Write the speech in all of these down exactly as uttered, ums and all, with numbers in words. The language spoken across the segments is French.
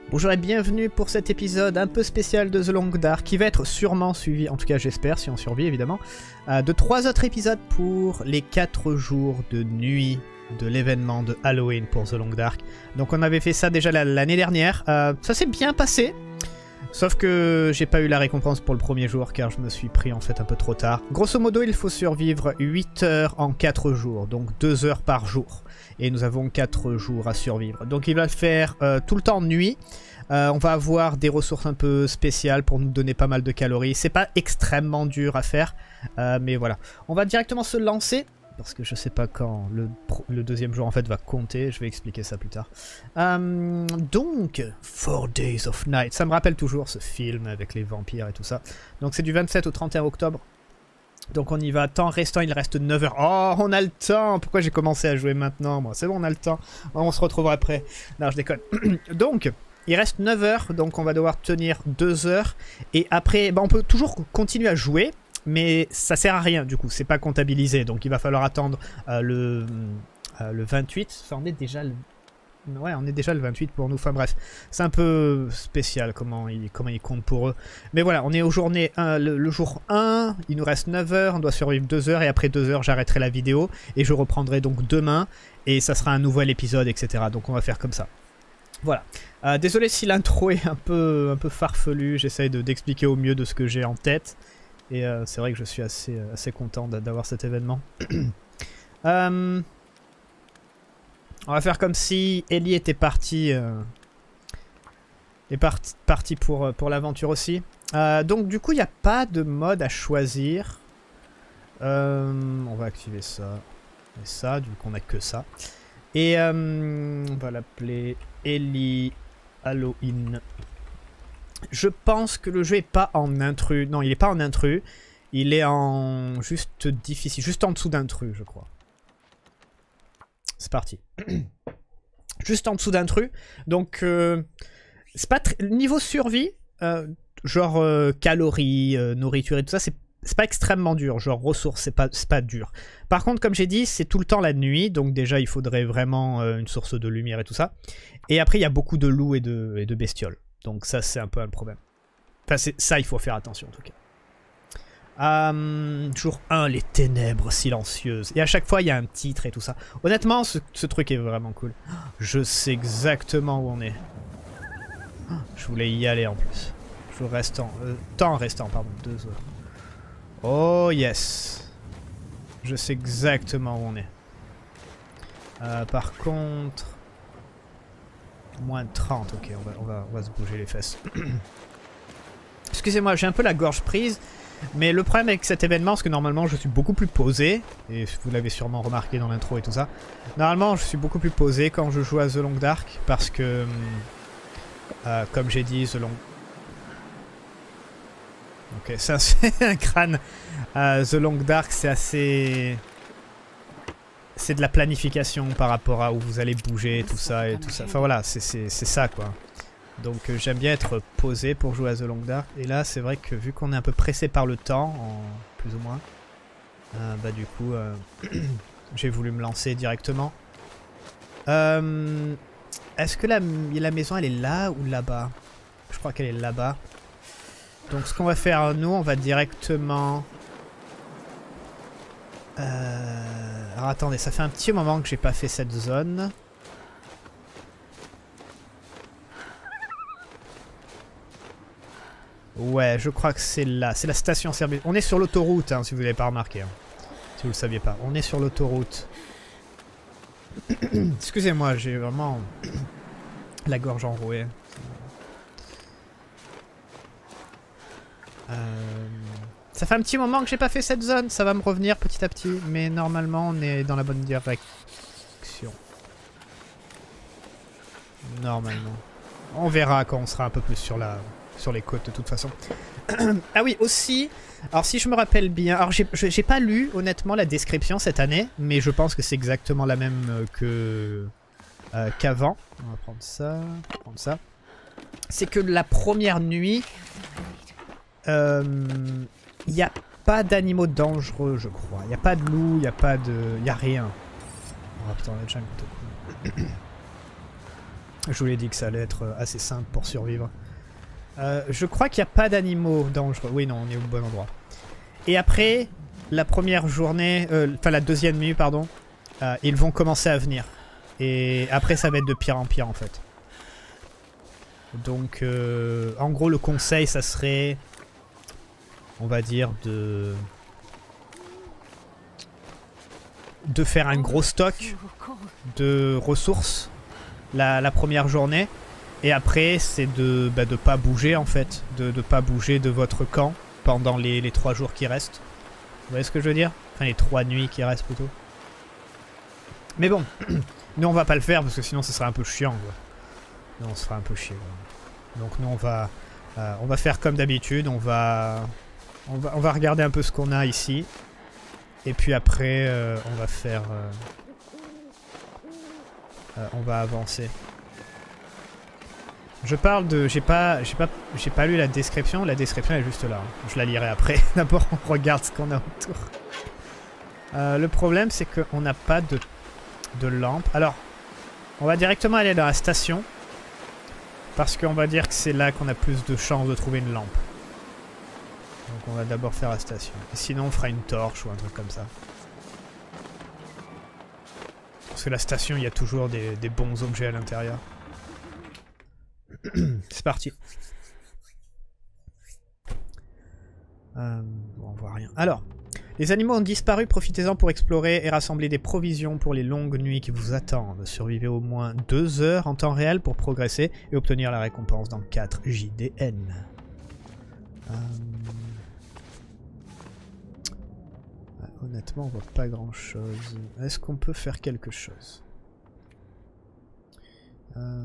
Bonjour et bienvenue pour cet épisode un peu spécial de The Long Dark qui va être sûrement suivi, en tout cas j'espère si on survit évidemment, euh, de trois autres épisodes pour les quatre jours de nuit de l'événement de Halloween pour The Long Dark. Donc on avait fait ça déjà l'année dernière, euh, ça s'est bien passé, sauf que j'ai pas eu la récompense pour le premier jour car je me suis pris en fait un peu trop tard. Grosso modo il faut survivre huit heures en quatre jours, donc deux heures par jour. Et nous avons quatre jours à survivre. Donc il va faire euh, tout le temps nuit. Euh, on va avoir des ressources un peu spéciales pour nous donner pas mal de calories. C'est pas extrêmement dur à faire. Euh, mais voilà. On va directement se lancer. Parce que je sais pas quand le, le deuxième jour en fait va compter. Je vais expliquer ça plus tard. Euh, donc, Four Days of Night. Ça me rappelle toujours ce film avec les vampires et tout ça. Donc c'est du vingt-sept au trente et un octobre. Donc on y va, temps restant, il reste neuf heures. Oh, on a le temps. Pourquoi j'ai commencé à jouer maintenant, moi? C'est bon, on a le temps. On se retrouvera après. Non, je déconne. Donc, il reste neuf heures, donc on va devoir tenir deux heures. Et après, bah, on peut toujours continuer à jouer, mais ça sert à rien, du coup. C'est pas comptabilisé, donc il va falloir attendre euh, le, euh, le vingt-huit. Enfin, on est déjà le... Ouais, on est déjà le vingt-huit pour nous. Enfin bref, c'est un peu spécial comment ils comment il comptent pour eux. Mais voilà, on est au journée un, le, le jour un, il nous reste neuf heures, on doit survivre deux heures, et après deux heures, j'arrêterai la vidéo, et je reprendrai donc demain, et ça sera un nouvel épisode, et cetera. Donc on va faire comme ça. Voilà. Euh, désolé si l'intro est un peu, un peu farfelu, j'essaye d'expliquer au mieux de ce que j'ai en tête, et euh, c'est vrai que je suis assez, assez content d'avoir cet événement. euh... On va faire comme si Ellie était partie, euh, est parti, parti pour, pour l'aventure aussi. Euh, donc du coup, il n'y a pas de mode à choisir. Euh, on va activer ça et ça, du coup on n'a que ça. Et euh, on va l'appeler Ellie Halloween. Je pense que le jeu n'est pas en intrus. Non, il n'est pas en intrus. Il est en juste difficile, juste en dessous d'intrus, je crois. C'est parti. Juste en dessous d'intrus. Donc, euh, c'est pas niveau survie, euh, genre euh, calories, euh, nourriture et tout ça, c'est pas extrêmement dur. Genre ressources, c'est pas, pas dur. Par contre, comme j'ai dit, c'est tout le temps la nuit. Donc déjà, il faudrait vraiment euh, une source de lumière et tout ça. Et après, il y a beaucoup de loups et de, et de bestioles. Donc ça, c'est un peu un problème. Enfin, ça, il faut faire attention en tout cas. Euh, jour un, les ténèbres silencieuses. Et à chaque fois, il y a un titre et tout ça. Honnêtement, ce, ce truc est vraiment cool. Je sais exactement où on est. Je voulais y aller en plus. Jour restant. Euh, temps restant, pardon. Deux heures. Oh yes. Je sais exactement où on est. Euh, par contre... moins trente, ok. On va, on va, on va se bouger les fesses. Excusez-moi, j'ai un peu la gorge prise. Mais le problème avec cet événement, c'est que normalement je suis beaucoup plus posé, et vous l'avez sûrement remarqué dans l'intro et tout ça, normalement je suis beaucoup plus posé quand je joue à The Long Dark, parce que, euh, comme j'ai dit, The Long... Ok, ça c'est un crâne. Euh, The Long Dark, c'est assez... C'est de la planification par rapport à où vous allez bouger, tout ça et tout ça. Enfin voilà, c'est ça quoi. Donc euh, j'aime bien être posé pour jouer à The Long Dark. Et là c'est vrai que vu qu'on est un peu pressé par le temps, en plus ou moins, euh, bah du coup euh, j'ai voulu me lancer directement. Euh, Est-ce que la, la maison elle est là ou là-bas? Je crois qu'elle est là-bas. Donc ce qu'on va faire nous, on va directement... Euh... Alors attendez, ça fait un petit moment que j'ai pas fait cette zone. Ouais, je crois que c'est là. C'est la station service. On est sur l'autoroute, hein, si vous l'avez pas remarqué. Hein. Si vous le saviez pas. On est sur l'autoroute. Excusez-moi, j'ai vraiment la gorge enrouée. Euh... Ça fait un petit moment que j'ai pas fait cette zone. Ça va me revenir petit à petit. Mais normalement, on est dans la bonne direction. Normalement. On verra quand on sera un peu plus sur la... sur les côtes de toute façon. Ah oui, aussi, alors si je me rappelle bien, alors j'ai pas lu honnêtement la description cette année, mais je pense que c'est exactement la même que euh, qu'avant. On va prendre ça, prendre ça. C'est que la première nuit, il euh, n'y a pas d'animaux dangereux, je crois. Il n'y a pas de loup, il n'y a pas de... il n'y a rien. Oh putain, on a déjà un couteau. Je vous l'ai dit que ça allait être assez simple pour survivre. Euh, je crois qu'il n'y a pas d'animaux dangereux. Oui, non, on est au bon endroit. Et après, la première journée, enfin euh, la deuxième nuit, pardon, euh, ils vont commencer à venir. Et après, ça va être de pire en pire, en fait. Donc, euh, en gros, le conseil, ça serait, on va dire, de... de faire un gros stock de ressources la, la première journée. Et après, c'est de bah, de pas bouger, en fait. De ne pas bouger de votre camp pendant les, les trois jours qui restent. Vous voyez ce que je veux dire? Enfin, les trois nuits qui restent, plutôt. Mais bon, nous, on va pas le faire, parce que sinon, ce serait un peu chiant, quoi. Nous, on se fera un peu chier, quoi. Donc, nous, on va, euh, on va faire comme d'habitude. On va, on, va, on va regarder un peu ce qu'on a ici. Et puis après, euh, on va faire... Euh, euh, on va avancer. Je parle de... J'ai pas, j'ai pas, j'ai pas lu la description. La description est juste là. Je la lirai après. D'abord, on regarde ce qu'on a autour. Euh, le problème, c'est qu'on n'a pas de, de lampe. Alors, on va directement aller dans la station. Parce qu'on va dire que c'est là qu'on a plus de chances de trouver une lampe. Donc on va d'abord faire la station. Et sinon, on fera une torche ou un truc comme ça. Parce que la station, il y a toujours des, des bons objets à l'intérieur. C'est parti. Euh, bon, on voit rien. Alors, les animaux ont disparu, profitez-en pour explorer et rassembler des provisions pour les longues nuits qui vous attendent. Survivez au moins deux heures en temps réel pour progresser et obtenir la récompense dans quatre J D N. Euh... Ah, honnêtement, on voit pas grand chose. Est-ce qu'on peut faire quelque chose? euh...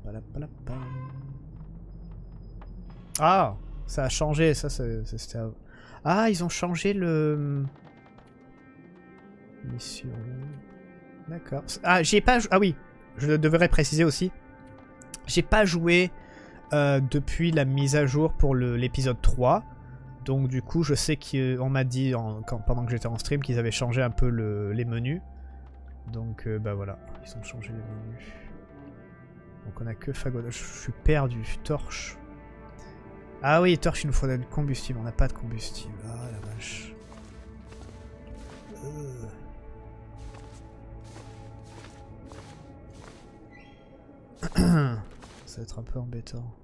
Ah, ça a changé, ça c'était... Ah, ils ont changé le... Mission... D'accord. Ah, j'ai pas... Ah oui, je devrais préciser aussi. J'ai pas joué euh, depuis la mise à jour pour l'épisode trois. Donc du coup, je sais qu'on m'a dit, en, quand, pendant que j'étais en stream, qu'ils avaient changé un peu le, les menus. Donc euh, bah voilà, ils ont changé les menus. Donc on a que fagot... Je suis perdu. Torche. Ah oui, torche, il nous faudrait du combustible. On n'a pas de combustible. Ah la vache. Euh... Ça va être un peu embêtant.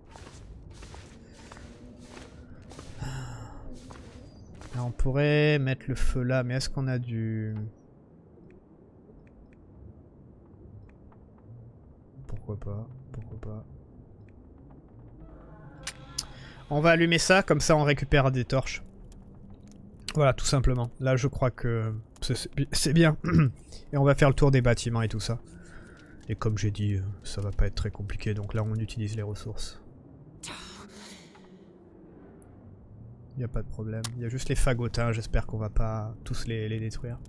Alors, on pourrait mettre le feu là, mais est-ce qu'on a du... Pourquoi pas, pourquoi pas. On va allumer ça, comme ça on récupère des torches. Voilà, tout simplement. Là, je crois que c'est bien. Et on va faire le tour des bâtiments et tout ça. Et comme j'ai dit, ça va pas être très compliqué, donc là on utilise les ressources. Il n'y a pas de problème. Il y a juste les fagotins, j'espère qu'on va pas tous les, les détruire.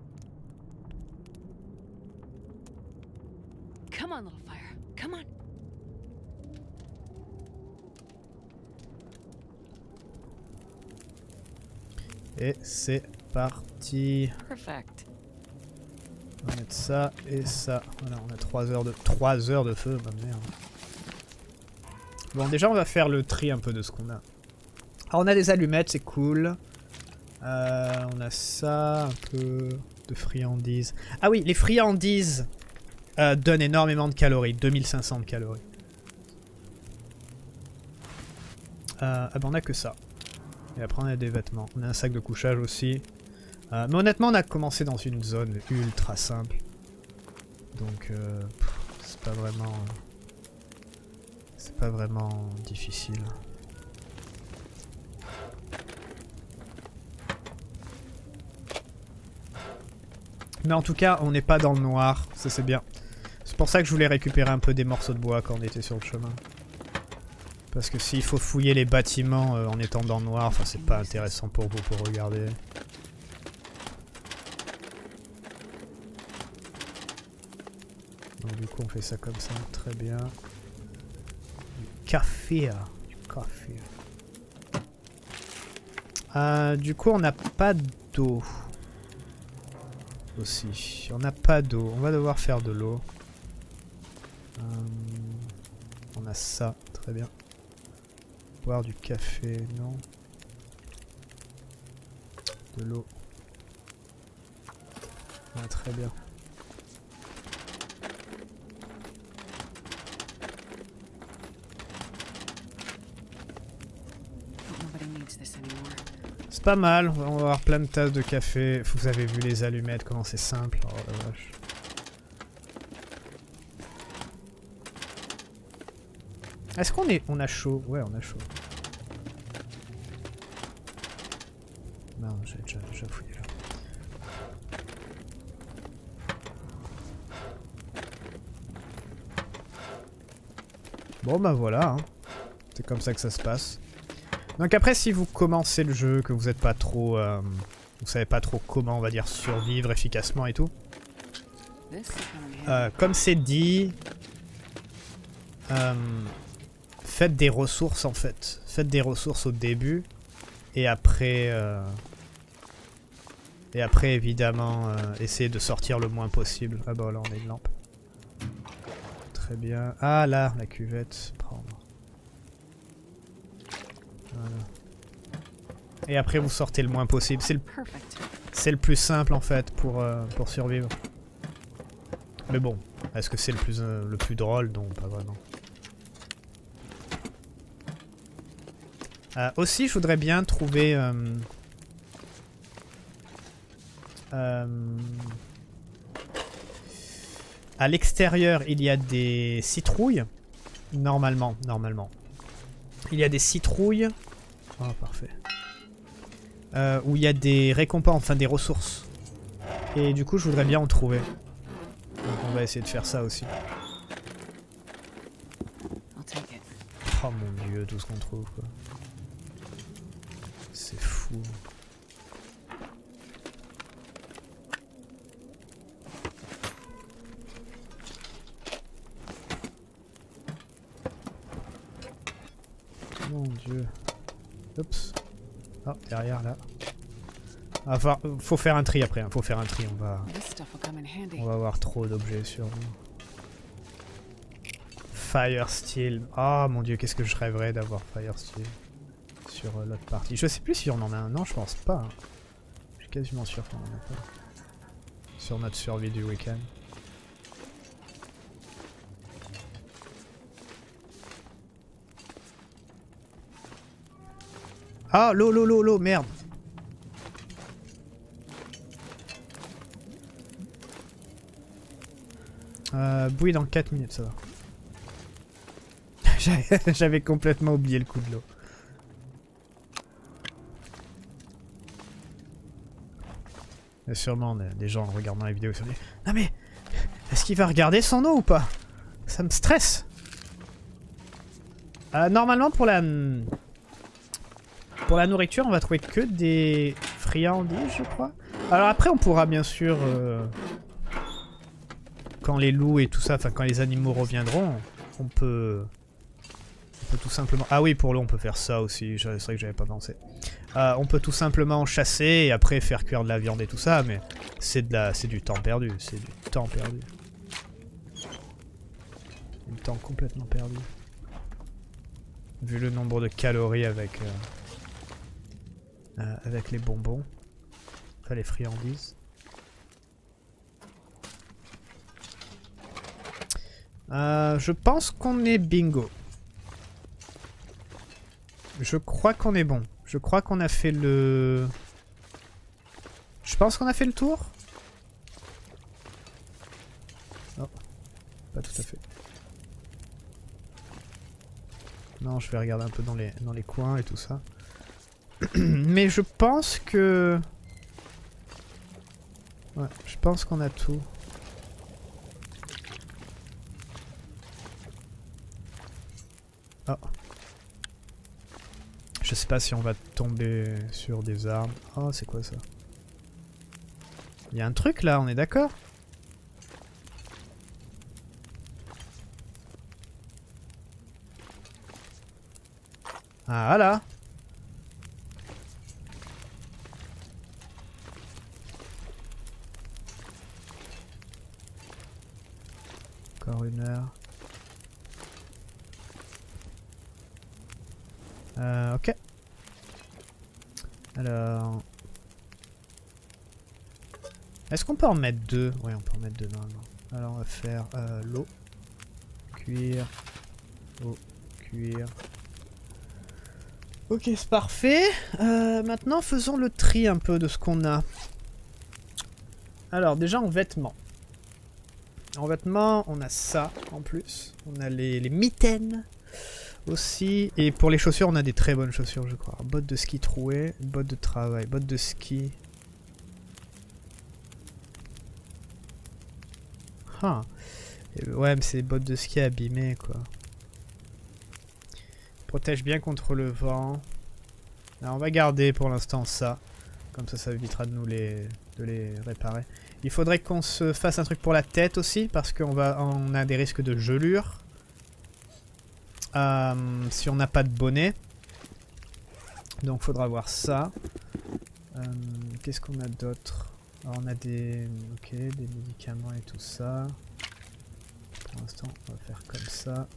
Come on, little fire. Come on. Et c'est parti. Perfect. On va mettre ça et ça. Voilà, on a trois heures de trois heures de feu, bah merde. Bon, déjà on va faire le tri un peu de ce qu'on a. Alors on a des allumettes, c'est cool. Euh, on a ça, un peu de friandises. Ah oui, les friandises euh, donnent énormément de calories, deux mille cinq cents de calories. Euh, ah ben on a que ça. Et après on a des vêtements. On a un sac de couchage aussi. Euh, mais honnêtement on a commencé dans une zone ultra simple. Donc euh, c'est pas vraiment... C'est pas vraiment difficile. Mais en tout cas, on n'est pas dans le noir, ça c'est bien. C'est pour ça que je voulais récupérer un peu des morceaux de bois quand on était sur le chemin. Parce que s'il faut fouiller les bâtiments euh, en étant dans le noir, enfin c'est pas intéressant pour vous pour regarder. Donc du coup on fait ça comme ça, très bien. Du café, du café. Euh, du coup on n'a pas d'eau. Aussi. On n'a pas d'eau. On va devoir faire de l'eau. Euh... ça, très bien. Boire du café, non. De l'eau. Ah, très bien. C'est pas mal, on va avoir plein de tasses de café. Vous avez vu les allumettes, comment c'est simple. Oh la vache. Est-ce qu'on est... on a chaud? Ouais, on a chaud. Non, j'ai déjà, déjà fouillé là. Bon bah voilà, hein. C'est comme ça que ça se passe. Donc après, si vous commencez le jeu, que vous n'êtes pas trop... Euh, vous savez pas trop comment, on va dire, survivre efficacement et tout. Euh, comme c'est dit... Euh, faites des ressources en fait. Faites des ressources au début. Et après... Euh, et après, évidemment, euh, essayez de sortir le moins possible. Ah bah là, on a une lampe. Très bien. Ah là, la cuvette. Prendre. Voilà. Et après vous sortez le moins possible. C'est le, c'est le plus simple en fait pour, euh, pour survivre. Mais bon, est-ce que c'est le plus, euh, le plus drôle? Non, pas vraiment. Euh, aussi, je voudrais bien trouver... Euh, euh, à l'extérieur, il y a des citrouilles. Normalement, normalement. Il y a des citrouilles. Oh, parfait. Euh, où il y a des récompenses, enfin des ressources. Et du coup, je voudrais bien en trouver. Donc on va essayer de faire ça aussi. Oh mon dieu, tout ce qu'on trouve, quoi. C'est fou. Mon dieu. Oups. Oh, derrière là. Ah, faut, faut faire un tri après, hein. Faut faire un tri, on va... On va avoir trop d'objets sur nous. Fire Steel. Oh mon dieu, qu'est-ce que je rêverais d'avoir Fire Steel sur euh, l'autre partie. Je sais plus si on en a un. Non, je pense pas. Hein. Je suis quasiment sûr qu'on en a pas. Sur notre survie du week-end. Ah, l'eau, l'eau, l'eau, l'eau, merde. Euh, bouillie dans quatre minutes, ça va. J'avais complètement oublié le coup de l'eau. Il y a sûrement des gens en regardant la vidéo sur les... Non mais, est-ce qu'il va regarder son eau ou pas? Ça me stresse. Euh, normalement pour la... Pour la nourriture, on va trouver que des friandises, je crois. Alors après, on pourra bien sûr... Euh... Quand les loups et tout ça, enfin quand les animaux reviendront, on peut... On peut tout simplement... Ah oui, pour l'eau, on peut faire ça aussi. C'est vrai que j'avais pas pensé. Euh, on peut tout simplement chasser et après faire cuire de la viande et tout ça, mais c'est de la... c'est du temps perdu. C'est du temps perdu. Du temps complètement perdu. Vu le nombre de calories avec... Euh... Euh, avec les bonbons. Enfin, les friandises. Euh, je pense qu'on est bingo. Je crois qu'on est bon. Je crois qu'on a fait le... Je pense qu'on a fait le tour. Oh, pas tout à fait. Non, je vais regarder un peu dans les, dans les coins et tout ça. Mais je pense que... Ouais, je pense qu'on a tout. Oh. Je sais pas si on va tomber sur des armes. Oh, c'est quoi ça? Il y a un truc là, on est d'accord? Ah, voilà. Encore une heure. Euh, ok. Alors... Est-ce qu'on peut en mettre deux? Oui, on peut en mettre deux normalement. Alors on va faire euh, l'eau, cuire, eau, cuire. Ok, c'est parfait. Euh, maintenant, faisons le tri un peu de ce qu'on a. Alors, déjà en vêtements. En vêtements, on a ça en plus. On a les, les mitaines aussi. Et pour les chaussures, on a des très bonnes chaussures, je crois. Bottes de ski trouées, bottes de travail, bottes de ski. Ah. Et ouais, mais c'est des bottes de ski abîmées, quoi. Protège bien contre le vent. Alors, on va garder pour l'instant ça. Comme ça, ça évitera de nous les, de les réparer. Il faudrait qu'on se fasse un truc pour la tête aussi, parce qu'on va, on a des risques de gelure. Euh, si on n'a pas de bonnet. Donc, il faudra voir ça. Euh, Qu'est-ce qu'on a d'autre? Alors, on a des, ok, des médicaments et tout ça. Pour l'instant, on va faire comme ça.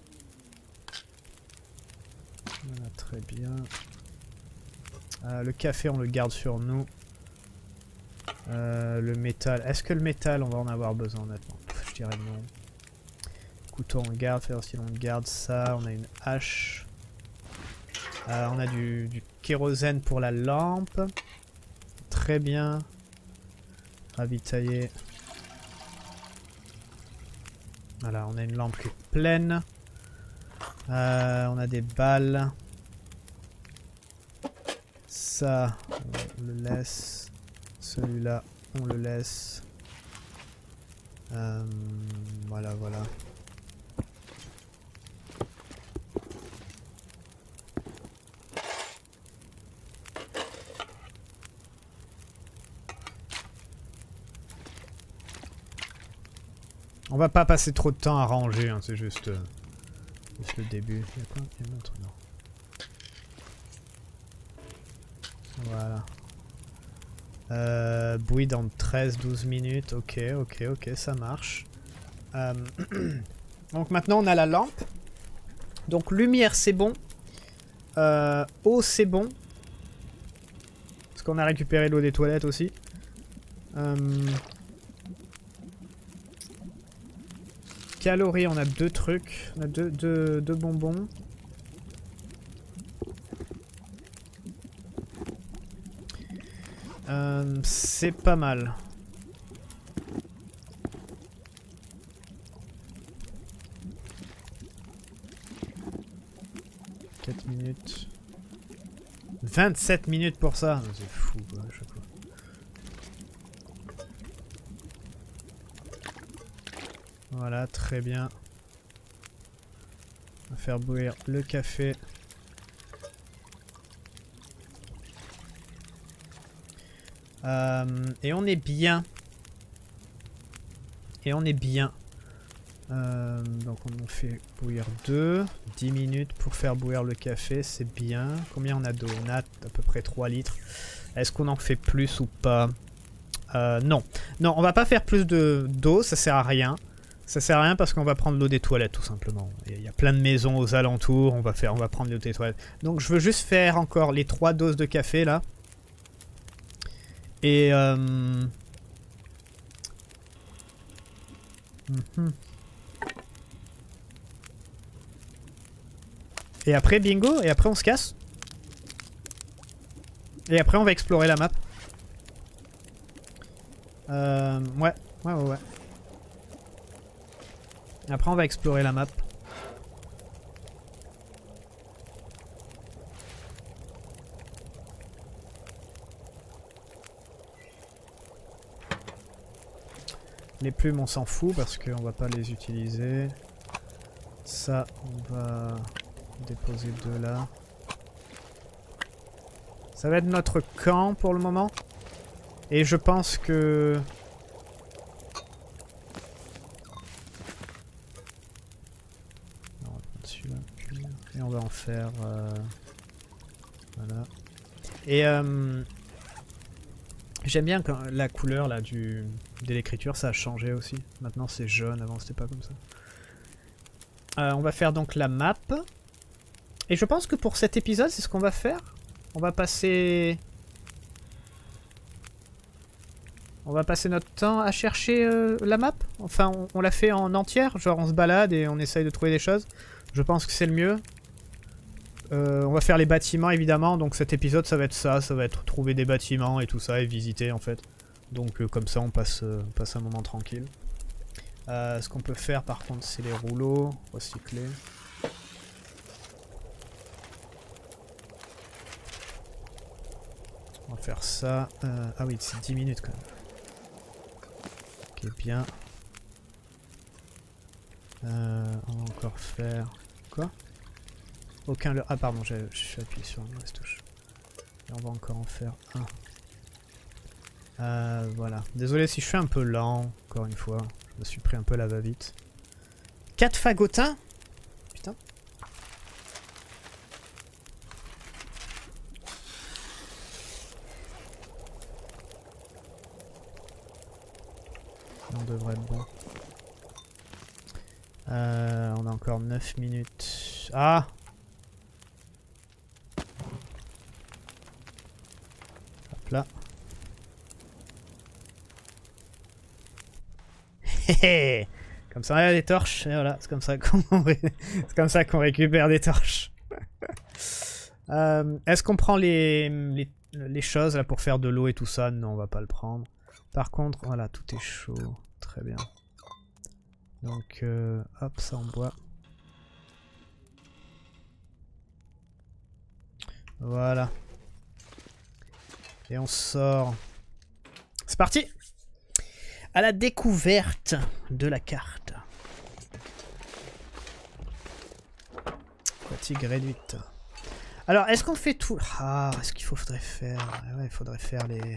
Voilà, très bien. Euh, le café, on le garde sur nous. Euh, le métal. Est-ce que le métal, on va en avoir besoin honnêtement? Je dirais non. Couteau, on le garde. Fer aussi, on le garde. Ça, on a une hache. Euh, on a du, du kérosène pour la lampe. Très bien. Ravitailler. Voilà, on a une lampe qui est pleine. Euh, on a des balles. Ça, on le laisse. Celui-là, on le laisse. Euh, voilà, voilà. On va pas passer trop de temps à ranger, hein, c'est juste, euh, juste le début. Il y a quoi? Il y a un autre, non. Voilà. Euh, bouillie dans treize douze minutes. Ok, ok, ok, ça marche. Euh, Donc maintenant on a la lampe. Donc lumière c'est bon. Euh, eau c'est bon. Parce qu'on a récupéré l'eau des toilettes aussi. Euh, Calories, on a deux trucs. On a deux, deux, deux bonbons. Euh, c'est pas mal. quatre minutes. vingt-sept minutes pour ça. C'est fou quoi, à chaque fois. Voilà, très bien. On va faire bouillir le café. Euh, et on est bien. Et on est bien. Euh, donc on en fait bouillir deux. dix minutes pour faire bouillir le café, c'est bien. Combien on a d'eau? On a à peu près trois litres. Est-ce qu'on en fait plus ou pas? euh, Non. Non, on va pas faire plus d'eau, ça sert à rien. Ça sert à rien parce qu'on va prendre l'eau des toilettes tout simplement. Il y a plein de maisons aux alentours, on va, faire, on va prendre l'eau des toilettes. Donc je veux juste faire encore les trois doses de café là. Et euh... mm-hmm. Et après bingo, et après on se casse. Et après on va explorer la map. Euh... Ouais, ouais, ouais, ouais. Après on va explorer la map. Les plumes on s'en fout parce qu'on va pas les utiliser. Ça on va déposer deux là. Ça va être notre camp pour le moment. Et je pense que... Et on va en faire... Euh... Voilà. Et euh... j'aime bien quand la couleur là du de l'écriture, ça a changé aussi. Maintenant c'est jaune, avant c'était pas comme ça. Euh, on va faire donc la map. Et je pense que pour cet épisode, c'est ce qu'on va faire. On va passer... On va passer notre temps à chercher euh, la map. Enfin, on, on l'a fait en entière. Genre, on se balade et on essaye de trouver des choses. Je pense que c'est le mieux. Euh, on va faire les bâtiments, évidemment. Donc cet épisode, ça va être ça. Ça va être trouver des bâtiments et tout ça et visiter, en fait. Donc euh, comme ça, on passe, euh, on passe un moment tranquille. Euh, ce qu'on peut faire, par contre, c'est les rouleaux. Recycler. On va faire ça. Euh, ah oui, c'est dix minutes quand même. Ok, bien. Euh, on va encore faire... Quoi? Aucun... Le... Ah pardon, je suis appuyé sur une mauvaise touche. Et on va encore en faire un. Euh, voilà. Désolé si je suis un peu lent, encore une fois. Je me suis pris un peu la va-vite. quatre fagotins? Putain. On devrait être bon. Euh, on a encore neuf minutes. Ah! Hop là. Comme ça, il y a des torches. Et voilà, c'est comme ça qu'on c'est comme ça qu'on récupère des torches. euh, Est-ce qu'on prend les, les, les choses là pour faire de l'eau et tout ça? Non, on va pas le prendre. Par contre, voilà, tout est chaud. Très bien. Donc, euh, hop, ça on boit. Voilà. Et on sort. C'est parti! À la découverte de la carte. Fatigue réduite. Alors, est-ce qu'on fait tout? Ah, est-ce qu'il faudrait faire... Ouais, il faudrait faire les...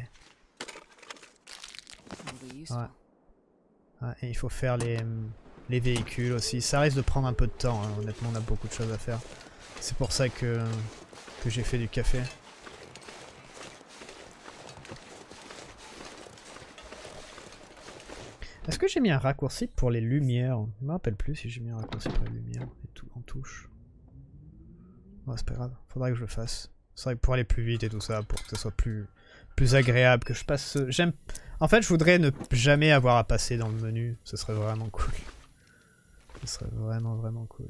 Ouais. Ouais, et il faut faire les, les véhicules aussi. Ça risque de prendre un peu de temps, hein. Honnêtement, on a beaucoup de choses à faire. C'est pour ça que, que j'ai fait du café. Est-ce que j'ai mis un raccourci pour les lumières? Je me rappelle plus si j'ai mis un raccourci pour les lumières et tout en touche. Ouais, c'est pas grave, faudrait que je le fasse. C'est vrai que pour aller plus vite et tout ça, pour que ce soit plus, plus agréable, que je passe... J'aime... En fait, je voudrais ne jamais avoir à passer dans le menu, ce serait vraiment cool. Ce serait vraiment vraiment cool.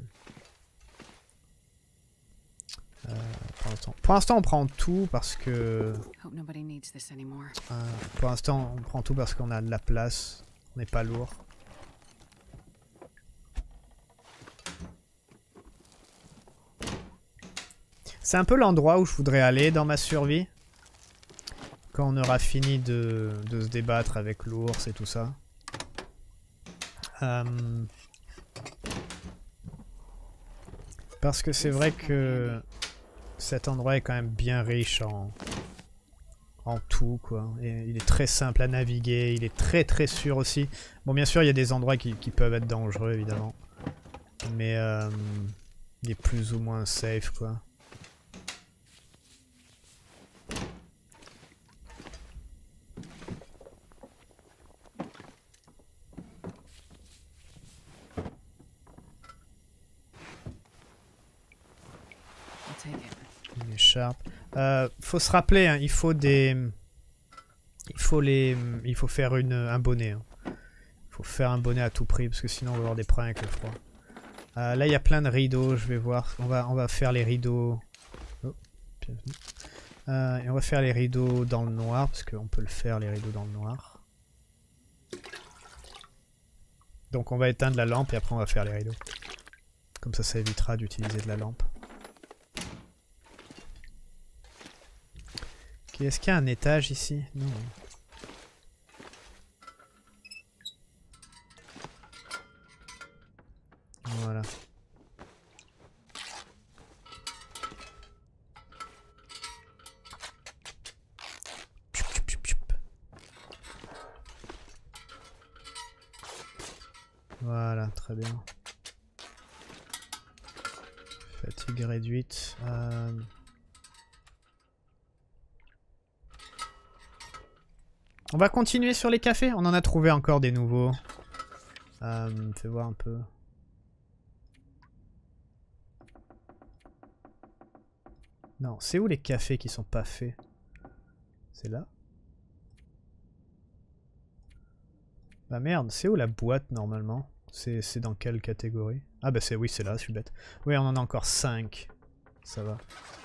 Euh, pour l'instant, pour l'instant, on prend tout parce que... Euh, pour l'instant, on prend tout parce qu'on a de la place. On n'est pas lourd. C'est un peu l'endroit où je voudrais aller dans ma survie. Quand on aura fini de, de se débattre avec l'ours et tout ça. Euh, parce que c'est vrai que cet endroit est quand même bien riche en... en tout quoi, et il est très simple à naviguer, il est très très sûr aussi. Bon bien sûr il y a des endroits qui, qui peuvent être dangereux évidemment, mais euh, il est plus ou moins safe quoi. Une écharpe. Euh, faut se rappeler, hein, il faut des... Il faut les... Il faut faire une, un bonnet. Hein. Il faut faire un bonnet à tout prix, parce que sinon on va avoir des problèmes avec le froid. Euh, là il y a plein de rideaux, je vais voir. On va, on va faire les rideaux... Oh, bienvenue. Euh, et on va faire les rideaux dans le noir, parce qu'on peut le faire les rideaux dans le noir. Donc on va éteindre la lampe et après on va faire les rideaux. Comme ça, ça évitera d'utiliser de la lampe. Est-ce qu'il y a un étage ici? Non. Voilà. Voilà, très bien. Fatigue réduite. Euh... On va continuer sur les cafés. On en a trouvé encore des nouveaux. Euh, fais voir un peu. Non, c'est où les cafés qui sont pas faits? C'est là? Bah merde, c'est où la boîte normalement? C'est dans quelle catégorie? Ah bah c'est oui, c'est là, je suis bête. Oui, on en a encore cinq. Ça va.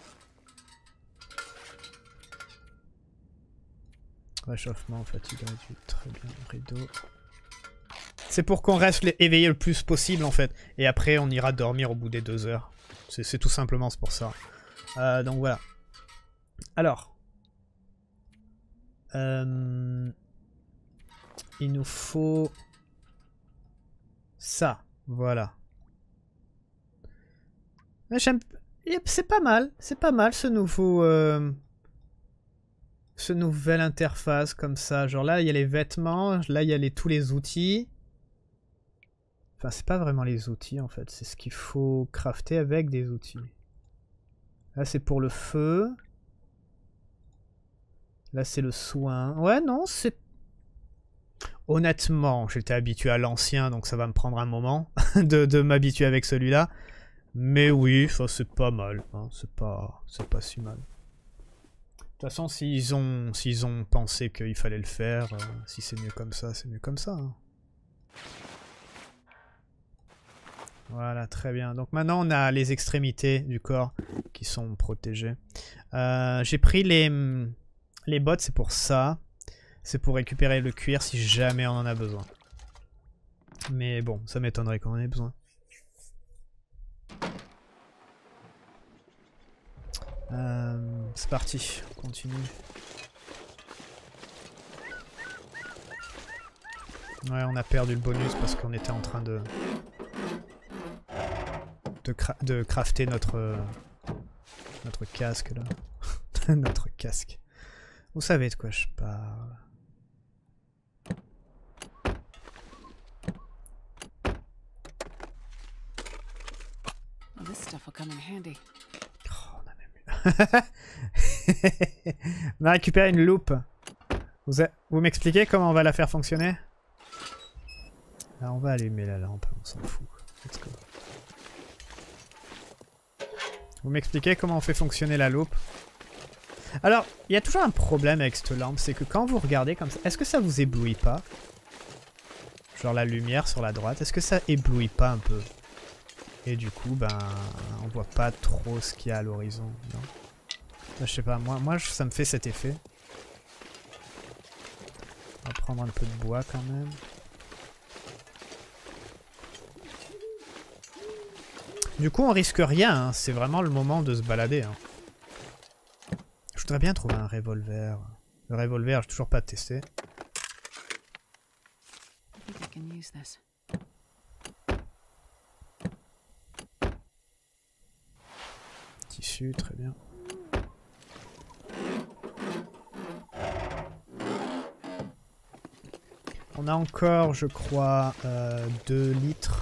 Réchauffement, fatigue réduite, très bien, rideau. C'est pour qu'on reste éveillé le plus possible en fait. Et après on ira dormir au bout des deux heures. C'est tout simplement pour ça. Euh, donc voilà. Alors. Euh, il nous faut... ça, voilà. J'aime... C'est pas mal, c'est pas mal ce nouveau... Euh... ce nouvelle interface comme ça. Genre là, il y a les vêtements, là, il y a les... tous les outils. Enfin, c'est pas vraiment les outils en fait, c'est ce qu'il faut crafter avec des outils. Là, c'est pour le feu. Là, c'est le soin. Ouais, non, c'est... Honnêtement, j'étais habitué à l'ancien, donc ça va me prendre un moment de, de m'habituer avec celui-là. Mais oui, c'est pas mal. Hein, c'est pas, c'est pas si mal. De toute façon, s'ils ont, s'ils ont pensé qu'il fallait le faire, euh, si c'est mieux comme ça, c'est mieux comme ça. Hein. Voilà, très bien. Donc maintenant, on a les extrémités du corps qui sont protégées. Euh, J'ai pris les, les bottes, c'est pour ça. C'est pour récupérer le cuir si jamais on en a besoin. Mais bon, ça m'étonnerait qu'on en ait besoin. Euh, c'est parti, on continue. Ouais, on a perdu le bonus parce qu'on était en train de... De, cra de crafter notre... Notre casque, là. Notre casque. Vous savez de quoi je parle. Oh, on a même eu... on a récupéré une loupe. Vous, vous m'expliquez comment on va la faire fonctionner? Là, on va allumer la lampe, on s'en fout. Let's go. Vous m'expliquez comment on fait fonctionner la loupe? Alors, il y a toujours un problème avec cette lampe, c'est que quand vous regardez comme ça, est-ce que ça vous éblouit pas? Genre la lumière sur la droite, est-ce que ça éblouit pas un peu? Et du coup, ben, on voit pas trop ce qu'il y a à l'horizon, non? Je sais pas, moi, moi ça me fait cet effet. On va prendre un peu de bois quand même. Du coup, on risque rien, hein. C'est vraiment le moment de se balader. Hein. Je voudrais bien trouver un revolver. Le revolver, j'ai toujours pas testé. Tissu, très bien. On a encore, je crois, euh, deux litres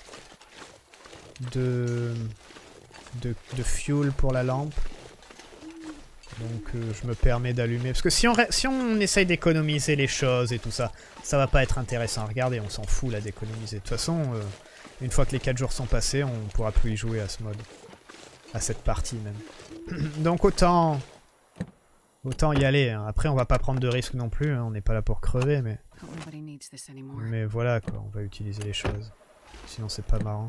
de, de, de fuel pour la lampe. Donc euh, je me permets d'allumer. Parce que si on, si on essaye d'économiser les choses et tout ça, ça va pas être intéressant. Regardez, on s'en fout là d'économiser. De toute façon, euh, une fois que les quatre jours sont passés, on pourra plus y jouer à ce mode. À cette partie même. Donc autant... Autant y aller. Hein. Après, on va pas prendre de risques non plus. Hein. On n'est pas là pour crever, mais... Mais voilà quoi, on va utiliser les choses. Sinon c'est pas marrant.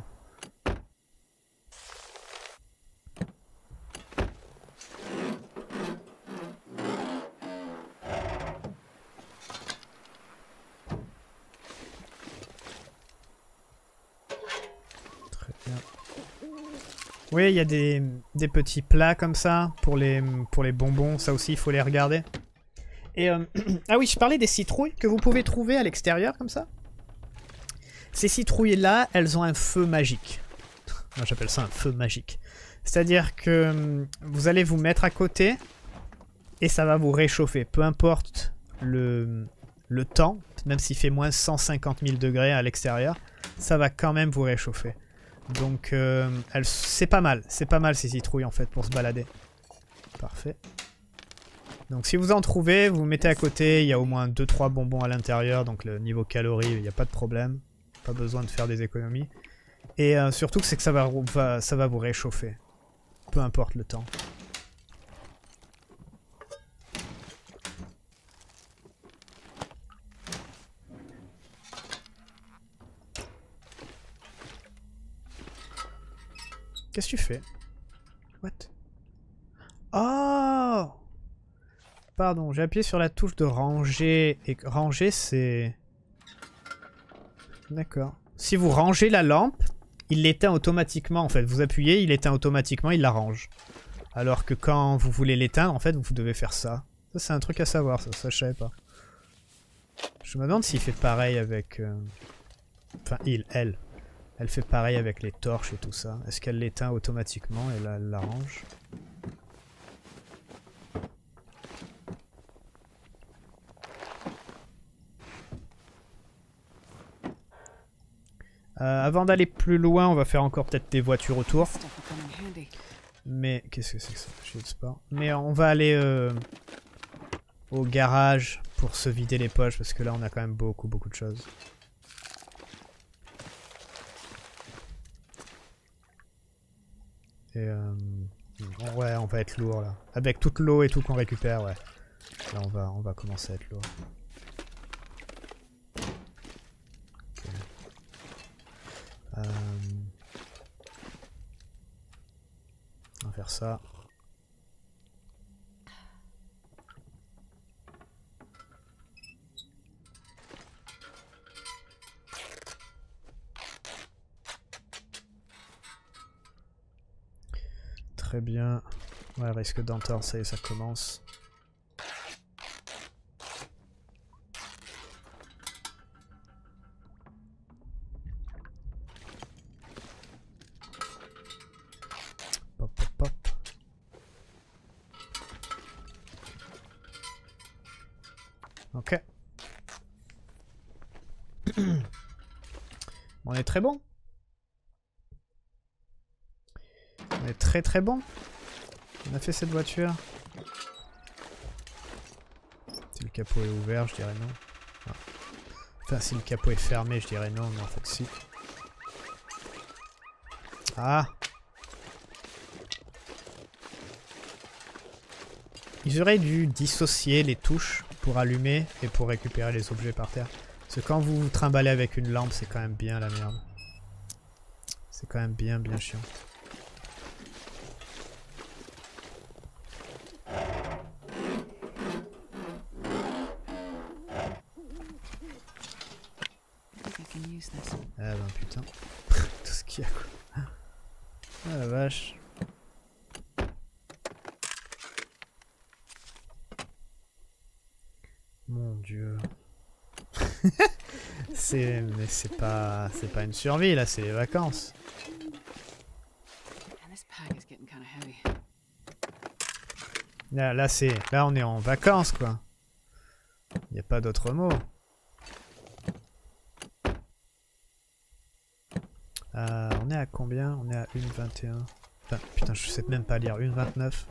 Très bien. Oui, il y a des, des petits plats comme ça pour les, pour les bonbons. Ça aussi, il faut les regarder. Et euh, ah oui, je parlais des citrouilles que vous pouvez trouver à l'extérieur comme ça. Ces citrouilles-là, elles ont un feu magique. Moi, j'appelle ça un feu magique. C'est-à-dire que vous allez vous mettre à côté et ça va vous réchauffer. Peu importe le, le temps, même s'il fait moins cent cinquante mille degrés à l'extérieur, ça va quand même vous réchauffer. Donc, euh, c'est pas mal. C'est pas mal ces citrouilles en fait pour se balader. Parfait. Donc si vous en trouvez, vous vous mettez à côté, il y a au moins deux trois bonbons à l'intérieur, donc le niveau calories, il n'y a pas de problème. Pas besoin de faire des économies. Et euh, surtout, c'est que ça va, va, ça va vous réchauffer. Peu importe le temps. Qu'est-ce que tu fais? What? Oh! Pardon, j'ai appuyé sur la touche de ranger. Et ranger, c'est... D'accord. Si vous rangez la lampe, il l'éteint automatiquement. En fait, vous appuyez, il éteint automatiquement, il la range. Alors que quand vous voulez l'éteindre, en fait, vous devez faire ça. Ça, c'est un truc à savoir, ça, ça je savais pas. Je me demande s'il fait pareil avec... Euh... Enfin, il, elle. Elle fait pareil avec les torches et tout ça. Est-ce qu'elle l'éteint automatiquement et là, elle la range? Euh, avant d'aller plus loin, on va faire encore peut-être des voitures autour. Mais qu'est-ce que c'est que ça? Je sais pas. Mais on va aller euh, au garage pour se vider les poches parce que là on a quand même beaucoup beaucoup de choses. Et euh, ouais, on va être lourd là. Avec toute l'eau et tout qu'on récupère, ouais. Là on va on va commencer à être lourd. Euh, on va faire ça. Très bien. Ouais, risque d'entorse, ça y est, ça commence. Pop, pop, pop. Ok. On est très bon. On est très très bon. On a fait cette voiture. Si le capot est ouvert, je dirais non. Ah. Enfin, si le capot est fermé, je dirais non, mais en fait si. Ah! Ils auraient dû dissocier les touches pour allumer et pour récupérer les objets par terre. Parce que quand vous vous trimballez avec une lampe, c'est quand même bien la merde. C'est quand même bien bien chiant. Ah ben putain. Tout ce qu'il y a quoi. Ah la vache. Mon dieu. C'est... Mais c'est pas... C'est pas une survie là, c'est les vacances. Là, là c'est... Là on est en vacances quoi. Y a pas d'autre mot. Euh, on est à combien? On est à une vingt et un. Enfin, putain, je sais même pas lire. une vingt-neuf.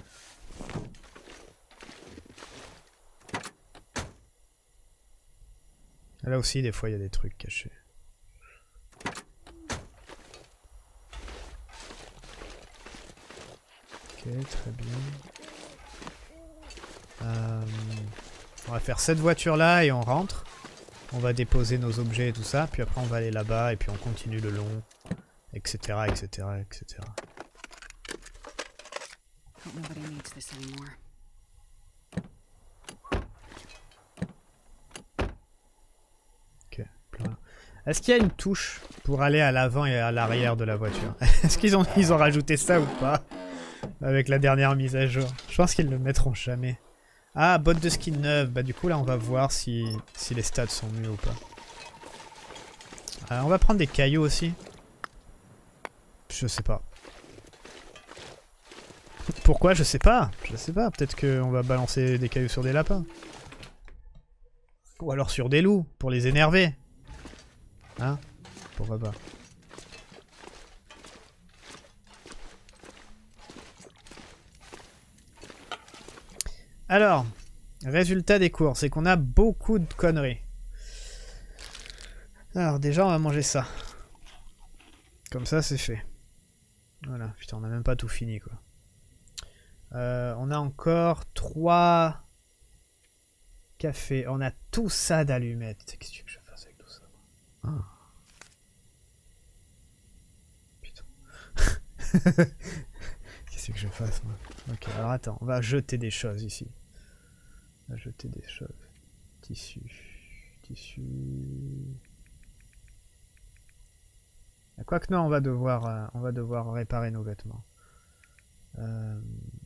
Là aussi, des fois, il y a des trucs cachés. Ok, très bien. Euh, on va faire cette voiture-là et on rentre. On va déposer nos objets et tout ça, puis après on va aller là-bas et puis on continue le long, et cetera, et cetera, et cetera. Ok, plein. Est-ce qu'il y a une touche pour aller à l'avant et à l'arrière de la voiture? Est-ce qu'ils ont, ils ont rajouté ça ou pas? Avec la dernière mise à jour. Je pense qu'ils ne le mettront jamais. Ah, botte de ski neuve. Bah du coup là on va voir si, si les stats sont mieux ou pas. Euh, on va prendre des cailloux aussi. Je sais pas. Pourquoi? Je sais pas. Je sais pas. Peut-être qu'on va balancer des cailloux sur des lapins. Ou alors sur des loups, pour les énerver. Hein? Pourquoi pas? Alors, résultat des courses, c'est qu'on a beaucoup de conneries. Alors déjà on va manger ça. Comme ça c'est fait. Voilà, putain on a même pas tout fini quoi. Euh, on a encore trois cafés. On a tout ça d'allumettes. Qu'est-ce que je vais faire avec tout ça? Ah. Putain. Qu'est-ce que je fasse moi? Ok, alors attends, on va jeter des choses ici. On va jeter des choses. Tissu. Tissu. Quoique non, on va devoir, euh, on va devoir réparer nos vêtements. Euh...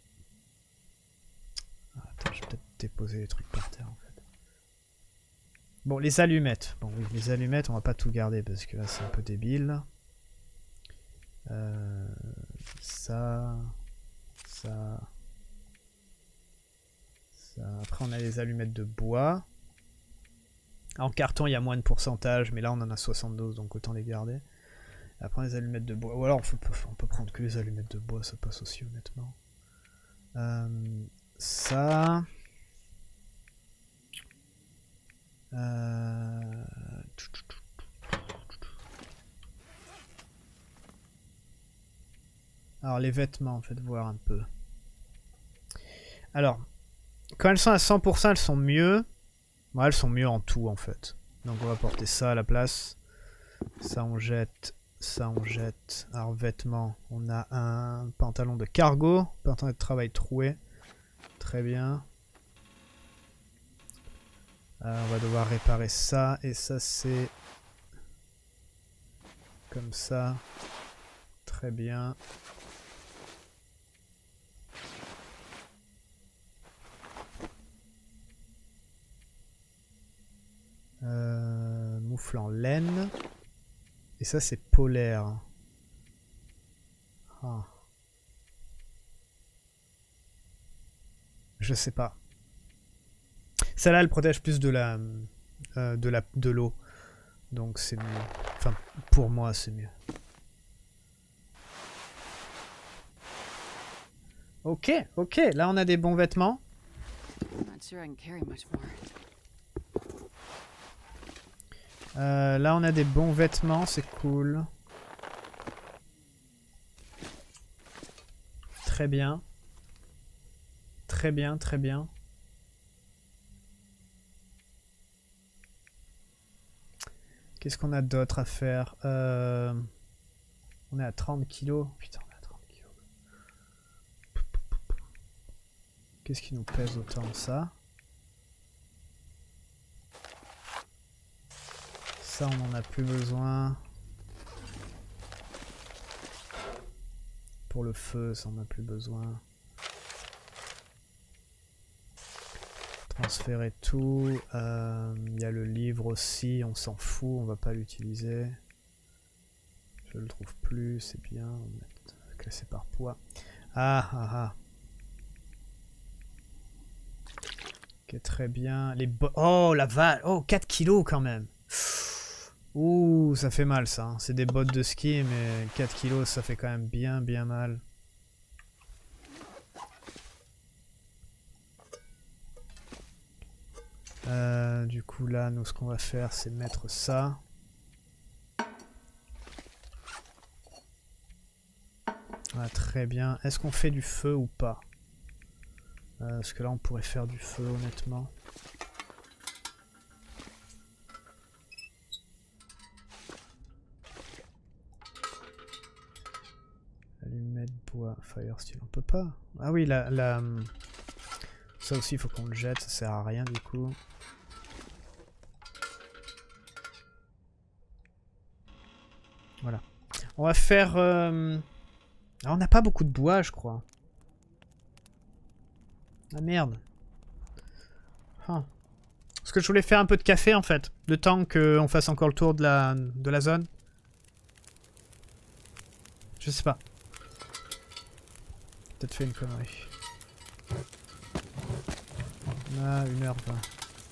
Attends, je vais peut-être déposer les trucs par terre en fait. Bon, les allumettes. Bon, oui, les allumettes, on va pas tout garder parce que là c'est un peu débile. Euh... Ça. Ça. Ça. Après, on a les allumettes de bois. En carton, il y a moins de pourcentage, mais là on en a soixante-douze, donc autant les garder. Après les allumettes de bois, ou alors on peut, on peut prendre que les allumettes de bois, ça passe aussi honnêtement. Euh, ça... Euh... Alors les vêtements, en fait, voir un peu. Alors, quand elles sont à cent pour cent, elles sont mieux. Bon, elles sont mieux en tout, en fait. Donc on va porter ça à la place. Ça on jette. Ça on jette. Alors vêtements, on a un pantalon de cargo, pantalon de travail troué. Très bien. Euh, on va devoir réparer ça. Et ça c'est... Comme ça. Très bien. Euh, moufle en laine. Et ça c'est polaire. Ah. Je sais pas. Celle-là elle protège plus de la euh, de la de l'eau. Donc c'est mieux. Enfin pour moi c'est mieux. Ok, ok, là on a des bons vêtements. Euh, là on a des bons vêtements, c'est cool. Très bien. Très bien, très bien. Qu'est-ce qu'on a d'autre à faire? euh... On est à trente kilos. Putain, on est à trente kilos. Qu'est-ce qui nous pèse autant? Ça. Ça, on n'en a plus besoin. Pour le feu, ça, on n'a plus besoin. Transférer tout. Il euh, y a le livre aussi, on s'en fout, on va pas l'utiliser. Je le trouve plus, c'est bien. On va classer par poids. Ah ah ah. Ok, très bien. Les bo oh la vache. Oh, quatre kilos quand même. Ouh, ça fait mal ça. Hein. C'est des bottes de ski, mais quatre kilos, ça fait quand même bien, bien mal. Euh, du coup, là, nous, ce qu'on va faire, c'est mettre ça. Ah, très bien. Est-ce qu'on fait du feu ou pas? euh, Parce que là, on pourrait faire du feu, honnêtement. Allumette, bois, fire steel, on peut pas. Ah oui, la, la... ça aussi il faut qu'on le jette, ça sert à rien du coup. Voilà. On va faire... Euh... Ah, on n'a pas beaucoup de bois je crois. Ah merde. Ah. Parce que je voulais faire un peu de café en fait. Le temps qu'on fasse encore le tour de la, de la zone. Je sais pas. Peut-être fait une connerie. Ah, une heure vingt.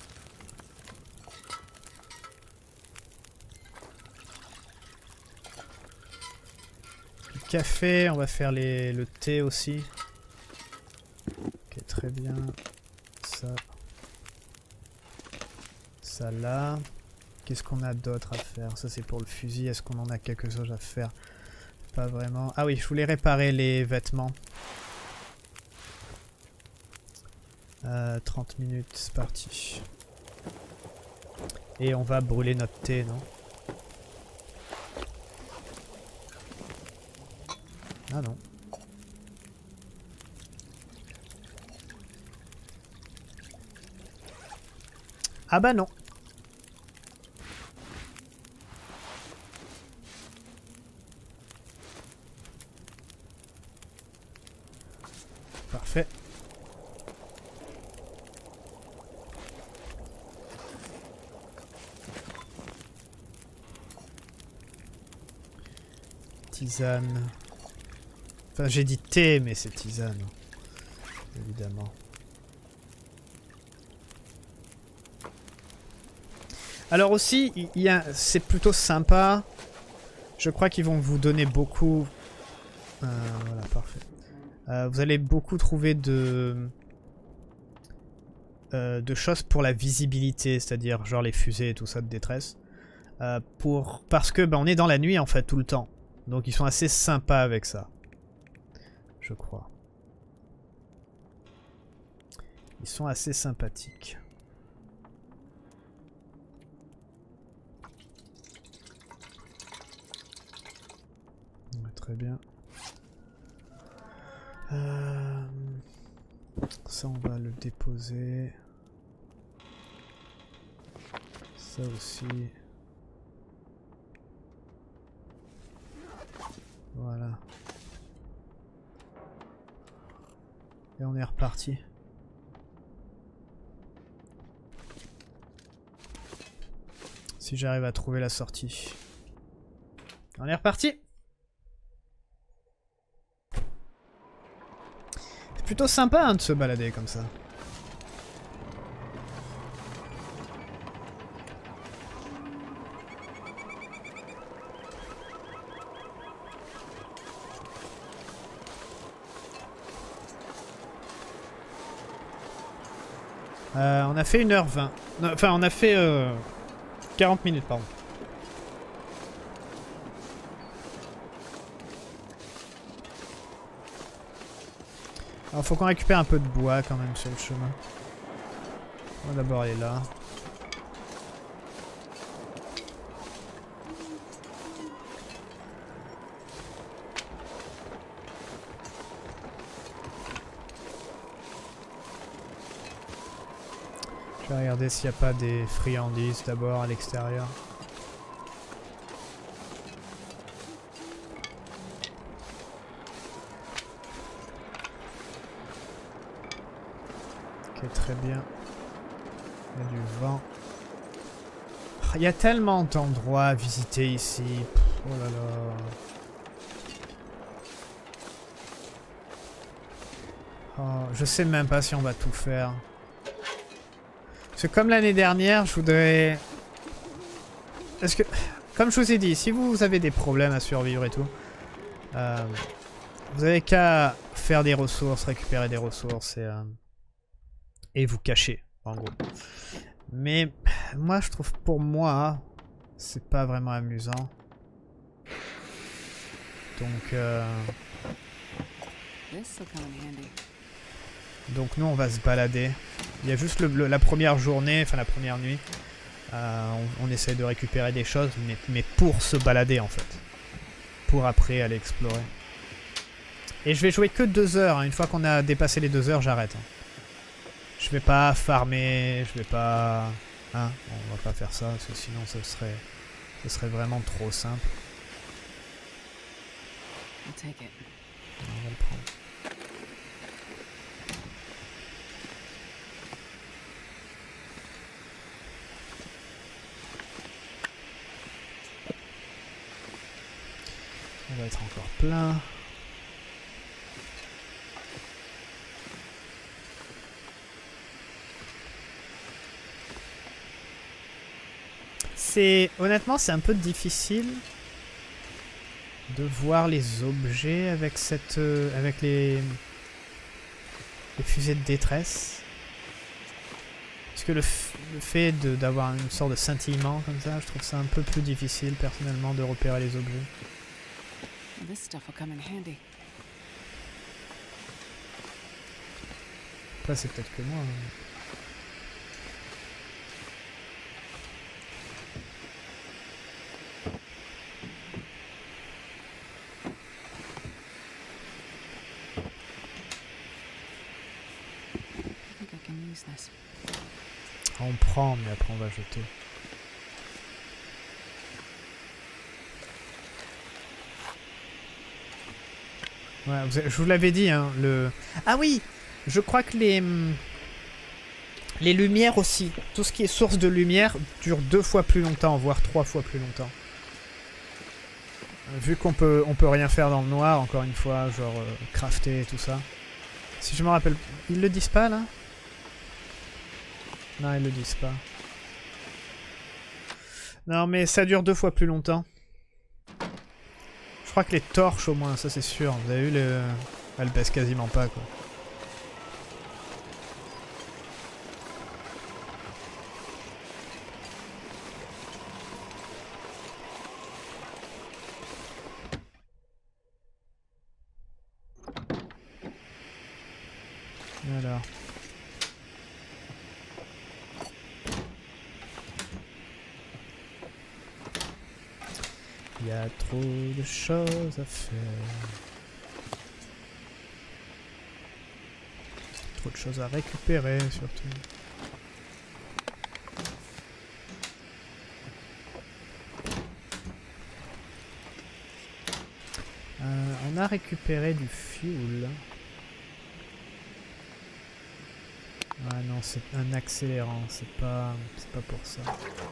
Le café, on va faire les, le thé aussi. Ok, très bien. Ça. Ça là. Qu'est-ce qu'on a d'autre à faire? Ça c'est pour le fusil. Est-ce qu'on en a quelque chose à faire? Pas vraiment. Ah oui, je voulais réparer les vêtements. Euh, trente minutes, c'est parti. Et on va brûler notre thé, non? Ah non. Ah bah non. Parfait. Tisane. Enfin, j'ai dit thé, mais c'est tisane. Évidemment. Alors aussi, il y a, c'est plutôt sympa. Je crois qu'ils vont vous donner beaucoup... Euh, voilà, parfait. Euh, vous allez beaucoup trouver de... Euh, de choses pour la visibilité, c'est-à-dire genre les fusées et tout ça de détresse. Euh, pour... Parce que bah, on est dans la nuit en fait tout le temps. Donc ils sont assez sympas avec ça. Je crois. Ils sont assez sympathiques. Ouais, très bien. Euh... Ça on va le déposer. Ça aussi. Voilà. Et on est reparti. Si j'arrive à trouver la sortie. On est reparti. C'est plutôt sympa hein, de se balader comme ça. Euh, on a fait une heure vingt. Non, enfin, on a fait euh, quarante minutes, pardon. Alors, faut qu'on récupère un peu de bois quand même sur le chemin. On va d'abord aller là. Je vais regarder s'il n'y a pas des friandises d'abord à l'extérieur. Ok, très bien. Il y a du vent. Il y a tellement d'endroits à visiter ici. Oh là là. Oh, je sais même pas si on va tout faire. Parce que comme l'année dernière, je voudrais... Parce que, comme je vous ai dit, si vous avez des problèmes à survivre et tout, euh, vous avez qu'à faire des ressources, récupérer des ressources et, euh, et vous cacher, en gros. Mais moi, je trouve pour moi, c'est pas vraiment amusant. Donc, euh... donc nous, on va se balader. Il y a juste le, le, la première journée, enfin la première nuit, euh, on, on essaie de récupérer des choses, mais, mais pour se balader en fait. Pour après aller explorer. Et je vais jouer que deux heures, hein. Une fois qu'on a dépassé les deux heures, j'arrête. Hein. Je vais pas farmer, je vais pas... Hein, on va pas faire ça, parce que sinon ce serait, ce serait vraiment trop simple. On va le prendre. On va être encore plein. C'est honnêtement c'est un peu difficile de voir les objets avec cette euh, avec les, les fusées de détresse. Parce que le, f le fait d'avoir une sorte de scintillement comme ça, je trouve ça un peu plus difficile personnellement de repérer les objets. Après c'est peut-être que moi. Hein. On prend, mais après on va jeter. Ouais, vous avez, je vous l'avais dit, hein, le... Ah oui, je crois que les... Les lumières aussi. Tout ce qui est source de lumière dure deux fois plus longtemps, voire trois fois plus longtemps. Vu qu'on peut, on peut rien faire dans le noir, encore une fois, genre euh, crafter et tout ça. Si je me rappelle... Ils le disent pas, là? Non, ils le disent pas. Non, mais ça dure deux fois plus longtemps. Je crois que les torches, au moins, ça c'est sûr. Vous avez vu, le... elles baissent quasiment pas, quoi. Alors. Il y a trop de choses à faire. Trop de choses à récupérer, surtout. Euh, on a récupéré du fuel. Ah non, c'est un accélérant, c'est pas, c'est pas pour ça.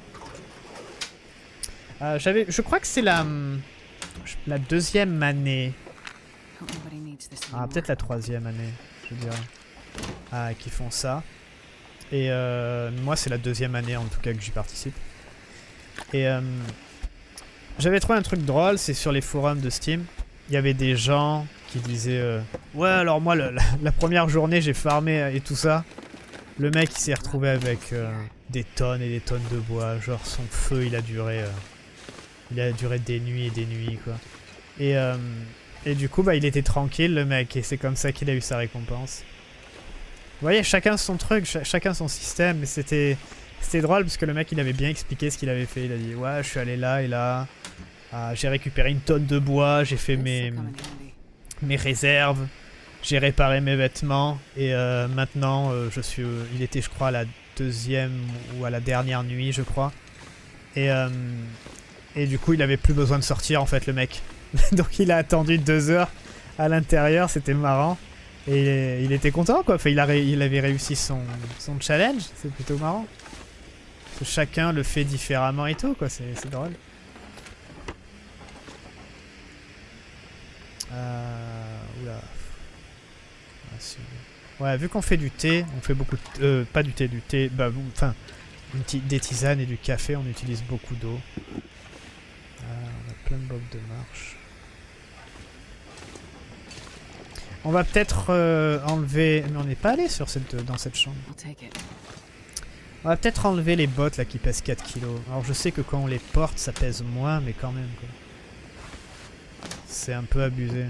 Euh, j'avais, je crois que c'est la, la deuxième année. Ah, peut-être la troisième année, je dirais. Ah, qui font ça. Et euh, moi, c'est la deuxième année en tout cas que j'y participe. Et euh, j'avais trouvé un truc drôle, c'est sur les forums de Steam. Il y avait des gens qui disaient euh, ouais, alors moi, le, la, la première journée, j'ai farmé et tout ça. Le mec, il s'est retrouvé avec euh, des tonnes et des tonnes de bois. Genre, son feu, il a duré... Euh, il a duré des nuits et des nuits, quoi. Et, euh, et du coup, bah, il était tranquille, le mec. Et c'est comme ça qu'il a eu sa récompense. Vous voyez, chacun son truc, ch chacun son système. Mais c'était c'était drôle parce que le mec, il avait bien expliqué ce qu'il avait fait. Il a dit, ouais, je suis allé là et là. Ah, j'ai récupéré une tonne de bois. J'ai fait mes, mes réserves. J'ai réparé mes vêtements et euh, maintenant euh, je suis, euh, il était je crois à la deuxième ou à la dernière nuit je crois et, euh, et du coup il avait plus besoin de sortir en fait le mec. Donc il a attendu deux heures à l'intérieur, c'était marrant et il, il était content quoi, enfin, il, a il avait réussi son, son challenge, c'est plutôt marrant. Parce que chacun le fait différemment et tout quoi, c'est drôle. Euh, oula. Ouais, vu qu'on fait du thé, on fait beaucoup de... Euh, pas du thé, du thé... Bah, enfin, des tisanes et du café, on utilise beaucoup d'eau. Euh, on a plein de blocs de marche. On va peut-être euh, enlever... Mais on n'est pas allé sur cette, dans cette chambre. On va peut-être enlever les bottes là qui pèsent quatre kilos. Alors je sais que quand on les porte, ça pèse moins, mais quand même, quoi. C'est un peu abusé.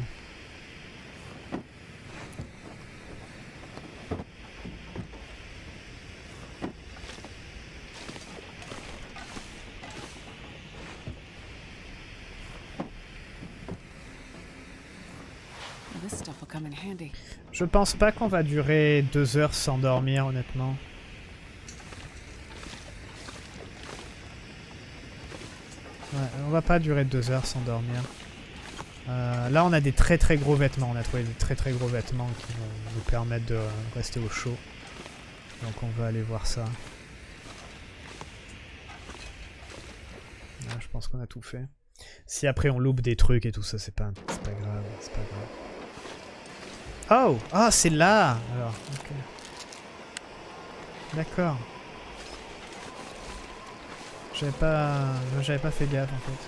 Je pense pas qu'on va durer deux heures sans dormir, honnêtement. Ouais, on va pas durer deux heures sans dormir. Euh, là, on a des très très gros vêtements. On a trouvé des très très gros vêtements qui vont nous permettre de rester au chaud. Donc on va aller voir ça. Là, je pense qu'on a tout fait. Si après on loupe des trucs et tout ça, c'est pas, c'est pas grave, c'est pas grave. Oh! Ah, c'est là! Alors, ok. D'accord. J'avais pas... J'avais pas fait gaffe, en fait.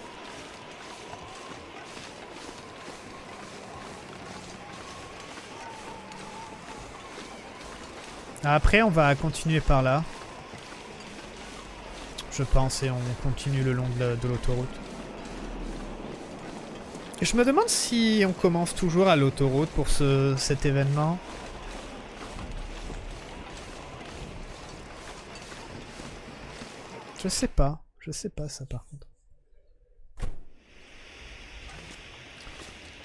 Après, on va continuer par là. Je pense, et on continue le long de l'autoroute. Et je me demande si on commence toujours à l'autoroute pour ce, cet événement. Je sais pas. Je sais pas ça par contre.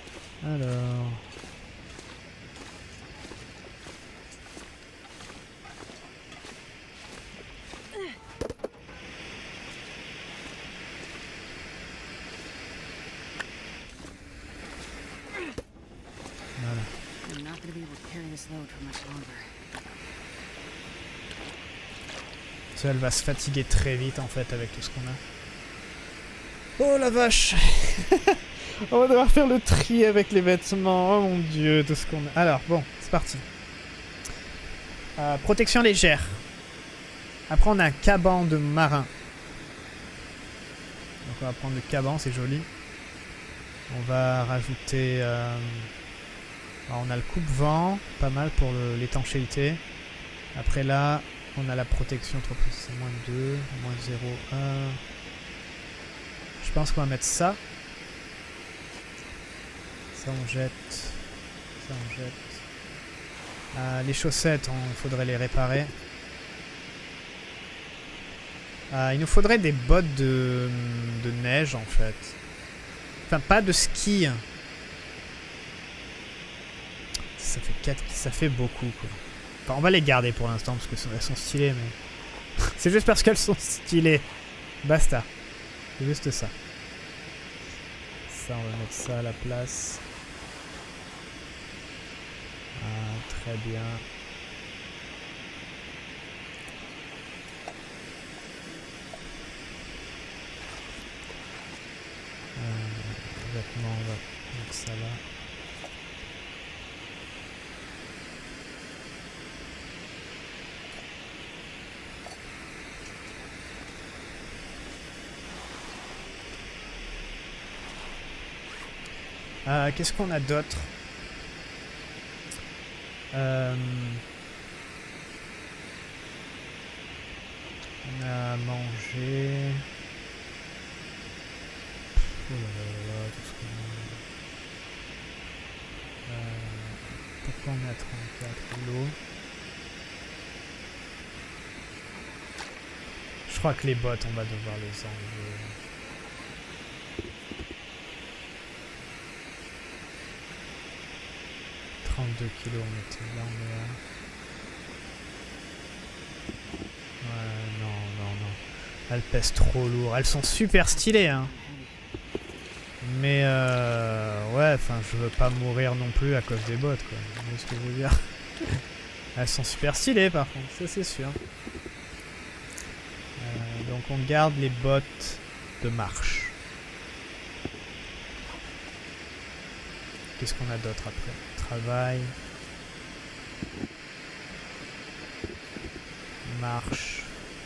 Alors... Ça, elle va se fatiguer très vite en fait avec tout ce qu'on a. Oh la vache. On va devoir faire le tri avec les vêtements. Oh mon dieu, tout ce qu'on a. Alors, bon, c'est parti. Euh, protection légère. Après, on a un caban de marin. Donc, on va prendre le caban, c'est joli. On va rajouter... Euh... Alors, on a le coupe-vent, pas mal pour l'étanchéité. Après, là, on a la protection. trois plus c'est moins deux, moins zéro, un... Je pense qu'on va mettre ça. Ça on jette. Ça on jette. Euh, les chaussettes, il faudrait les réparer. Euh, il nous faudrait des bottes de, de neige en fait. Enfin pas de ski. Ça fait quatre, ça fait beaucoup quoi. Enfin, on va les garder pour l'instant parce qu'elles sont stylées mais... C'est juste parce qu'elles sont stylées. Basta. C'est juste ça. Ça, on va mettre ça à la place. Ah, très bien. Euh, vêtements, on va mettre ça là. Euh, Qu'est-ce qu'on a d'autre? euh, On a à manger. Oh là là là là, tout ce qu'on a. Euh, pourquoi on est à trente-quatre? L'eau. Je crois que les bottes, on va devoir les enlever. trente-deux kilos, on était là, on est là. Ouais, non, non, non. Elles pèsent trop lourd. Elles sont super stylées, hein. Mais, euh, ouais, enfin, je veux pas mourir non plus à cause des bottes, quoi. Vous voyez ce que je veux dire? Elles sont super stylées, par contre, ça c'est sûr. Euh, donc, on garde les bottes de marche. Qu'est-ce qu'on a d'autre après? Travail. Marche.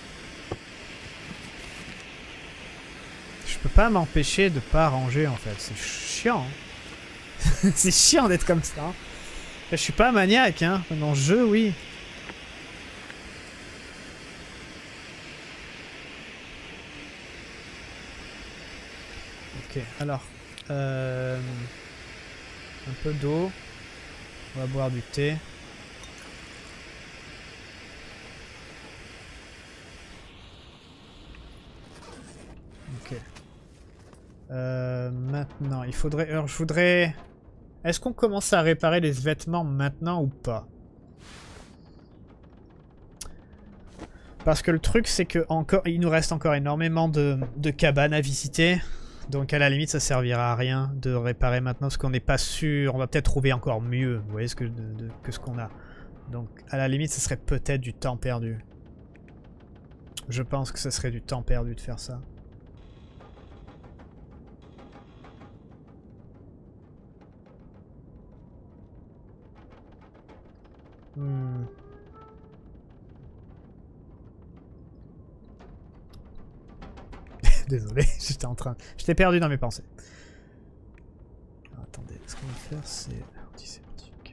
Je peux pas m'empêcher de pas ranger en fait. C'est chiant. Hein. C'est chiant d'être comme ça. Hein. Je suis pas maniaque, hein. Dans le jeu, oui. Ok, alors. Euh... Un peu d'eau. On va boire du thé. Ok. Euh, maintenant, il faudrait... Alors, je voudrais... Est-ce qu'on commence à réparer les vêtements maintenant ou pas? Parce que le truc, c'est que encore, il nous reste encore énormément de, de cabanes à visiter. Donc à la limite ça servira à rien de réparer maintenant parce qu'on n'est pas sûr, on va peut-être trouver encore mieux, vous voyez ce que, de, de, que ce qu'on a. Donc à la limite ce serait peut-être du temps perdu. Je pense que ce serait du temps perdu de faire ça. Hmm. Désolé, j'étais en train... J'étais perdu dans mes pensées. Alors, attendez, ce qu'on va faire, c'est... Antiseptique.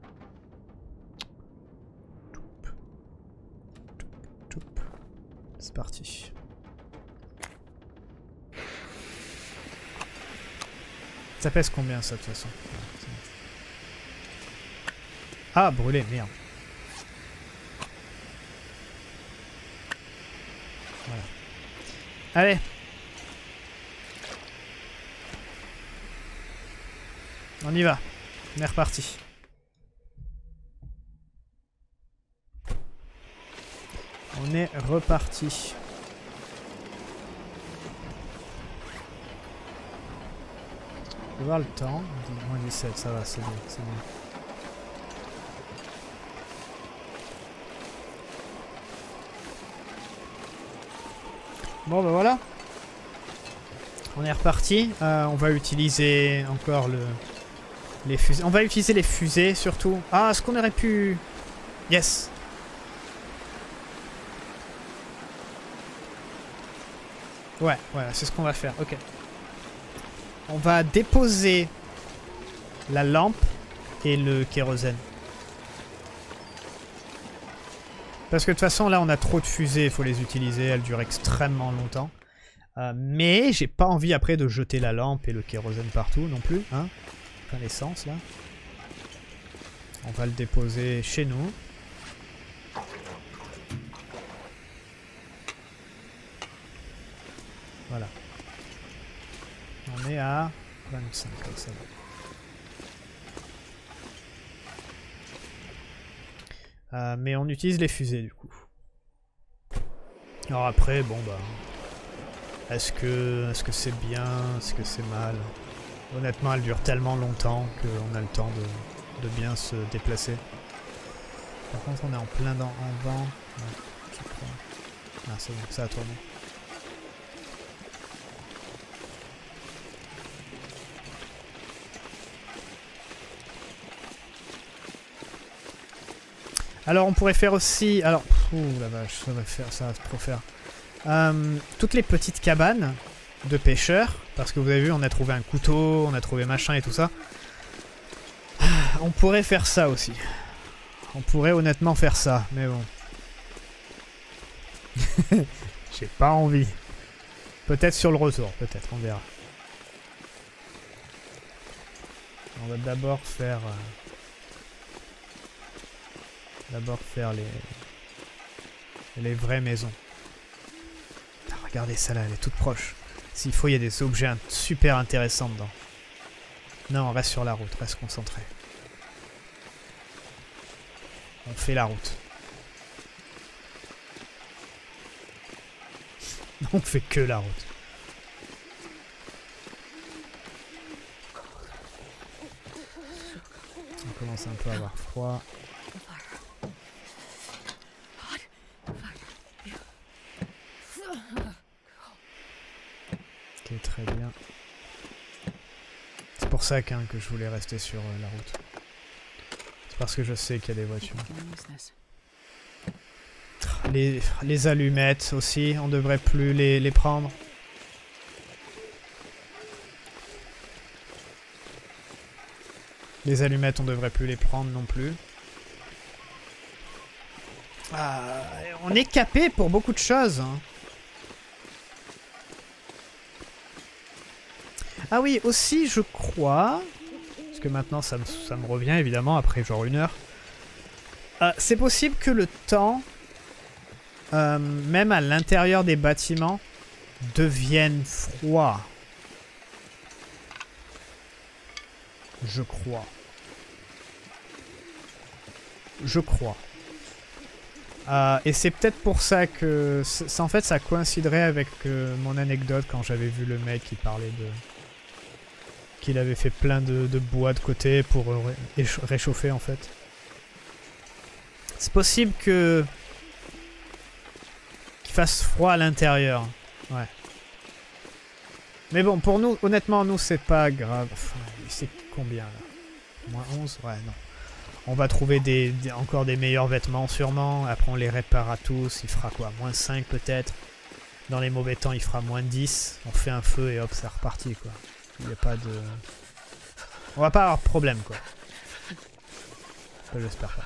Toup. Toup. Toup. C'est parti. Ça pèse combien, ça, de toute façon? Ah, brûlé, merde. Voilà. Allez. On y va. On est reparti. On est reparti. On va voir le temps. moins dix-sept, ça va, c'est bien, c'est bien. Bon bah voilà. On est reparti. Euh, on va utiliser encore le... les fusées. On va utiliser les fusées surtout. Ah, est-ce qu'on aurait pu... Yes. Ouais, voilà, c'est ce qu'on va faire. Ok. On va déposer la lampe et le kérosène. Parce que de toute façon, là, on a trop de fusées, il faut les utiliser, elles durent extrêmement longtemps. Euh, mais j'ai pas envie après de jeter la lampe et le kérosène partout non plus. Hein, enfin, l'essence, là. On va le déposer chez nous. Voilà. On est à vingt-cinq, comme ça va. Euh, mais on utilise les fusées du coup. Alors après, bon bah... Est-ce que est-ce que c'est bien? Est-ce que c'est mal? Honnêtement, elle dure tellement longtemps qu'on a le temps de, de bien se déplacer. Par contre, on est en plein dans, en vent. Ouais, je crois. Ah, c'est bon, ça a tourné. Alors on pourrait faire aussi... Alors, ouh la vache, ça va, faire, ça va trop faire. Euh, toutes les petites cabanes de pêcheurs, parce que vous avez vu, on a trouvé un couteau, on a trouvé machin et tout ça. On pourrait faire ça aussi. On pourrait honnêtement faire ça, mais bon. J'ai pas envie. Peut-être sur le retour, peut-être, on verra. On va d'abord faire... Euh... D'abord faire les... les vraies maisons. Ah, regardez celle-là, elle est toute proche. S'il faut, il y a des objets super intéressants dedans. Non, on reste sur la route, reste concentré. On fait la route. On fait que la route. On commence un peu à avoir froid. Ok, très bien. C'est pour ça hein, que je voulais rester sur euh, la route. C'est parce que je sais qu'il y a des voitures. Les, les allumettes aussi, on devrait plus les, les prendre. Les allumettes, on devrait plus les prendre non plus. Ah, on est capé pour beaucoup de choses. Hein. Ah oui, aussi, je crois... Parce que maintenant, ça me, ça me revient, évidemment, après genre une heure. Euh, c'est possible que le temps, euh, même à l'intérieur des bâtiments, devienne froid. Je crois. Je crois. Euh, et c'est peut-être pour ça que... En fait, ça coïnciderait avec euh, mon anecdote quand j'avais vu le mec qui parlait de... qu'il avait fait plein de, de bois de côté pour euh, ré réchauffer, en fait. C'est possible que... qu'il fasse froid à l'intérieur. Ouais. Mais bon, pour nous, honnêtement, nous, c'est pas grave. Enfin, c'est combien, là? Moins onze? Ouais, non. On va trouver des, des, encore des meilleurs vêtements, sûrement. Après, on les répare à tous. Il fera quoi? Moins cinq, peut-être. Dans les mauvais temps, il fera moins dix. On fait un feu et hop, c'est reparti, quoi. Il n'y a pas de... On va pas avoir de problème, quoi. Enfin, j'espère pas.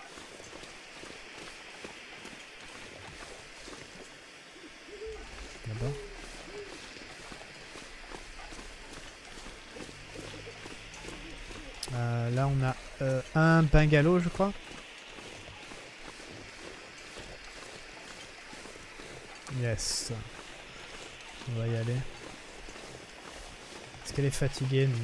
D'abord. Euh, là, on a euh, un bungalow, je crois. Yes. On va y aller. Est-ce qu'elle est fatiguée? Non.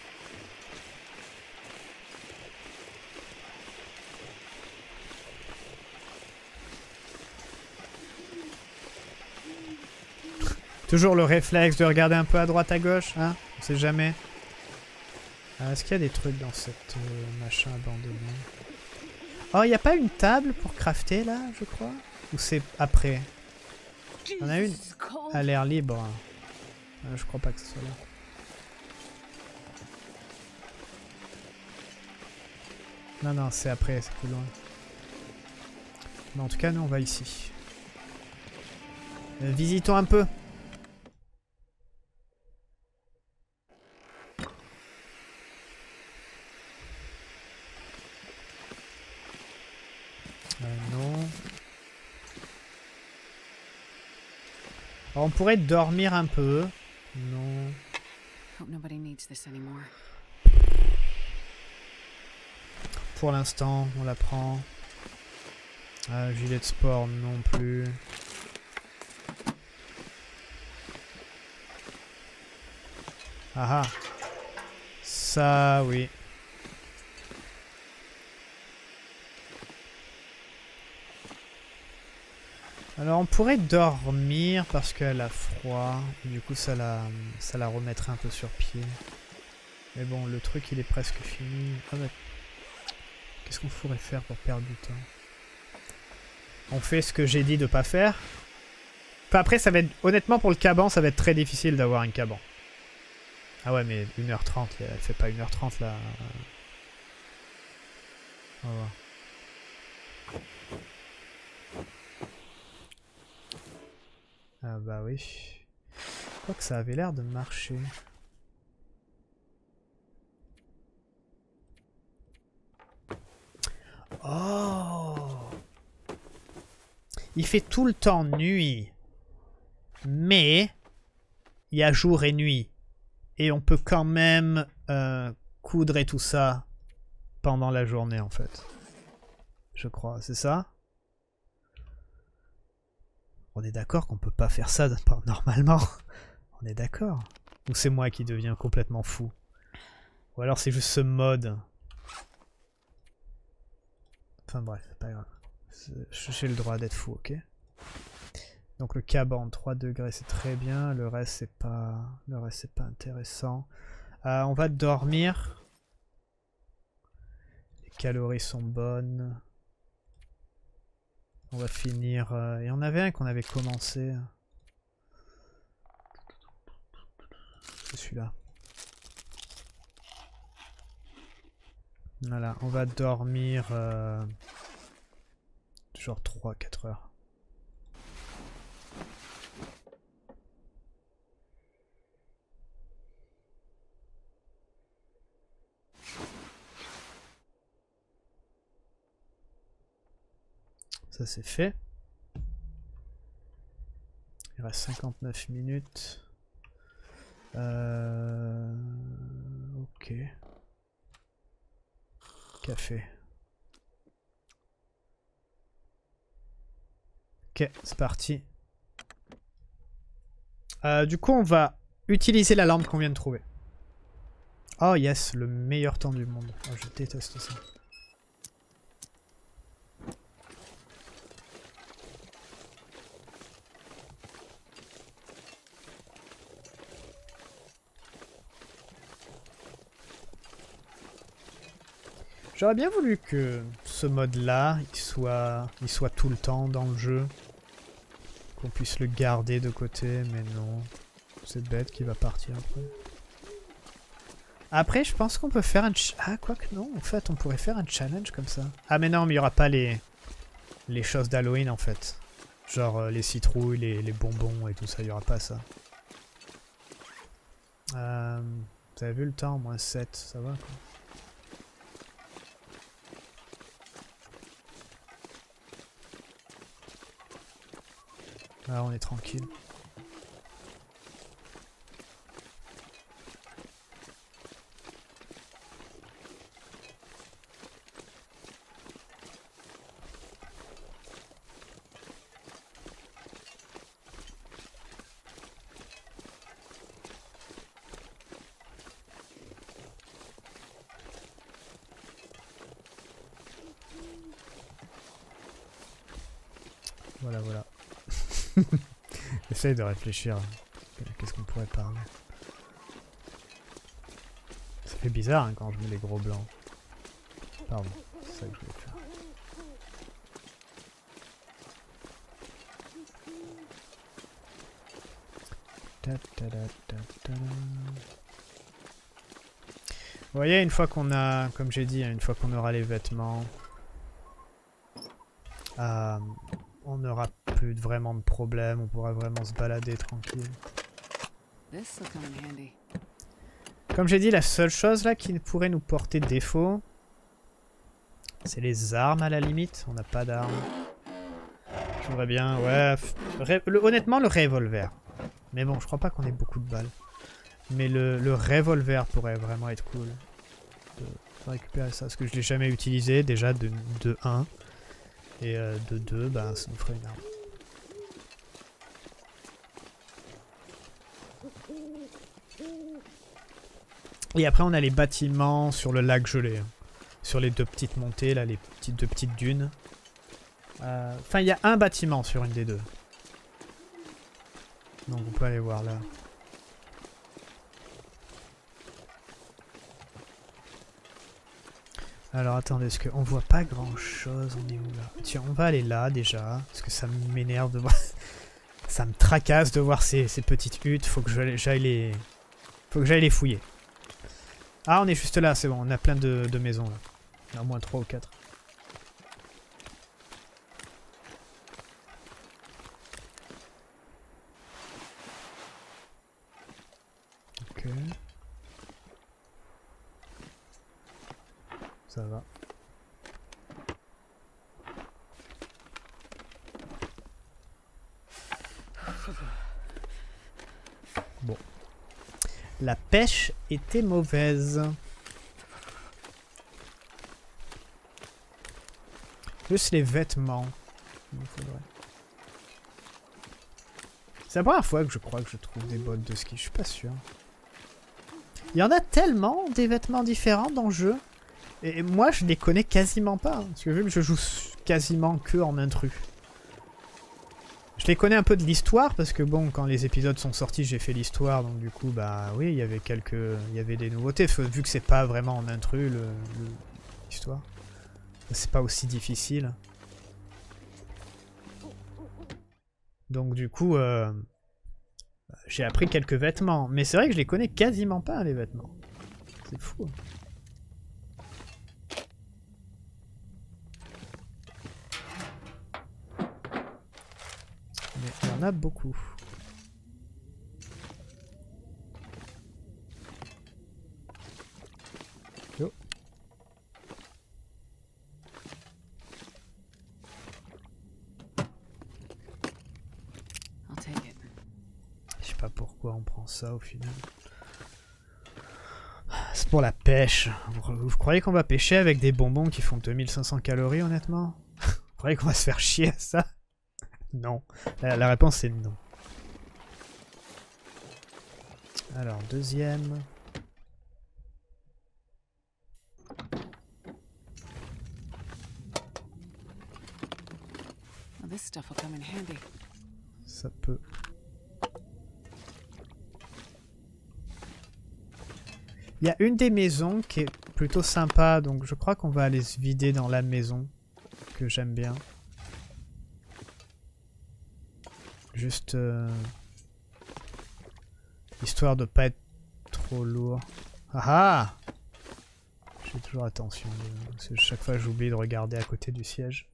Toujours le réflexe de regarder un peu à droite à gauche, hein? On sait jamais. Euh, Est-ce qu'il y a des trucs dans cette euh, machin abandonné? Oh, il n'y a pas une table pour crafter là, je crois? Ou c'est après? Il y en a une à l'air libre. Ah, je crois pas que ce soit là. Non, non, c'est après, c'est plus loin. Mais en tout cas, nous, on va ici. Euh, visitons un peu. Euh, non. Alors, on pourrait dormir un peu. Non. Pour l'instant, on la prend. Ah, gilet de sport non plus. Ah ah. Ça, oui. Alors on pourrait dormir parce qu'elle a froid. Du coup ça la, ça la remettrait un peu sur pied. Mais bon, le truc il est presque fini. Ah bah, qu'est-ce qu'on pourrait faire pour perdre du temps? On fait ce que j'ai dit de pas faire. Enfin, après ça va être... Honnêtement pour le caban ça va être très difficile d'avoir un caban. Ah ouais mais une heure trente, elle fait pas une heure trente là. On va voir. Ah bah oui. Je crois que ça avait l'air de marcher. Oh! Il fait tout le temps nuit. Mais il y a jour et nuit. Et on peut quand même euh, coudre et tout ça pendant la journée en fait. Je crois, c'est ça? On est d'accord qu'on peut pas faire ça normalement. On est d'accord. Ou c'est moi qui deviens complètement fou. Ou alors c'est juste ce mode. Enfin bref, c'est pas grave. J'ai le droit d'être fou, ok? Donc le caban, trois degrés, c'est très bien. Le reste, c'est pas... Le reste, c'est pas intéressant. Euh, on va dormir. Les calories sont bonnes. On va finir... Euh... Il y en avait un qu'on avait commencé. C'est celui-là. Voilà, on va dormir... Euh... genre trois à quatre heures. Ça c'est fait. Il reste cinquante-neuf minutes. Euh... Ok. Café. Ok, c'est parti. Euh, du coup, on va utiliser la lampe qu'on vient de trouver. Oh yes, le meilleur temps du monde. Oh, je déteste ça. J'aurais bien voulu que ce mode-là, il soit, il soit tout le temps dans le jeu. Qu'on puisse le garder de côté, mais non. C'est bête qui va partir après. Après, je pense qu'on peut faire un... Ah, quoi que non, en fait, on pourrait faire un challenge comme ça. Ah, mais non, mais il n'y aura pas les, les choses d'Halloween, en fait. Genre euh, les citrouilles, les, les bonbons et tout ça, il n'y aura pas ça. Euh, vous avez vu le temps, moins sept, ça va quoi. Là, on est tranquille. Voilà, voilà. J'essaye de réfléchir. Qu'est-ce qu'on pourrait parler? Ça fait bizarre hein, quand je mets les gros blancs. Pardon, c'est ça que je voulais faire. Vous voyez, une fois qu'on a, comme j'ai dit, une fois qu'on aura les vêtements, euh, on n'aura plus vraiment de problème, on pourra vraiment se balader tranquille. Comme j'ai dit, la seule chose là qui pourrait nous porter défaut, c'est les armes à la limite. On n'a pas d'armes. Je voudrais bien, ouais. Le, honnêtement, le revolver. Mais bon, je crois pas qu'on ait beaucoup de balles. Mais le, le revolver pourrait vraiment être cool. De, de récupérer ça, parce que je l'ai jamais utilisé. Déjà de, de un. Et euh, de deux, bah, ça nous ferait une arme. Et après, on a les bâtiments sur le lac gelé. Sur les deux petites montées, là, les petites, deux petites dunes. Euh, enfin, il y a un bâtiment sur une des deux. Donc, on peut aller voir là. Alors, attendez, est-ce qu'on voit pas grand-chose? On est où, là? Tiens, on va aller là, déjà. Parce que ça m'énerve de voir... ça me tracasse de voir ces, ces petites huttes. Faut que j'aille les... Faut que j'aille les fouiller. Ah, on est juste là, c'est bon. On a plein de, de maisons, là. Il y en a au moins trois ou quatre. Ok. Ça va. Bon. La pêche était mauvaise. Juste les vêtements. C'est la première fois que je crois que je trouve des bottes de ski, je suis pas sûr. Il y en a tellement des vêtements différents dans le jeu. Et moi je les connais quasiment pas. Hein, parce que vu que je joue quasiment que en intrus. Je les connais un peu de l'histoire parce que bon, quand les épisodes sont sortis, j'ai fait l'histoire. Donc du coup, bah oui, il y avait quelques... Il y avait des nouveautés. Vu que c'est pas vraiment en intrus l'histoire. C'est pas aussi difficile. Donc du coup, euh, j'ai appris quelques vêtements. Mais c'est vrai que je les connais quasiment pas, les vêtements. C'est fou. Mais il y en a beaucoup. Yo. Je sais pas pourquoi on prend ça au final. C'est pour la pêche. Vous, vous croyez qu'on va pêcher avec des bonbons qui font deux mille cinq cents calories honnêtement? Vous croyez qu'on va se faire chier à ça? Non. La, la réponse est non. Alors, deuxième. Ça peut. Il y a une des maisons qui est plutôt sympa, donc je crois qu'on va aller se vider dans la maison que j'aime bien. Juste euh, histoire de pas être trop lourd. Ah ah! Je fais toujours attention, de... parce que chaque fois j'oublie de regarder à côté du siège.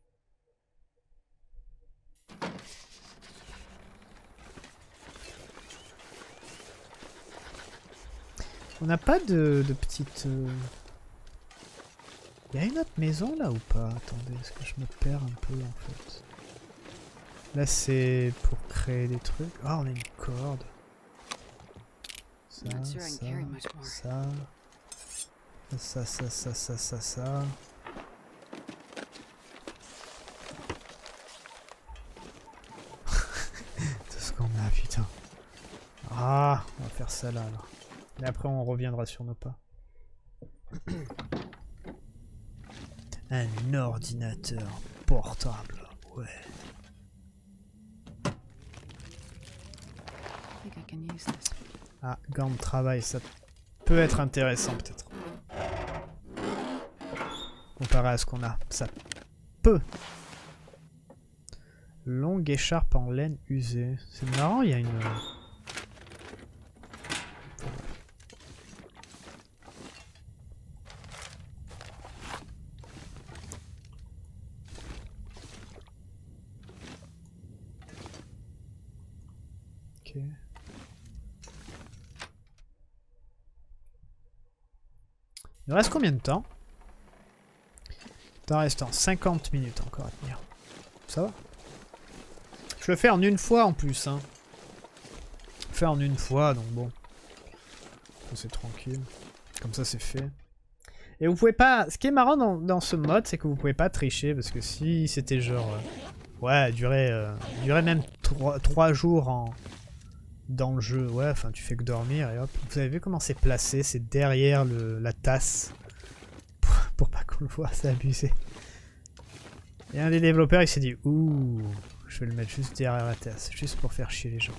On n'a pas de, de petite... Il euh... y a une autre maison là ou pas? Attendez, est-ce que je me perds un peu en fait? Là c'est pour créer des trucs. Ah, on a une corde. Ça, ça, ça. Ça, ça, ça, ça, ça, ça. Tout ce qu'on a, putain. Ah, on va faire ça là alors. Et après on reviendra sur nos pas. Un ordinateur portable, ouais. Ah, gants de travail, ça peut être intéressant peut-être. Comparé à ce qu'on a, ça peut. Longue écharpe en laine usée. C'est marrant, il y a une... Ok. Il nous reste combien de temps? Temps restant cinquante minutes encore à tenir. Ça va? Je le fais en une fois en plus. Hein. Je le fais en une fois, donc bon. C'est tranquille. Comme ça, c'est fait. Et vous pouvez pas... Ce qui est marrant dans, dans ce mode, c'est que vous pouvez pas tricher. Parce que si c'était genre... Euh... Ouais, durer, euh... durer même trois jours en... dans le jeu. Ouais, enfin, tu fais que dormir et hop. Vous avez vu comment c'est placé? C'est derrière le... la tasse. Pour, pour pas qu'on le voit, c'est abusé. Et un des développeurs, il s'est dit... Ouh, je vais le mettre juste derrière la tasse. Juste pour faire chier les gens.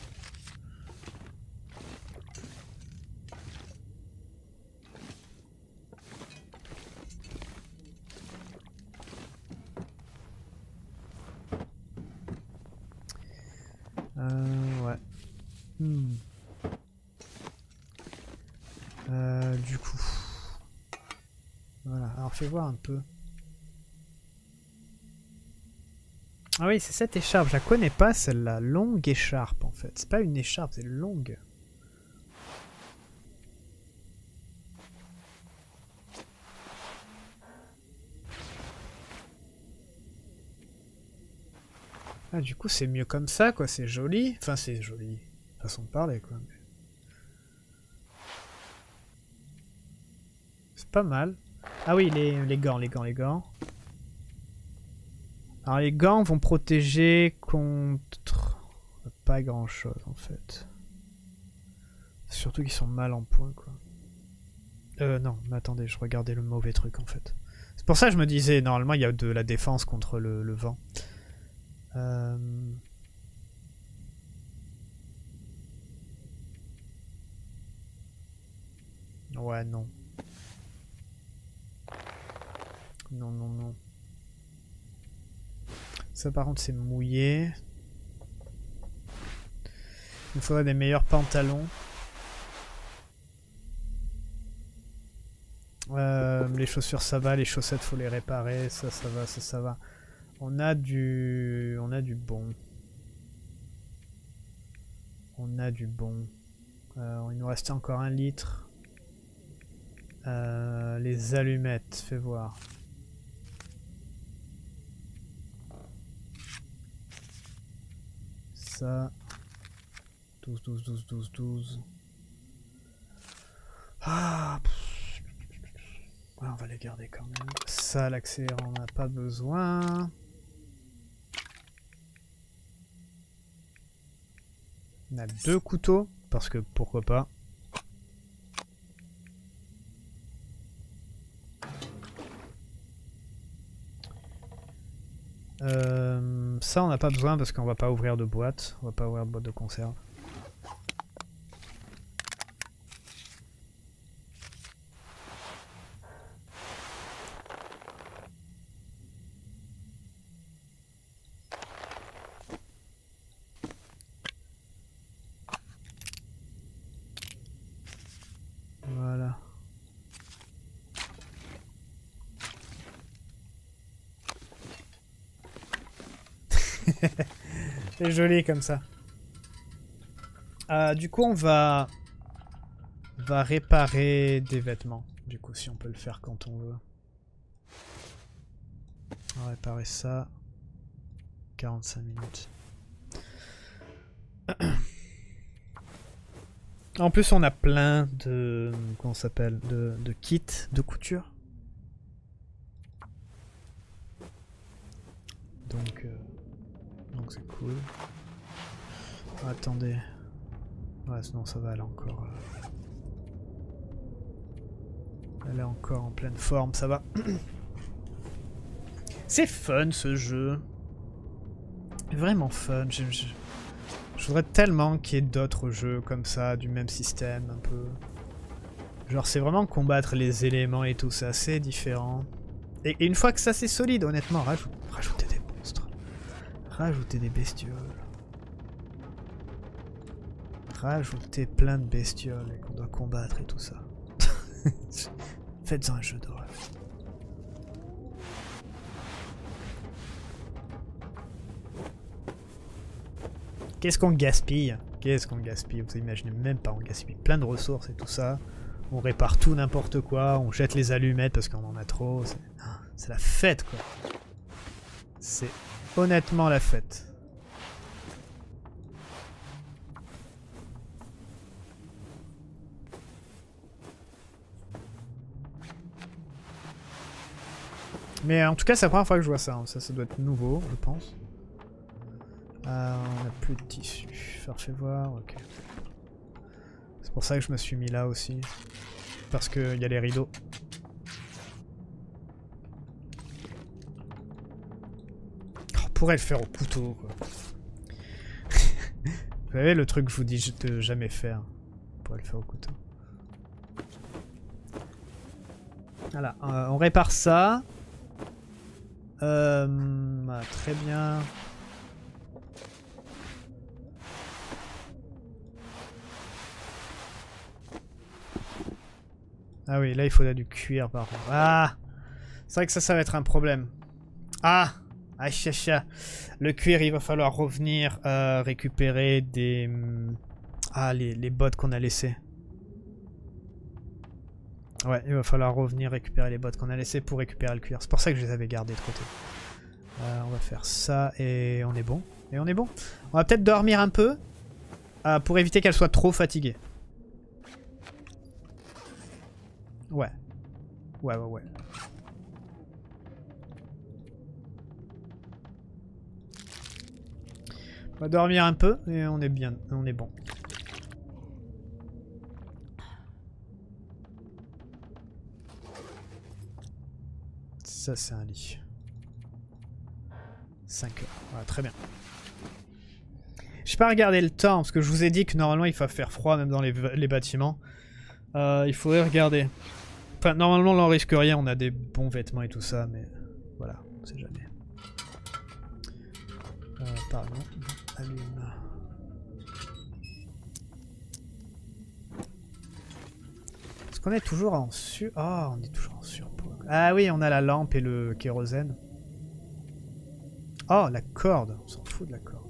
Euh, ouais. Hmm. Euh, du coup. Voilà, alors fais voir un peu. Ah oui, c'est cette écharpe, je la connais pas, celle-là. Longue écharpe en fait. C'est pas une écharpe, c'est longue. Ah, du coup, c'est mieux comme ça, quoi. C'est joli. Enfin, c'est joli. Façon de parler, quoi. C'est pas mal. Ah oui, les, les gants, les gants, les gants. Alors, les gants vont protéger contre... Pas grand-chose, en fait. Surtout qu'ils sont mal en point, quoi. Euh, non, mais attendez, je regardais le mauvais truc, en fait. C'est pour ça que je me disais, normalement, il y a de la défense contre le, le vent. Euh... Ouais, non. Non, non, non. Ça, par contre, c'est mouillé. Il me faudrait des meilleurs pantalons. Euh, les chaussures, ça va. Les chaussettes, faut les réparer. Ça, ça va, ça, ça va. On a du... On a du bon. On a du bon. Euh, il nous restait encore un litre. Euh, les allumettes, fais voir. Ça. douze, douze, douze, douze, douze. Ah, ouais, on va les garder quand même. Ça, l'accélérant, on n'a pas besoin. On a deux couteaux, parce que pourquoi pas. Euh, ça, on n'a pas besoin parce qu'on va pas ouvrir de boîte. On va pas ouvrir de boîte de conserve. Voilà. C'est joli comme ça. Euh, du coup, on va... va réparer des vêtements. Du coup, si on peut le faire quand on veut. On va réparer ça. quarante-cinq minutes. En plus, on a plein de... Comment ça s'appelle, de, de kits de couture. Donc... Euh... Donc c'est cool. Oh, attendez. Ouais, sinon ça va, elle est encore... Euh... Elle est encore en pleine forme, ça va. C'est fun ce jeu. Vraiment fun. Je, je, je voudrais tellement qu'il y ait d'autres jeux comme ça, du même système, un peu. Genre c'est vraiment combattre les éléments et tout, c'est assez différent. Et, et une fois que ça c'est solide, honnêtement, rajoute, rajoutez des monstres. Rajoutez des bestioles. Rajoutez plein de bestioles et qu'on doit combattre et tout ça. Faites-en un jeu d'horreur. Qu'est-ce qu'on gaspille? Qu'est-ce qu'on gaspille? Vous imaginez même pas, on gaspille plein de ressources et tout ça. On répare tout n'importe quoi, on jette les allumettes parce qu'on en a trop. C'est la fête quoi. C'est honnêtement la fête. Mais en tout cas, c'est la première fois que je vois ça. Hein. Ça, ça doit être nouveau, je pense. Euh, on n'a plus de tissu. Faire fait voir, ok. C'est pour ça que je me suis mis là aussi. Parce qu'il y a les rideaux. Oh, on pourrait le faire au couteau, quoi. Vous savez, le truc que je vous dis de jamais faire. On pourrait le faire au couteau. Voilà, euh, on répare ça. Euh, ah, très bien. Ah oui, là il faudra du cuir par contre. Ah, c'est vrai que ça, ça va être un problème. Ah, ah, chacha. Le cuir, il va falloir revenir euh, récupérer des... Ah, les, les bottes qu'on a laissées. Ouais, il va falloir revenir récupérer les bottes qu'on a laissées pour récupérer le cuir. C'est pour ça que je les avais gardées de côté. Euh, on va faire ça et on est bon. Et on est bon. On va peut-être dormir un peu euh, pour éviter qu'elle soit trop fatiguée. Ouais. Ouais, ouais, ouais. On va dormir un peu et on est bien, on est bon. Ça, c'est un lit. cinq heures. Voilà, très bien. J'ai pas regardé le temps, parce que je vous ai dit que normalement il va faire froid même dans les, les bâtiments. Euh, il faudrait regarder. Enfin, normalement là on risque rien, on a des bons vêtements et tout ça, mais voilà, on sait jamais. Euh, pardon, allume. Est-ce qu'on est toujours en sur... Ah, oh, on est toujours en surpoids. Ah oui, on a la lampe et le kérosène. Oh, la corde. On s'en fout de la corde.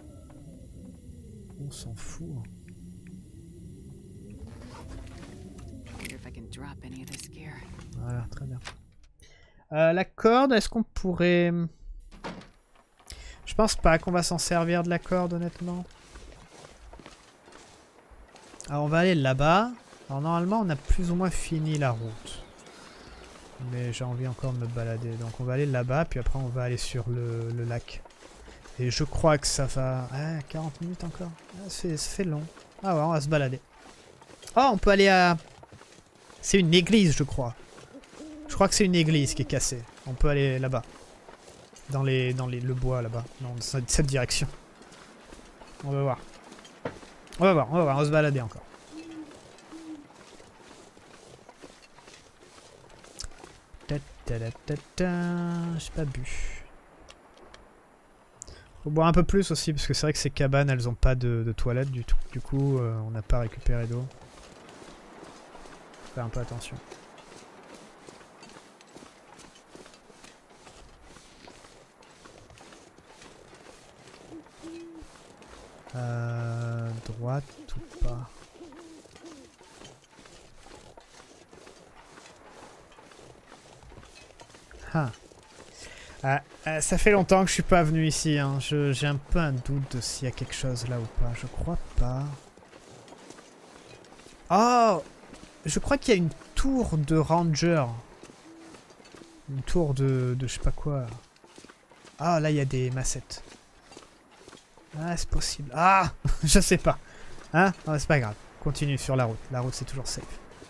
On s'en fout. Voilà, très bien. Euh, la corde, est-ce qu'on pourrait... Je pense pas qu'on va s'en servir de la corde, honnêtement. Alors, on va aller là-bas. Alors, normalement, on a plus ou moins fini la route. Mais j'ai envie encore de me balader. Donc, on va aller là-bas, puis après, on va aller sur le, le lac. Et je crois que ça va... Ah, quarante minutes encore. Ah, ça, fait, ça fait long. Ah ouais, on va se balader. Oh, on peut aller à... C'est une église, je crois. Je crois que c'est une église qui est cassée. On peut aller là-bas. Dans les, dans les, le bois, là-bas. Dans cette direction. On va voir. On va voir, on va voir. On va se balader encore. J'ai pas bu. Faut boire un peu plus aussi, parce que c'est vrai que ces cabanes, elles ont pas de, de toilettes du tout. Du coup, euh, on n'a pas récupéré d'eau. Faut faire un peu attention. Euh, droite ou pas? Ah. Ah, ah, ça fait longtemps que je suis pas venu ici. Hein. J'ai un peu un doute de s'il y a quelque chose là ou pas. Je crois pas. Oh! Je crois qu'il y a une tour de ranger. Une tour de, de je sais pas quoi. Ah, là il y a des massettes. Ah, c'est possible. Ah! Je sais pas. Hein? Oh, c'est pas grave. Continue sur la route. La route c'est toujours safe.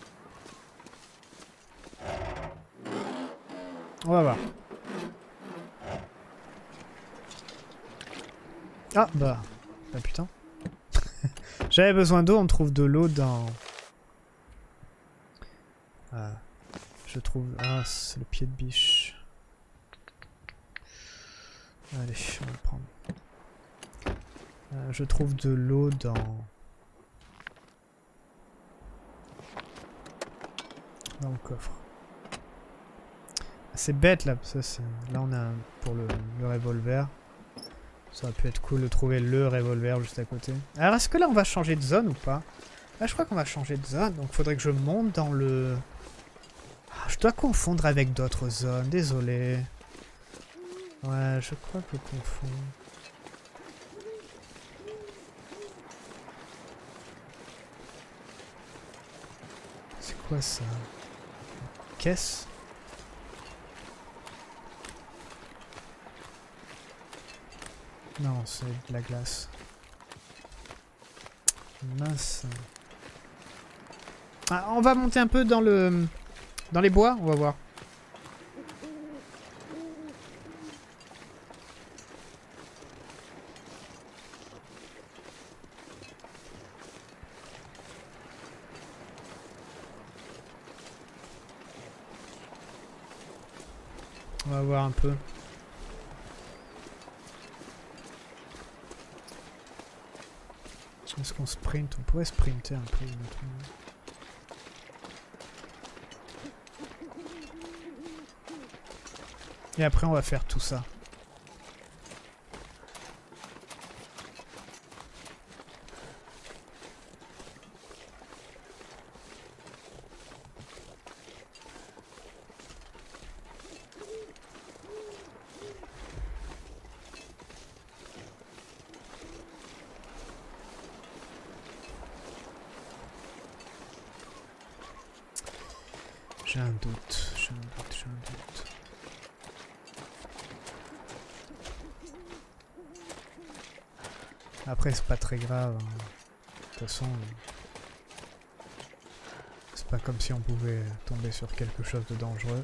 On va voir. Ah bah, bah putain. J'avais besoin d'eau, on trouve de l'eau dans... Ah, je trouve... Ah, c'est le pied de biche. Allez, on va le prendre. Euh, je trouve de l'eau dans... Dans le coffre. C'est bête là, ça, là on a un... pour le, le revolver. Ça aurait pu être cool de trouver le revolver juste à côté. Alors est-ce que là on va changer de zone ou pas? Là je crois qu'on va changer de zone, donc faudrait que je monte dans le... Ah, je dois confondre avec d'autres zones, désolé. Ouais, je crois que je confonds. C'est quoi ça? Caisse? Non, c'est de la glace. Mince. Ah, on va monter un peu dans le... Dans les bois, on va voir. On va voir un peu. Est-ce qu'on sprint? On pourrait sprinter un peu. Et après on va faire tout ça. J'ai un doute, j'ai un doute, j'ai un doute. Après c'est pas très grave, hein. De toute façon, c'est pas comme si on pouvait tomber sur quelque chose de dangereux.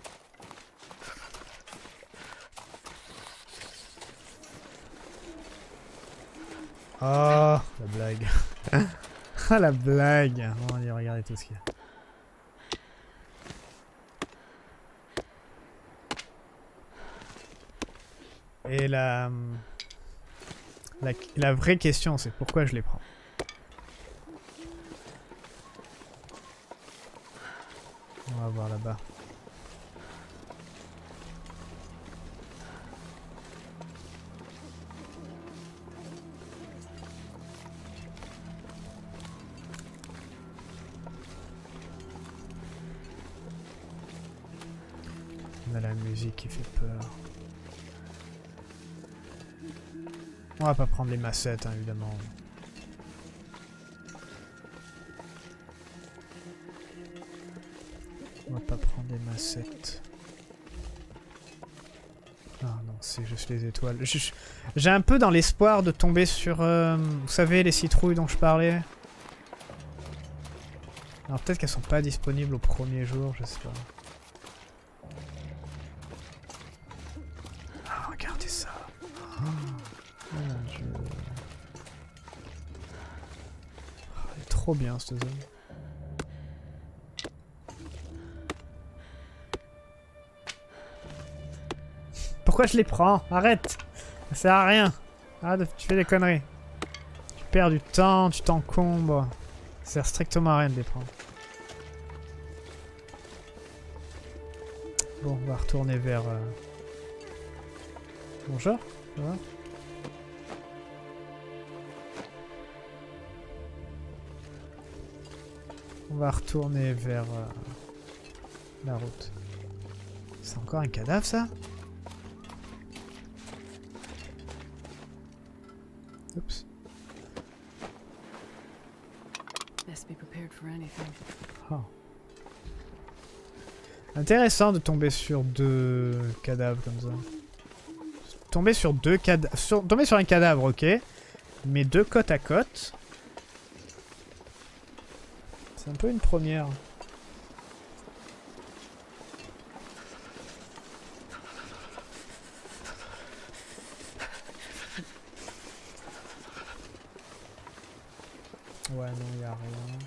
Oh, la blague. Ah la blague. On va aller regarder tout ce qu'il y a. Et la, la, la vraie question, c'est pourquoi je les prends. On va voir là-bas. On a la musique qui fait peur. On va pas prendre les massettes, hein, évidemment. On va pas prendre les massettes. Ah non, c'est juste les étoiles. J'ai un peu dans l'espoir de tomber sur... Euh, vous savez, les citrouilles dont je parlais. Alors peut-être qu'elles sont pas disponibles au premier jour, je sais pas. Ah, regardez ça. Oh. Oh, je... oh, elle est trop bien cette zone. Pourquoi je les prends? Arrête! Ça sert à rien. Arrête, tu fais des conneries. Tu perds du temps, tu t'encombres. Ça sert strictement à rien de les prendre. Bon, on va retourner vers... Euh... Bonjour, ça va? On va retourner vers euh, la route. C'est encore un cadavre, ça? Oups. Oh. Intéressant de tomber sur deux cadavres comme ça. Tomber sur deux cadavres... Sur... Tomber sur un cadavre, ok. Mais deux côte à côte. C'est un peu une première. Ouais, non, il n'y a rien.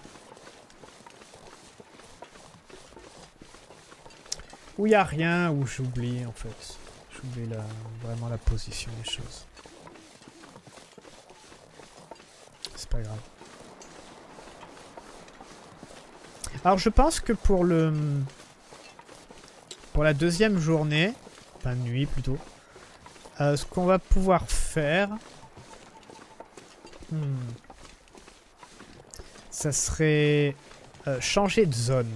Ou il n'y a rien, ou j'oublie en fait. J'oublie la... vraiment la position des choses. C'est pas grave. Alors je pense que pour le... Pour la deuxième journée, enfin nuit plutôt, Euh, ce qu'on va pouvoir faire... Hmm. Ça serait... Euh, changer de zone.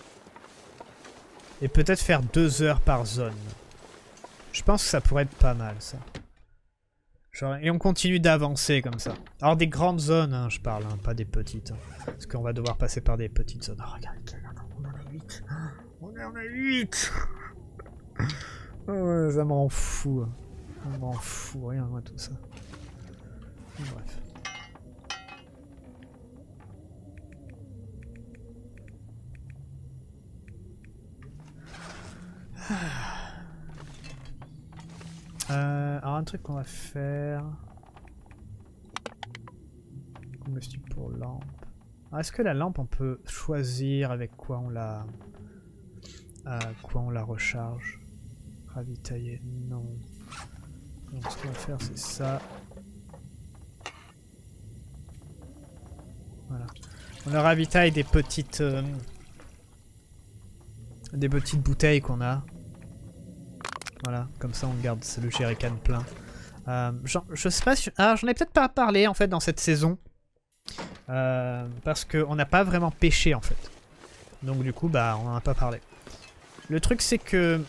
Et peut-être faire deux heures par zone. Je pense que ça pourrait être pas mal, ça. Genre, et on continue d'avancer comme ça. Alors des grandes zones, hein, je parle, hein, pas des petites. Hein, parce qu'on va devoir passer par des petites zones. Oh, regarde, on en a huit. On en a huit. Oh, ouais, ça me rend fou. Ça me rend fou, rien, moi, tout ça. Bref. Euh, alors un truc qu'on va faire... Combustible pour lampe. Est-ce que la lampe on peut choisir avec quoi on la... Euh, quoi on la recharge? Ravitailler, non. Donc ce qu'on va faire c'est ça. Voilà. On la ravitaille des petites... Euh, des petites bouteilles qu'on a. Voilà, comme ça on garde le jerrycan plein. Euh, je sais pas si... Ah, j'en ai peut-être pas parlé en fait dans cette saison. Euh, parce qu'on n'a pas vraiment pêché en fait. Donc du coup, bah on en a pas parlé. Le truc c'est que...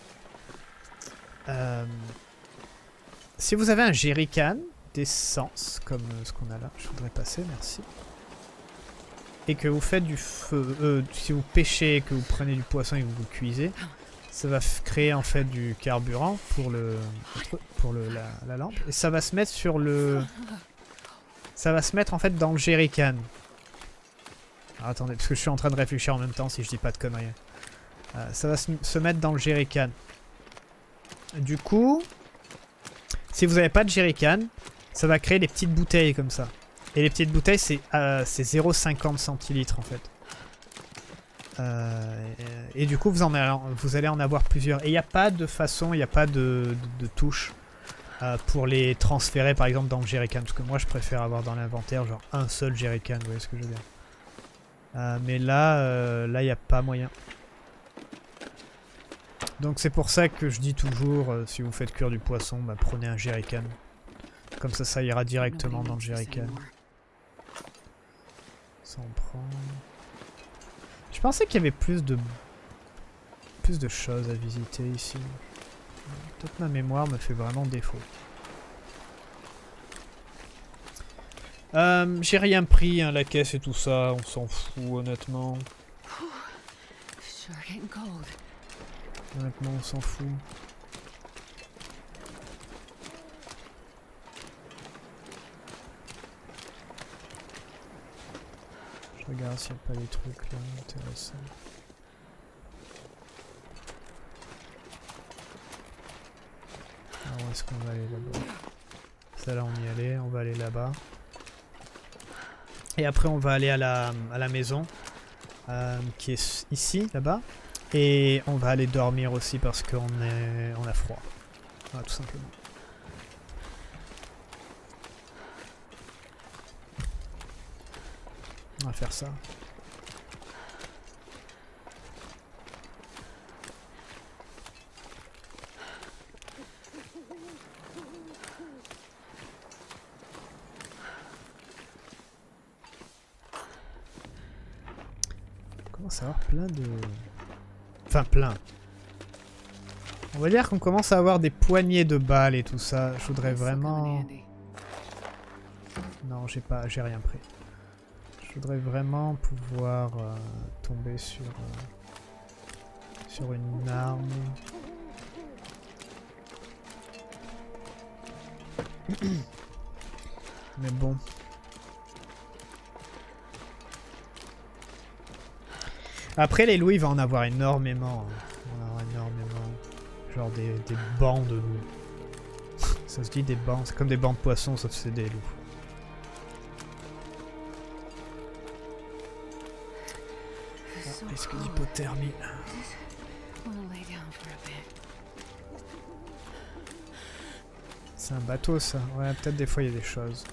Euh, si vous avez un jerrycan d'essence, comme ce qu'on a là, je voudrais passer, merci. Et que vous faites du feu... Euh, si vous pêchez, que vous prenez du poisson et que vous vous cuisez... Ça va créer en fait du carburant pour le pour le la, la lampe et ça va se mettre sur le ça va se mettre en fait dans le jerrycan. Alors, attendez parce que je suis en train de réfléchir en même temps si je dis pas de conneries. Euh, ça va se, se mettre dans le jerrycan. Du coup, si vous n'avez pas de jerrycan, ça va créer des petites bouteilles comme ça. Et les petites bouteilles c'est euh, c'est zéro virgule cinquante centilitres en fait. Euh, et, et du coup vous, en avez, vous allez en avoir plusieurs et il n'y a pas de façon, il n'y a pas de, de, de touche euh, pour les transférer par exemple dans le jerrycan parce que moi je préfère avoir dans l'inventaire genre un seul jerrycan, vous voyez ce que je veux dire. Euh, mais là euh, là il n'y a pas moyen, donc c'est pour ça que je dis toujours euh, si vous faites cuire du poisson, bah, prenez un jerrycan comme ça ça ira directement dans le jerrycan. Ça en prend. Je pensais qu'il y avait plus de plus de choses à visiter ici. Peut-être ma mémoire me fait vraiment défaut. Euh, J'ai rien pris, hein, la caisse et tout ça, on s'en fout honnêtement. Honnêtement, on s'en fout. Je regarde s'il n'y a pas des trucs là intéressants. Alors où est-ce qu'on va aller là-bas? Ça là on y allait, on va aller là-bas. Et après on va aller à la, à la maison euh, qui est ici, là-bas. Et on va aller dormir aussi parce qu'on est, on a froid. Voilà, tout simplement. On va faire ça. On commence à avoir plein de... Enfin plein. On va dire qu'on commence à avoir des poignées de balles et tout ça. Je voudrais vraiment... Non, j'ai pas, j'ai rien pris. Je voudrais vraiment pouvoir euh, tomber sur, euh, sur une arme. Mais bon. Après les loups il va en avoir énormément. Hein. Il va en avoir énormément. Genre des, des bancs de loups. Ça se dit des bancs, c'est comme des bancs de poissons sauf que c'est des loups. Risque d'hypothermie. C'est un bateau ça. Ouais, peut-être des fois il y a des choses.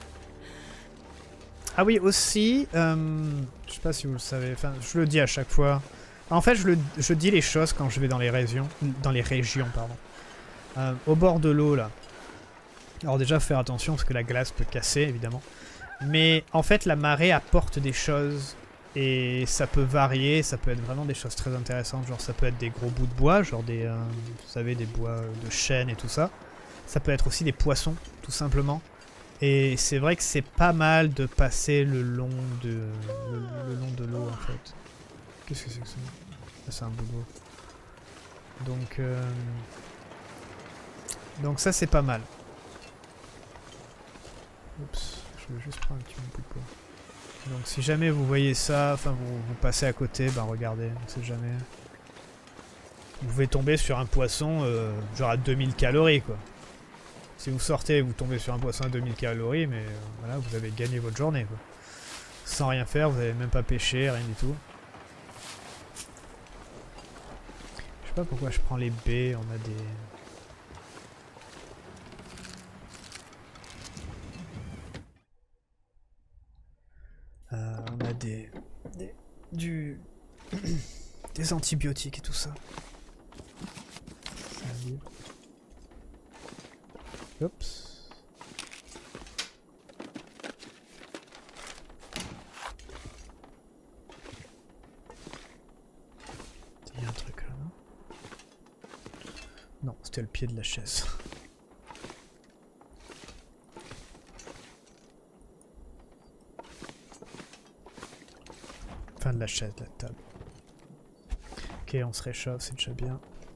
Ah oui, aussi, euh, je sais pas si vous le savez, enfin je le dis à chaque fois. En fait, je, le, je dis les choses quand je vais dans les régions, dans les régions, pardon. Euh, au bord de l'eau là. Alors déjà faire attention parce que la glace peut casser évidemment. Mais en fait la marée apporte des choses et ça peut varier, ça peut être vraiment des choses très intéressantes. Genre ça peut être des gros bouts de bois, genre des, euh, vous savez, des bois de chêne et tout ça. Ça peut être aussi des poissons tout simplement. Et c'est vrai que c'est pas mal de passer le long de le, le long de l'eau en fait. Qu'est-ce que c'est que ça? Ah, c'est un bout d'eau. Donc euh, donc ça c'est pas mal. Oups, je vais juste prendre un petit bout de bois. Donc si jamais vous voyez ça, enfin vous, vous passez à côté, ben regardez, on sait jamais. Vous pouvez tomber sur un poisson euh, genre à deux mille calories quoi. Si vous sortez et vous tombez sur un poisson à deux mille calories, mais euh, voilà, vous avez gagné votre journée quoi. Sans rien faire, vous n'avez même pas pêché, rien du tout. Je sais pas pourquoi je prends les baies, on a des... Euh, on a des, des du des antibiotiques et tout ça. Oups. Il y a un truc là, non? Non, c'était le pied de la chaise. Enfin de la chaise, de la table. Ok, on se réchauffe, c'est déjà bien.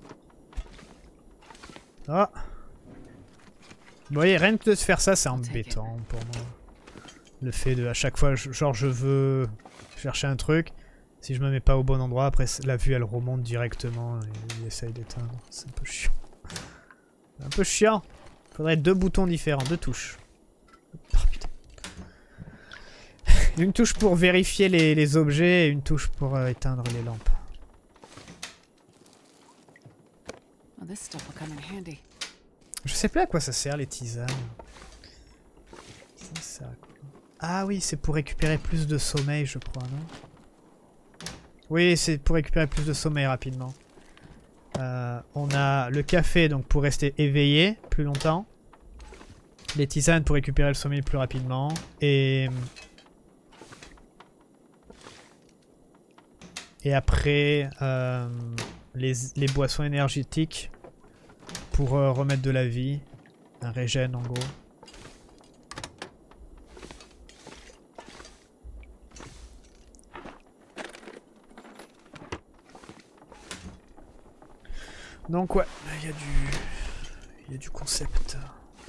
Ah! Vous voyez, rien que de se faire ça, c'est embêtant pour moi. Le fait de, à chaque fois, genre je veux chercher un truc, si je me mets pas au bon endroit, après la vue elle remonte directement et il essaye d'éteindre. C'est un peu chiant. Un peu chiant. Faudrait deux boutons différents, deux touches. Oh putain. Une touche pour vérifier les, les objets et une touche pour euh, éteindre les lampes. Je sais plus à quoi ça sert les tisanes. C'est ça quoi. Ah oui, c'est pour récupérer plus de sommeil je crois, non? Oui, c'est pour récupérer plus de sommeil rapidement. Euh, on a le café donc pour rester éveillé plus longtemps. Les tisanes pour récupérer le sommeil plus rapidement. Et... Et après, euh, les, les boissons énergétiques pour euh, remettre de la vie. Un régène en gros. Donc ouais, il y a du... Il y a du concept.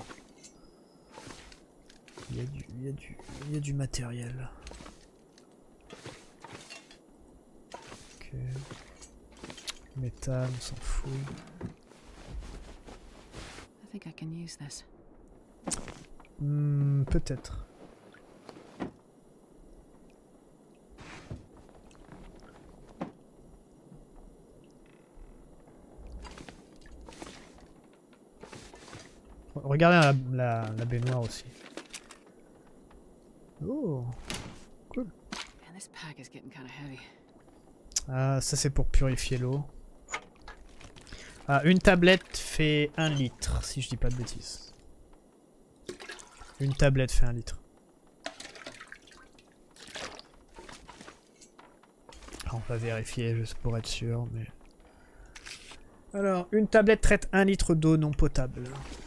Il y a du... Il y a du... Il y a du matériel. Ok. Métal, on s'en fout. Hmm, peut-être. Regardez la, la, la baignoire aussi. Oh, cool. Ah, ça c'est pour purifier l'eau. Ah, une tablette fait un litre, si je dis pas de bêtises. Une tablette fait un litre. Alors, on va vérifier juste pour être sûr, mais... Alors, une tablette traite un litre d'eau non potable.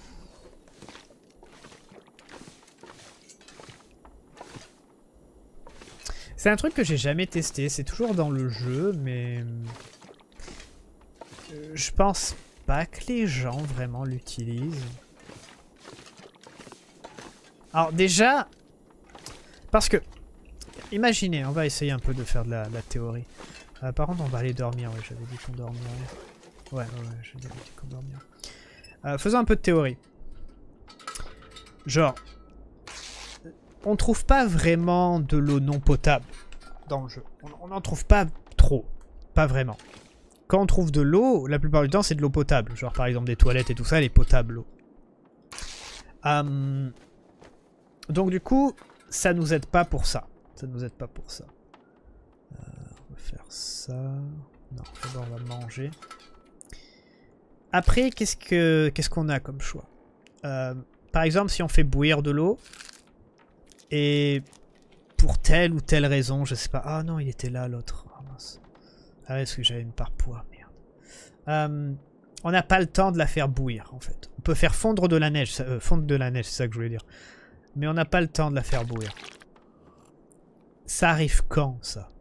C'est un truc que j'ai jamais testé, c'est toujours dans le jeu, mais... Je pense pas que les gens vraiment l'utilisent. Alors déjà... Parce que... Imaginez, on va essayer un peu de faire de la, de la théorie. Euh, par contre, on va aller dormir, oui, j'avais dit qu'on dormirait. Ouais, ouais, ouais, j'avais dit qu'on dormirait. Euh, faisons un peu de théorie. Genre... On trouve pas vraiment de l'eau non potable dans le jeu. On n'en trouve pas trop. Pas vraiment. Quand on trouve de l'eau, la plupart du temps, c'est de l'eau potable. Genre, par exemple, des toilettes et tout ça, elle est potable, l'eau. Euh... Donc, du coup, ça nous aide pas pour ça. Ça nous aide pas pour ça. Euh, on va faire ça. Non, d'abord, on va manger. après, qu'est-ce que qu'est-ce qu'on a comme choix? euh, Par exemple, si on fait bouillir de l'eau, et pour telle ou telle raison, je sais pas... Ah non, il était là, l'autre. Oh, mince. Ah ouais, est-ce que j'avais une part poids? Merde. Euh, on n'a pas le temps de la faire bouillir, en fait. On peut faire fondre de la neige. Euh, fondre de la neige, c'est ça que je voulais dire. Mais on n'a pas le temps de la faire bouillir. Ça arrive quand, ça?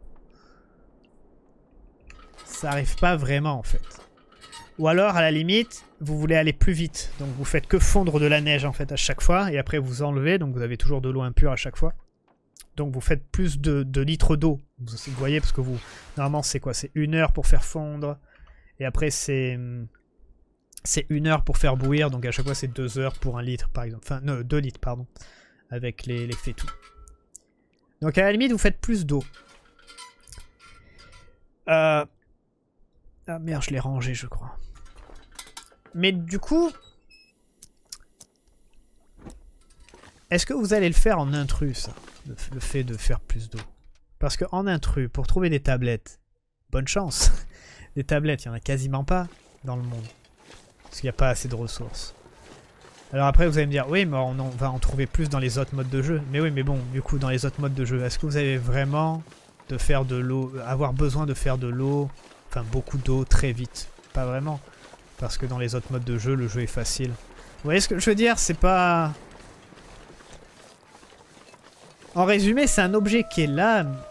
Ça arrive pas vraiment, en fait. Ou alors, à la limite, vous voulez aller plus vite. Donc vous faites que fondre de la neige, en fait, à chaque fois. Et après, vous enlevez. Donc vous avez toujours de l'eau impure à chaque fois. Donc vous faites plus de, de litres d'eau. Vous, vous voyez, parce que vous... Normalement, c'est quoi? C'est une heure pour faire fondre. Et après, c'est... C'est une heure pour faire bouillir. Donc à chaque fois, c'est deux heures pour un litre, par exemple. Enfin, non, deux litres, pardon. Avec les, les fétus. Donc à la limite, vous faites plus d'eau. Euh... Ah merde, je l'ai rangé, je crois. Mais du coup... Est-ce que vous allez le faire en intrus, ça? Le, le fait de faire plus d'eau. Parce qu'en intrus, pour trouver des tablettes, bonne chance. Des tablettes, il n'y en a quasiment pas dans le monde. Parce qu'il n'y a pas assez de ressources. Alors après, vous allez me dire, oui, mais on, en, on va en trouver plus dans les autres modes de jeu. Mais oui, mais bon, du coup, dans les autres modes de jeu, est-ce que vous avez vraiment de faire de l'eau, avoir besoin de faire de l'eau, enfin beaucoup d'eau très vite? Pas vraiment. Parce que dans les autres modes de jeu, le jeu est facile. Vous voyez ce que je veux dire? C'est pas... En résumé, c'est un objet qui est là. On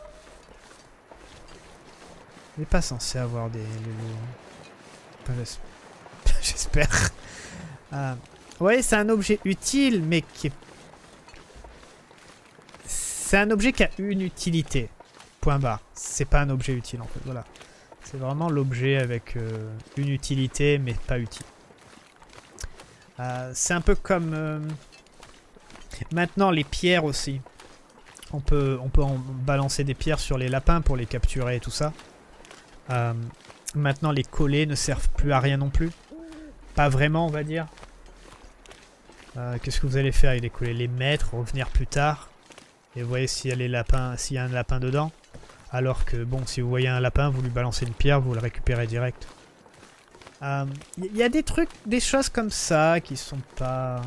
n'est pas censé avoir des... Enfin, j'espère. Euh, vous voyez, c'est un objet utile, mais qui est... C'est un objet qui a une utilité. Point barre. C'est pas un objet utile, en fait. Voilà. C'est vraiment l'objet avec euh, une utilité, mais pas utile. Euh, c'est un peu comme... Euh... Maintenant, les pierres aussi. On peut, on peut en balancer des pierres sur les lapins pour les capturer et tout ça. Euh, maintenant, les collets ne servent plus à rien non plus. Pas vraiment, on va dire. Euh, Qu'est-ce que vous allez faire avec les collets? Les mettre, revenir plus tard. Et vous voyez s'il y a les lapins, s'il y a un lapin dedans. Alors que, bon, si vous voyez un lapin, vous lui balancez une pierre, vous le récupérez direct. Il euh, y, y a des trucs, des choses comme ça qui sont pas...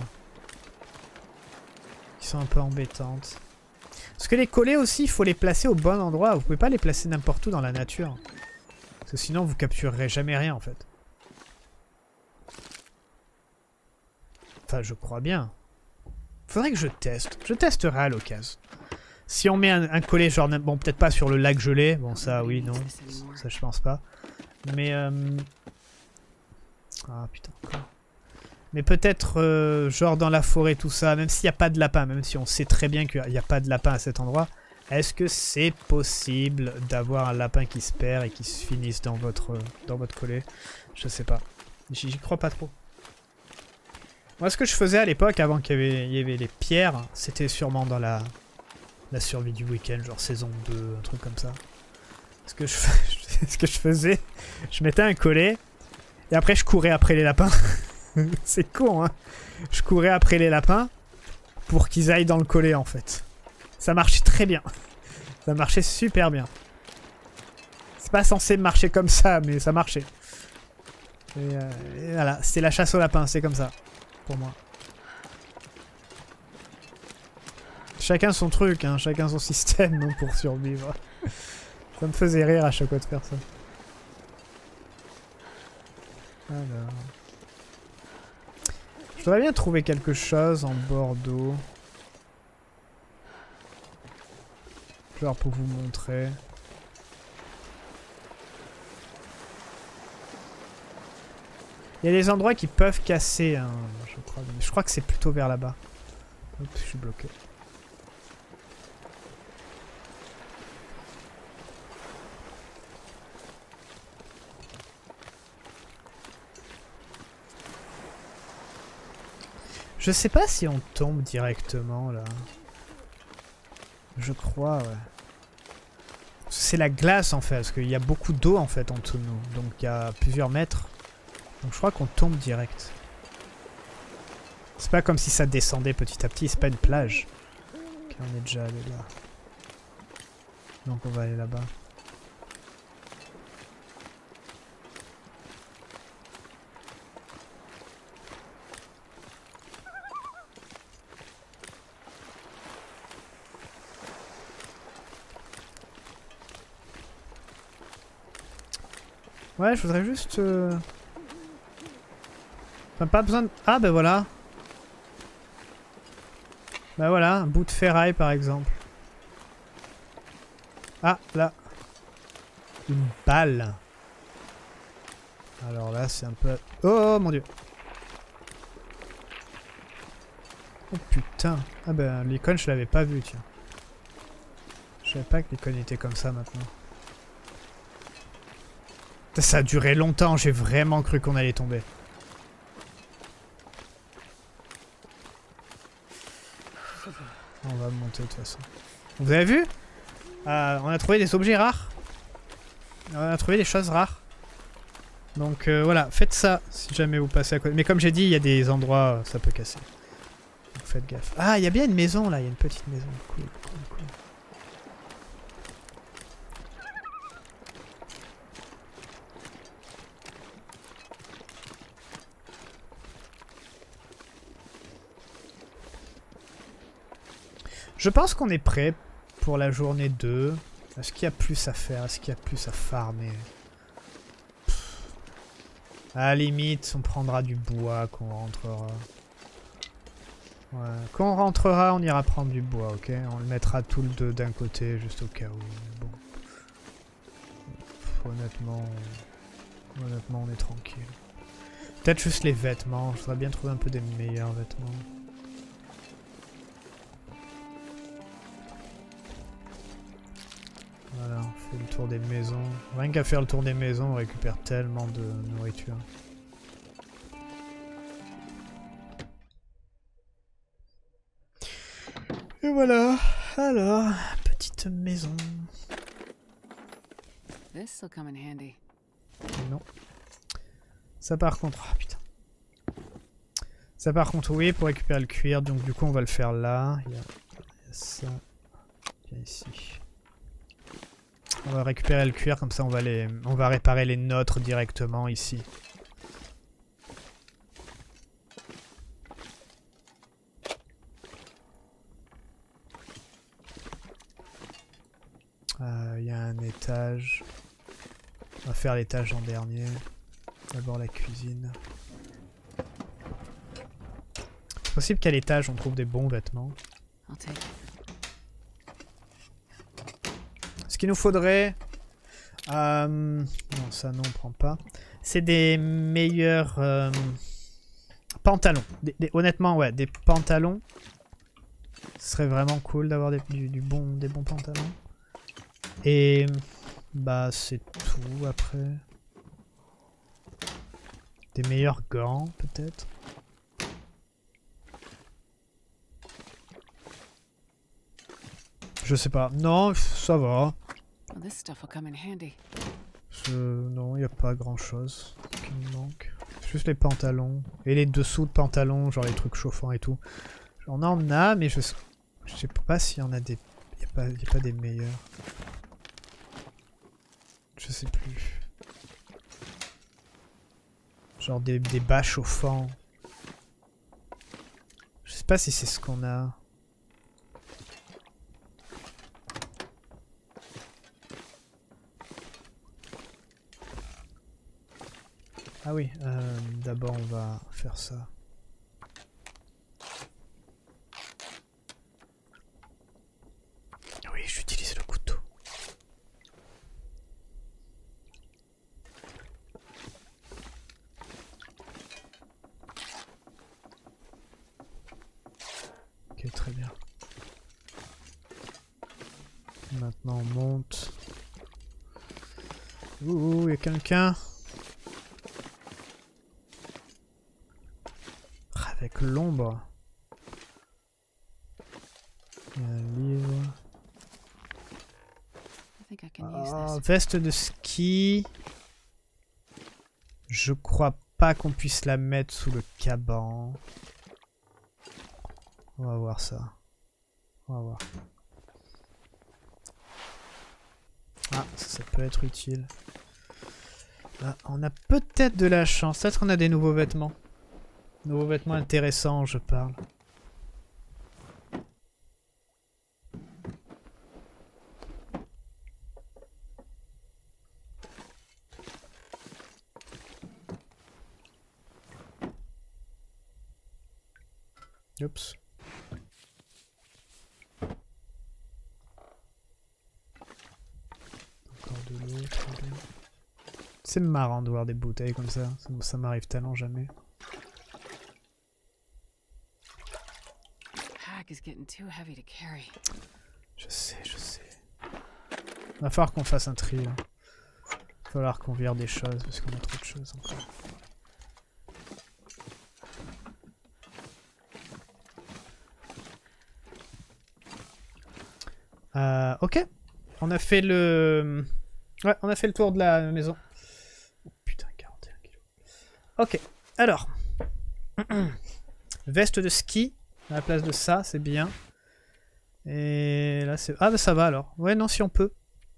qui sont un peu embêtantes. Parce que les collets aussi, il faut les placer au bon endroit. Vous pouvez pas les placer n'importe où dans la nature. Parce que sinon, vous capturerez jamais rien, en fait. Enfin, je crois bien. Faudrait que je teste. Je testerai à l'occasion. Si on met un, un collet, genre... Bon, peut-être pas sur le lac gelé. Bon, ça, oui, non. Ça, je pense pas. Mais... Euh... Ah, putain, encore. Mais peut-être, euh, genre dans la forêt, tout ça, même s'il n'y a pas de lapin, même si on sait très bien qu'il n'y a pas de lapin à cet endroit, est-ce que c'est possible d'avoir un lapin qui se perd et qui se finisse dans votre, dans votre collet? Je sais pas. J'y crois pas trop. Moi, ce que je faisais à l'époque, avant qu'il y avait, il y avait les pierres, c'était sûrement dans la, la survie du week-end, genre saison deux, un truc comme ça. Ce que je, ce que je faisais, je mettais un collet, et après je courais après les lapins. C'est con, hein. Je courais après les lapins pour qu'ils aillent dans le collet, en fait. Ça marchait très bien. Ça marchait super bien. C'est pas censé marcher comme ça, mais ça marchait. Et, euh, et voilà, c'est la chasse aux lapins, c'est comme ça. Pour moi. Chacun son truc, hein. Chacun son système, non, pour survivre. Ça me faisait rire à chaque fois de faire ça. Alors... Je voudrais bien trouver quelque chose en bord d'eau. Genre pour vous montrer. Il y a des endroits qui peuvent casser, hein, je crois. Mais je crois que c'est plutôt vers là-bas. Hop, je suis bloqué. Je sais pas si on tombe directement là. Je crois, ouais. C'est la glace en fait, parce qu'il y a beaucoup d'eau en fait en dessous de nous. Donc il y a plusieurs mètres. Donc je crois qu'on tombe direct. C'est pas comme si ça descendait petit à petit, c'est pas une plage. Ok, on est déjà allé là. Donc on va aller là-bas. Ouais, je voudrais juste... Euh... Enfin, pas besoin de... Ah, ben voilà. Bah voilà, un bout de ferraille par exemple. Ah, là. Une balle. Alors là, c'est un peu... Oh, mon dieu. Oh putain. Ah ben, l'icône, je l'avais pas vu, tiens. Je savais pas que l'icône était comme ça maintenant. Ça a duré longtemps, j'ai vraiment cru qu'on allait tomber. On va monter de toute façon. Vous avez vu? euh, On a trouvé des objets rares. On a trouvé des choses rares. Donc euh, voilà, faites ça si jamais vous passez à côté. Mais comme j'ai dit, il y a des endroits ça peut casser. Donc faites gaffe. Ah, il y a bien une maison là, il y a une petite maison. Cool, cool, cool. Je pense qu'on est prêt pour la journée deux. Est-ce qu'il y a plus à faire? Est-ce qu'il y a plus à farmer? Pff. À la limite, on prendra du bois quand on rentrera. Ouais. Quand on rentrera, on ira prendre du bois, ok? On le mettra tout le deux d'un côté, juste au cas où. Mais bon. Pff, honnêtement, honnêtement, on est tranquille. Peut-être juste les vêtements. Je voudrais bien trouver un peu des meilleurs vêtements. Voilà, on fait le tour des maisons. Rien qu'à faire le tour des maisons, on récupère tellement de nourriture. Et voilà. Alors, petite maison. Non. Ça par contre... Oh, putain. Ça par contre, oui, pour récupérer le cuir. Donc du coup, on va le faire là. Il y a, il y a ça. Viens ici. On va récupérer le cuir, comme ça on va, les, on va réparer les nôtres directement ici. Il euh, y a un étage. On va faire l'étage en dernier. D'abord la cuisine. C'est possible qu'à l'étage on trouve des bons vêtements. Ce qu'il nous faudrait... Euh, non, ça non, on prend pas. C'est des meilleurs euh, pantalons. Des, des, honnêtement, ouais, des pantalons. Ce serait vraiment cool d'avoir des, du, du bon, des bons pantalons. Et bah c'est tout après. Des meilleurs gants peut-être. Je sais pas. Non, ça va. Je... Non, il n'y a pas grand chose qui me manque. Juste les pantalons. Et les dessous de pantalons, genre les trucs chauffants et tout. On en a, mais je, je sais pas s'il y en a des... Il n'y a, pas... a pas des meilleurs. Je sais plus. Genre des, des bas chauffants. Je sais pas si c'est ce qu'on a. Ah oui, euh, d'abord on va faire ça. Oui, j'utilise le couteau. Ok, très bien. Maintenant on monte. Ouh, il y a quelqu'un. Avec l'ombre. Il y a un livre. Oh, veste de ski. Je crois pas qu'on puisse la mettre sous le caban. On va voir ça. On va voir. Ah, ça, ça peut être utile. Là, on a peut-être de la chance. Peut-être qu'on a des nouveaux vêtements. Nouveaux vêtements intéressants, je parle. Oups. Encore de l'eau, très bien. C'est marrant de voir des bouteilles comme ça, ça, ça m'arrive tellement jamais. Je sais, je sais. Va falloir qu'on fasse un tri là. Va falloir qu'on vire des choses parce qu'on a trop de choses encore. Euh, ok. On a fait le... Ouais, on a fait le tour de la maison. Oh putain, quarante et un kilos. Ok, alors. Veste de ski à la place de ça, c'est bien. Et là, c'est... Ah bah ça va alors. Ouais, non, si on peut.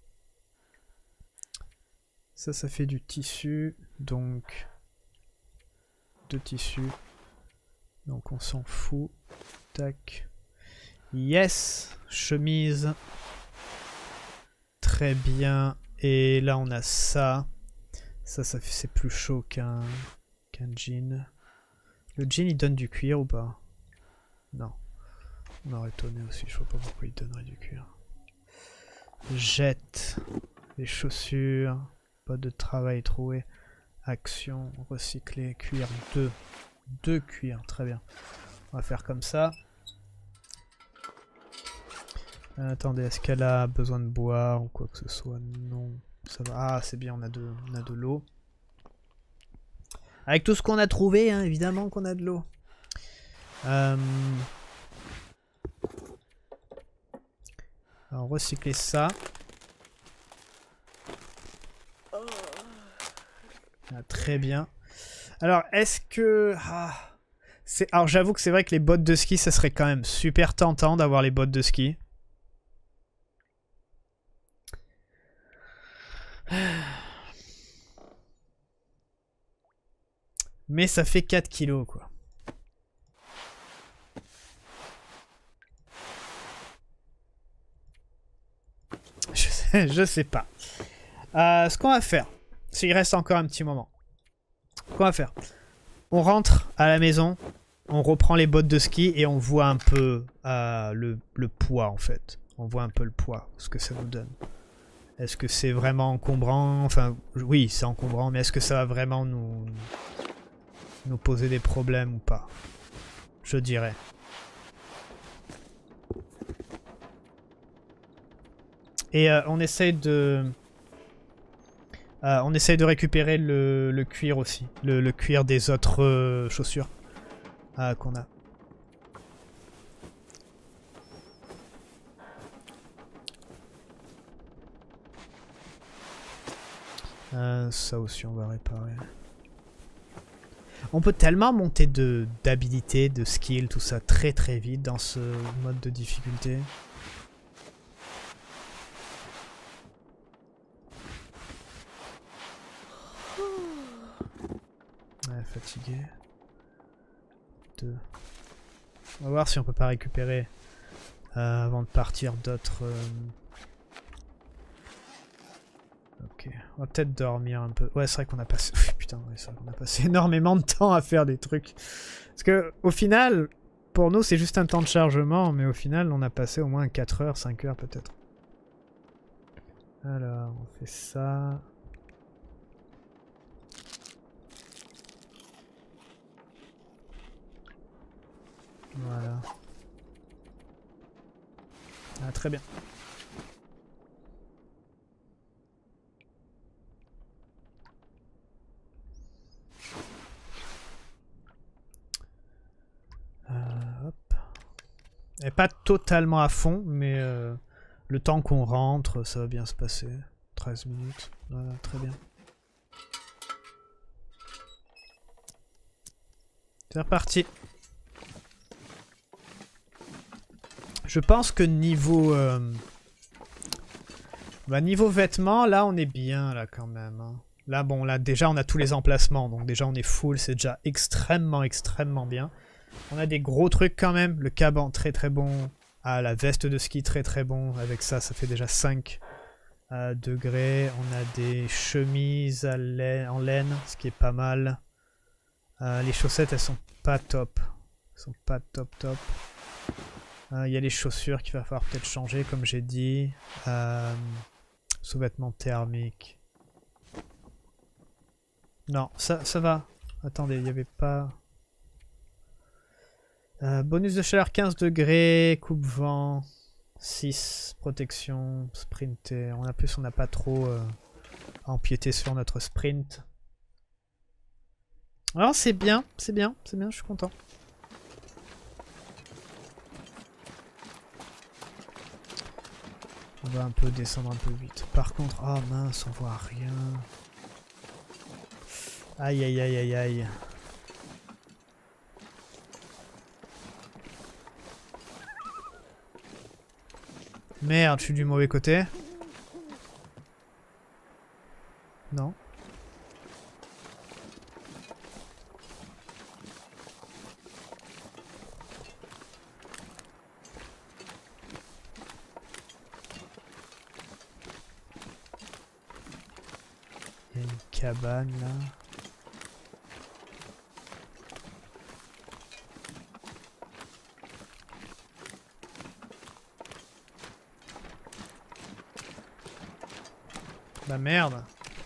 Ça, ça fait du tissu. Donc... De tissu. Donc on s'en fout. Tac. Yes. Chemise. Très bien. Et là, on a ça. Ça, ça c'est plus chaud qu'un qu'un jean. Le jean, il donne du cuir ou pas? Non. On aurait étonné aussi. Je vois pas pourquoi il donnerait du cuir. Jette. Les chaussures. Pas de travail troué. Action. Recycler. Cuir. deux. deux cuirs. Très bien. On va faire comme ça. Euh, attendez, est-ce qu'elle a besoin de boire ou quoi que ce soit? Non. Ça va. Ah, c'est bien, on a de, on a de l'eau. Avec tout ce qu'on a trouvé, hein, évidemment qu'on a de l'eau. Euh... Alors, recycler ça. Ah, très bien. Alors, est-ce que... Ah, c'est... Alors, j'avoue que c'est vrai que les bottes de ski, ça serait quand même super tentant d'avoir les bottes de ski. Mais ça fait quatre kilos, quoi. Je sais, je sais pas. Euh, ce qu'on va faire, s'il reste encore un petit moment. Ce qu'on va faire, on rentre à la maison, on reprend les bottes de ski et on voit un peu euh, le, le poids, en fait. On voit un peu le poids, ce que ça nous donne. Est-ce que c'est vraiment encombrant? Enfin, oui, c'est encombrant, mais est-ce que ça va vraiment nous, nous poser des problèmes ou pas? Je dirais. Et euh, on essaye de... Euh, on essaye de récupérer le, le cuir aussi. Le, le cuir des autres euh, chaussures euh, qu'on a. Euh, ça aussi on va réparer. On peut tellement monter de d'habilité, de skill, tout ça très très vite dans ce mode de difficulté. Ouais, fatigué. Deux. On va voir si on peut pas récupérer euh, avant de partir d'autres... Euh... Ok, on va peut-être dormir un peu. Ouais, c'est vrai qu'on a passé... Putain, ouais, c'est vrai qu'on a passé énormément de temps à faire des trucs. Parce que au final, pour nous, c'est juste un temps de chargement, mais au final, on a passé au moins quatre heures, cinq heures peut-être. Alors, on fait ça... Voilà. Ah, très bien. Euh, hop. Et pas totalement à fond, mais euh, le temps qu'on rentre, ça va bien se passer. treize minutes. Voilà, très bien. C'est reparti. Je pense que niveau euh, bah niveau vêtements, là on est bien là quand même. Hein. Là bon, là déjà on a tous les emplacements, donc déjà on est full, c'est déjà extrêmement extrêmement bien. On a des gros trucs quand même, le caban très très bon, ah, la veste de ski très très bon, avec ça ça fait déjà cinq euh, degrés. On a des chemises à laine, en laine, ce qui est pas mal. Euh, les chaussettes elles sont pas top. Ils sont pas top top. Il euh, y a les chaussures qu'il va falloir peut-être changer, comme j'ai dit. Euh, Sous-vêtements thermiques. Non, ça, ça va. Attendez, il n'y avait pas... Euh, bonus de chaleur quinze degrés, coupe-vent, six, protection, sprinter. En plus, on n'a pas trop euh, à empiéter sur notre sprint. Alors c'est bien, c'est bien, c'est bien, je suis content. On va un peu descendre un peu vite. Par contre, oh mince, on voit rien. Aïe aïe aïe aïe aïe. Merde, je suis du mauvais côté. Non. Il y a une cabane là. Bah merde.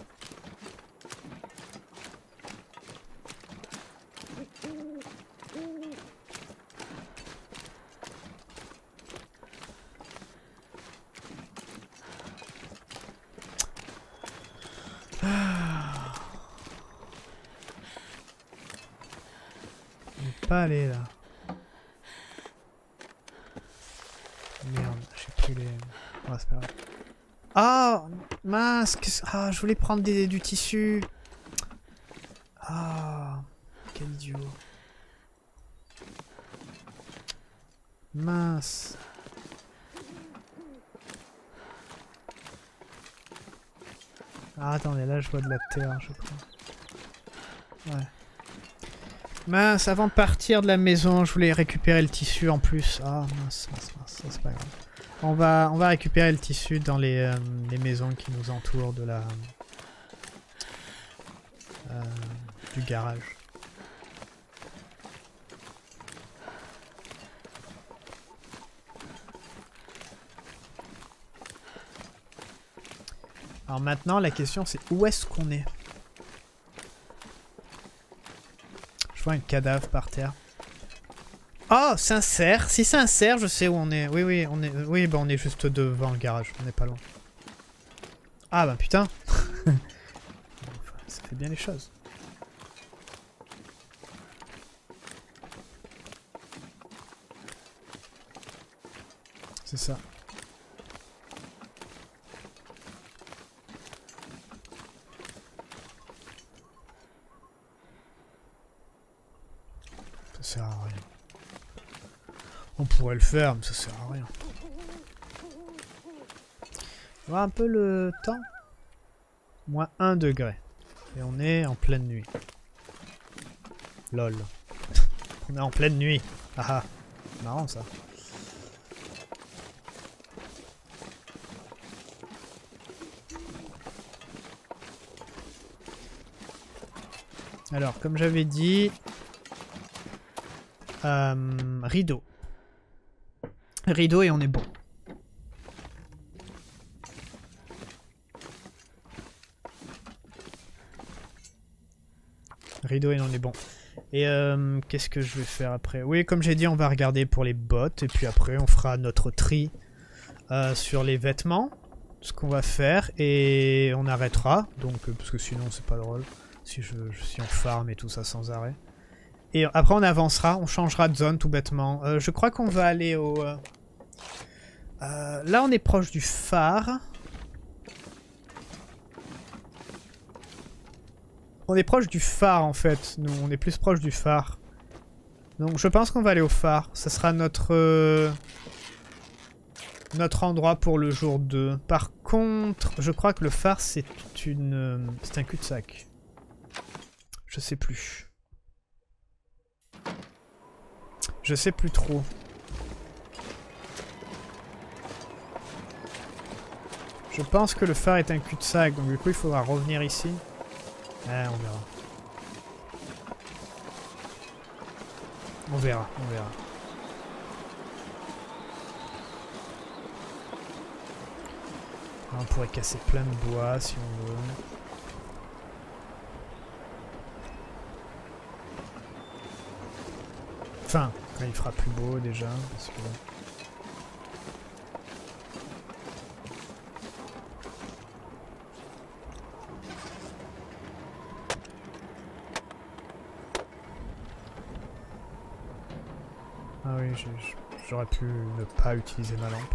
Ah. On n'est pas allé là. Merde, j'ai plus les... Oh, c'est pas grave. Ah, mince, que... ah, je voulais prendre des, du tissu. Ah, quel idiot. Mince. Ah, attendez, là je vois de la terre, je crois. Ouais. Mince, avant de partir de la maison, je voulais récupérer le tissu en plus. Ah, mince, mince, mince, c'est pas grave. On va, on va récupérer le tissu dans les, euh, les maisons qui nous entourent de la, euh, du garage. Alors maintenant, la question c'est où est-ce qu'on est? Je vois un cadavre par terre. Oh, c'est un cerf. Si c'est un cerf, je sais où on est. Oui, oui, on est, oui, bah on est juste devant le garage. On n'est pas loin. Ah bah putain. Ça fait bien les choses. C'est ça. Ça sert à rien. On pourrait le faire, mais ça sert à rien. On va un peu le temps. Moins un degré. Et on est en pleine nuit. Lol. On est en pleine nuit. Ah ah. Marrant ça. Alors, comme j'avais dit... Euh, rideau. Rideau et on est bon. Rideau et on est bon. Et euh, qu'est-ce que je vais faire après? Oui, comme j'ai dit, on va regarder pour les bottes. Et puis après, on fera notre tri euh, sur les vêtements. Ce qu'on va faire. Et on arrêtera. Donc, euh, parce que sinon, c'est pas drôle. Si je, je suis en farm et tout ça sans arrêt. Et après, on avancera. On changera de zone tout bêtement. Euh, je crois qu'on va aller au... Euh, Euh, là, on est proche du phare. On est proche du phare, en fait. Nous, on est plus proche du phare. Donc, je pense qu'on va aller au phare. Ça sera notre... Euh, notre endroit pour le jour deux. Par contre, je crois que le phare, c'est une... Euh, c'est un cul-de-sac. Je sais plus. Je sais plus trop. Je pense que le phare est un cul-de-sac, donc du coup il faudra revenir ici. Ah, on verra. On verra, on verra. On pourrait casser plein de bois si on veut. Enfin, quand il fera plus beau déjà, parce que... Ah oui, j'aurais pu ne pas utiliser ma lampe.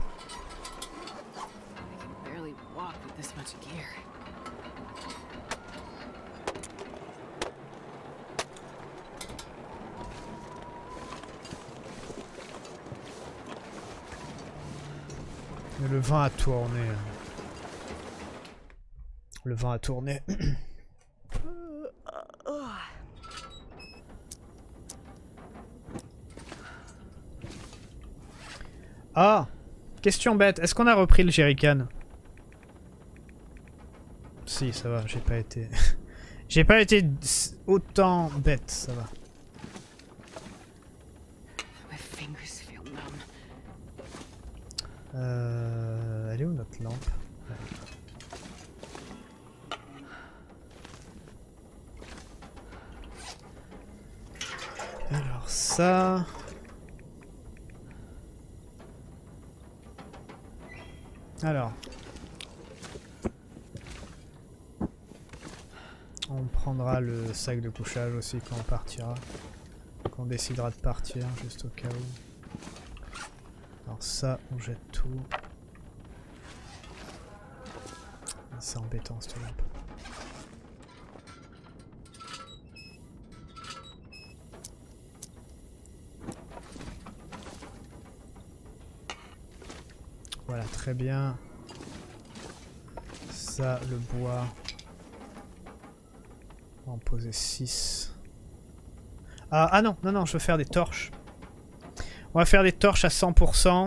Mais le vent a tourné. Le vent a tourné. Ah, question bête. Est-ce qu'on a repris le jerrycan? Si, ça va. J'ai pas été... j'ai pas été autant bête, ça va. Euh... Elle est où notre lampe? Alors ça... Alors... On prendra le sac de couchage aussi quand on partira. Quand on décidera de partir, juste au cas où. Alors ça, on jette tout. C'est embêtant cette lampe. Voilà, très bien. Ça, le bois. On va en poser six. Ah, ah non, non, non, je veux faire des torches. On va faire des torches à cent pour cent.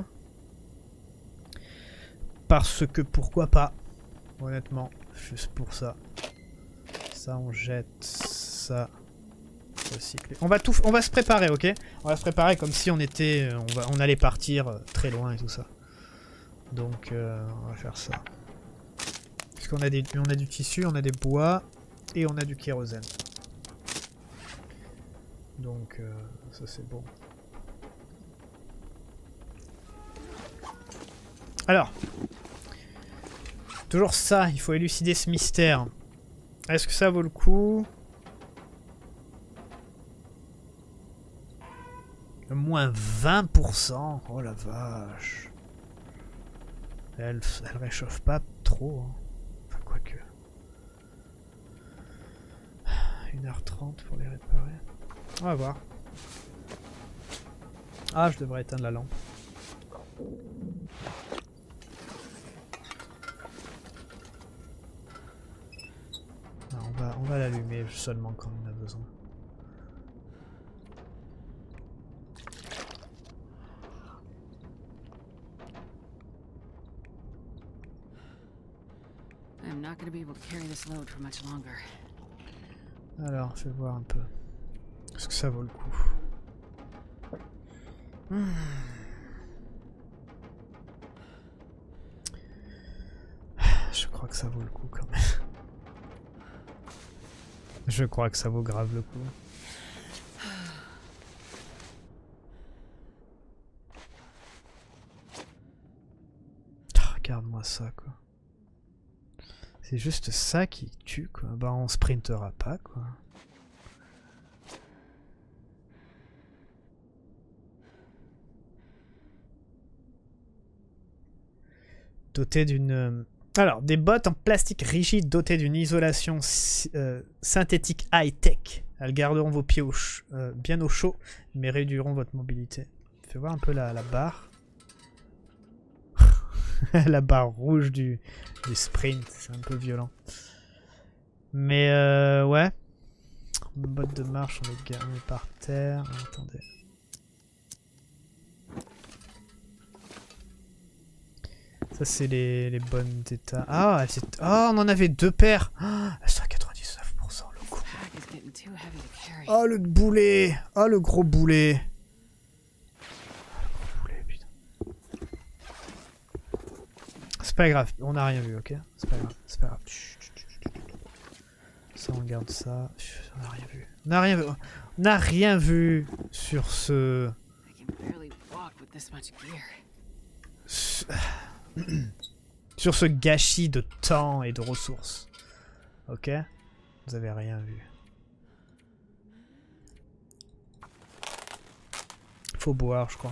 Parce que pourquoi pas. Honnêtement, juste pour ça. Ça, on jette. Ça. Recycler. On va tout, on va se préparer, ok? On va se préparer comme si on était, on va, on allait partir très loin et tout ça. Donc, euh, on va faire ça. Parce qu'on a des, on a du tissu, on a des bois et on a du kérosène. Donc, euh, ça c'est bon. Alors, toujours ça, il faut élucider ce mystère. Est-ce que ça vaut le coup? Moins vingt pour cent. Oh la vache. Elle, elle réchauffe pas trop. Hein. Enfin, quoique. une heure trente pour les réparer. On va voir. Ah, je devrais éteindre la lampe. Non, on va, on va l'allumer seulement quand on en a besoin. Alors, fais voir un peu. Est-ce que ça vaut le coup? hmm. Je crois que ça vaut le coup quand même. Je crois que ça vaut grave le coup. Oh, regarde-moi ça quoi. C'est juste ça qui tue quoi. Bah on sprintera pas quoi. Doté d'une... Alors, des bottes en plastique rigide dotées d'une isolation euh, synthétique high-tech. Elles garderont vos pieds au euh, bien au chaud, mais réduiront votre mobilité. Fais voir un peu la, la barre. La barre rouge du, du sprint, c'est un peu violent. Mais euh, ouais. Bottes de marche, on les garde par terre. Attendez. Ça c'est les, les bonnes d'état. Ah, oh, on en avait deux paires. Ah, elles sont à quatre-vingt-dix-neuf pour cent le coup. Oh le boulet. Oh le gros boulet. pas grave, on n'a rien vu, ok? C'est pas grave, c'est pas grave. Chut, chut, chut, chut. Ça, on garde ça. Chut, on n'a rien vu. On n'a rien vu. On n'a rien vu sur ce... sur ce gâchis de temps et de ressources. Ok? Vous avez rien vu. Faut boire, je crois.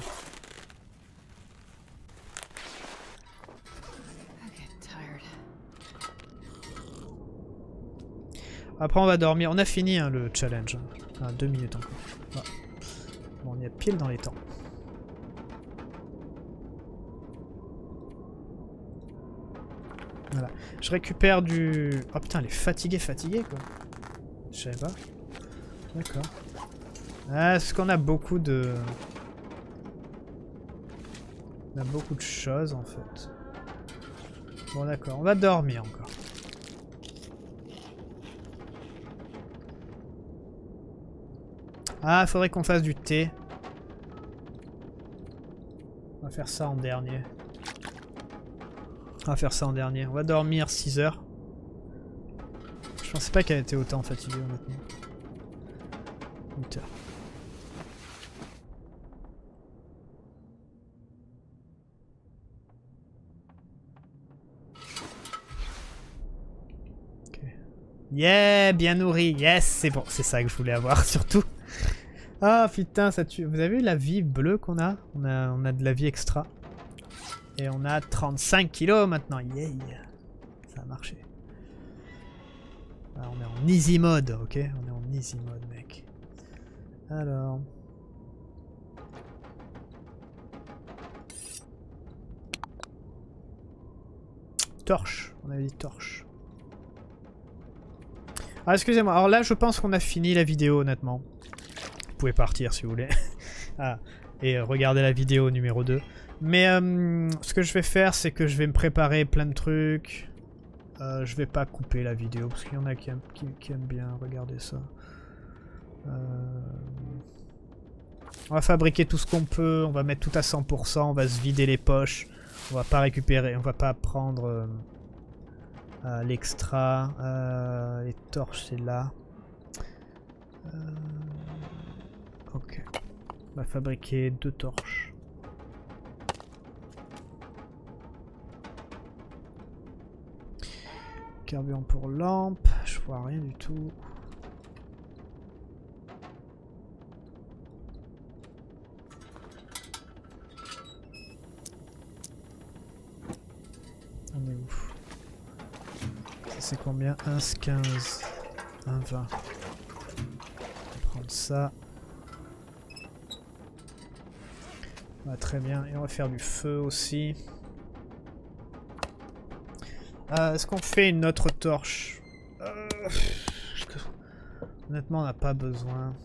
Après on va dormir. On a fini hein, le challenge. Ah, deux minutes encore. Ah. Bon, on y est pile dans les temps. Voilà. Je récupère du... Oh putain, elle est fatiguée, fatiguée quoi. Je savais pas. D'accord. Ah, est-ce qu'on a beaucoup de... On a beaucoup de choses en fait. Bon d'accord, on va dormir encore. Ah, faudrait qu'on fasse du thé. On va faire ça en dernier. On va faire ça en dernier. On va dormir six heures. Je pensais pas qu'elle était autant fatiguée honnêtement. huit heures. Ok. Yeah, bien nourri. Yes, c'est bon. C'est ça que je voulais avoir surtout. Ah putain, ça tue. Vous avez vu la vie bleue qu'on a? On a, on a de la vie extra. Et on a trente-cinq kilos maintenant. Yeah. Ça a marché. Ah, on est en easy mode, ok? On est en easy mode, mec. Alors... Torche. On avait dit torche. Ah, excusez-moi. Alors là, je pense qu'on a fini la vidéo, honnêtement. Vous pouvez partir si vous voulez. Ah, et euh, regarder la vidéo numéro deux. Mais euh, ce que je vais faire, c'est que je vais me préparer plein de trucs. Euh, je vais pas couper la vidéo parce qu'il y en a qui aiment, qui, qui aiment bien regarder ça. Euh... On va fabriquer tout ce qu'on peut. On va mettre tout à cent pour cent. On va se vider les poches. On va pas récupérer. On va pas prendre euh, euh, l'extra. Euh, les torches, c'est là. Euh... Ok. On va fabriquer deux torches. Carburant pour lampe. Je vois rien du tout. On est où? Ça c'est combien? un quinze. un vingt. On va prendre ça. Ah, très bien, et on va faire du feu aussi. Euh, Est-ce qu'on fait une autre torche? euh... Honnêtement, on n'a pas besoin.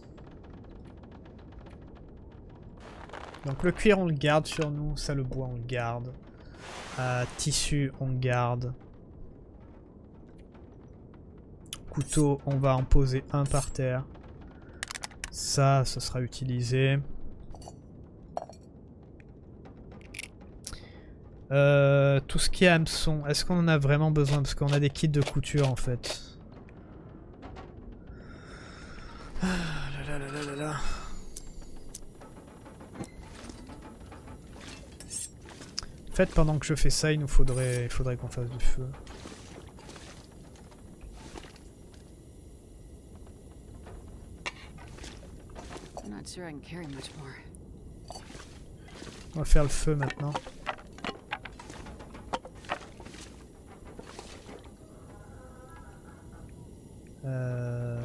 Donc le cuir, on le garde sur nous. Ça, le bois, on le garde. Euh, tissu, on le garde. Couteau, on va en poser un par terre. Ça, ça sera utilisé. Euh, tout ce qui est hameçon, est-ce qu'on en a vraiment besoin? Parce qu'on a des kits de couture en fait. Ah là là là là là là. En fait, pendant que je fais ça, il nous faudrait, il faudrait qu'on fasse du feu. On va faire le feu maintenant. Euh...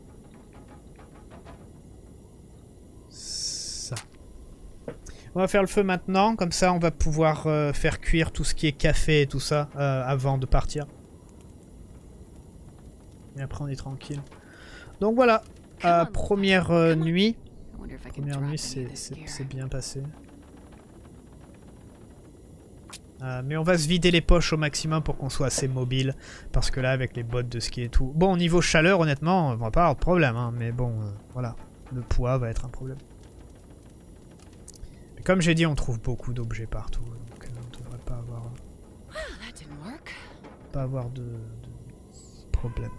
Ça. On va faire le feu maintenant, comme ça on va pouvoir euh, faire cuire tout ce qui est café et tout ça euh, avant de partir. Et après on est tranquille. Donc voilà, euh, première euh, nuit. Première nuit c'est bien passé. Euh, mais on va se vider les poches au maximum pour qu'on soit assez mobile. Parce que là, avec les bottes de ski et tout... Bon, au niveau chaleur, honnêtement, on va pas avoir de problème. Hein, mais bon, euh, voilà. Le poids va être un problème. Mais comme j'ai dit, on trouve beaucoup d'objets partout. Donc euh, on devrait pas avoir... pas avoir de, de problème.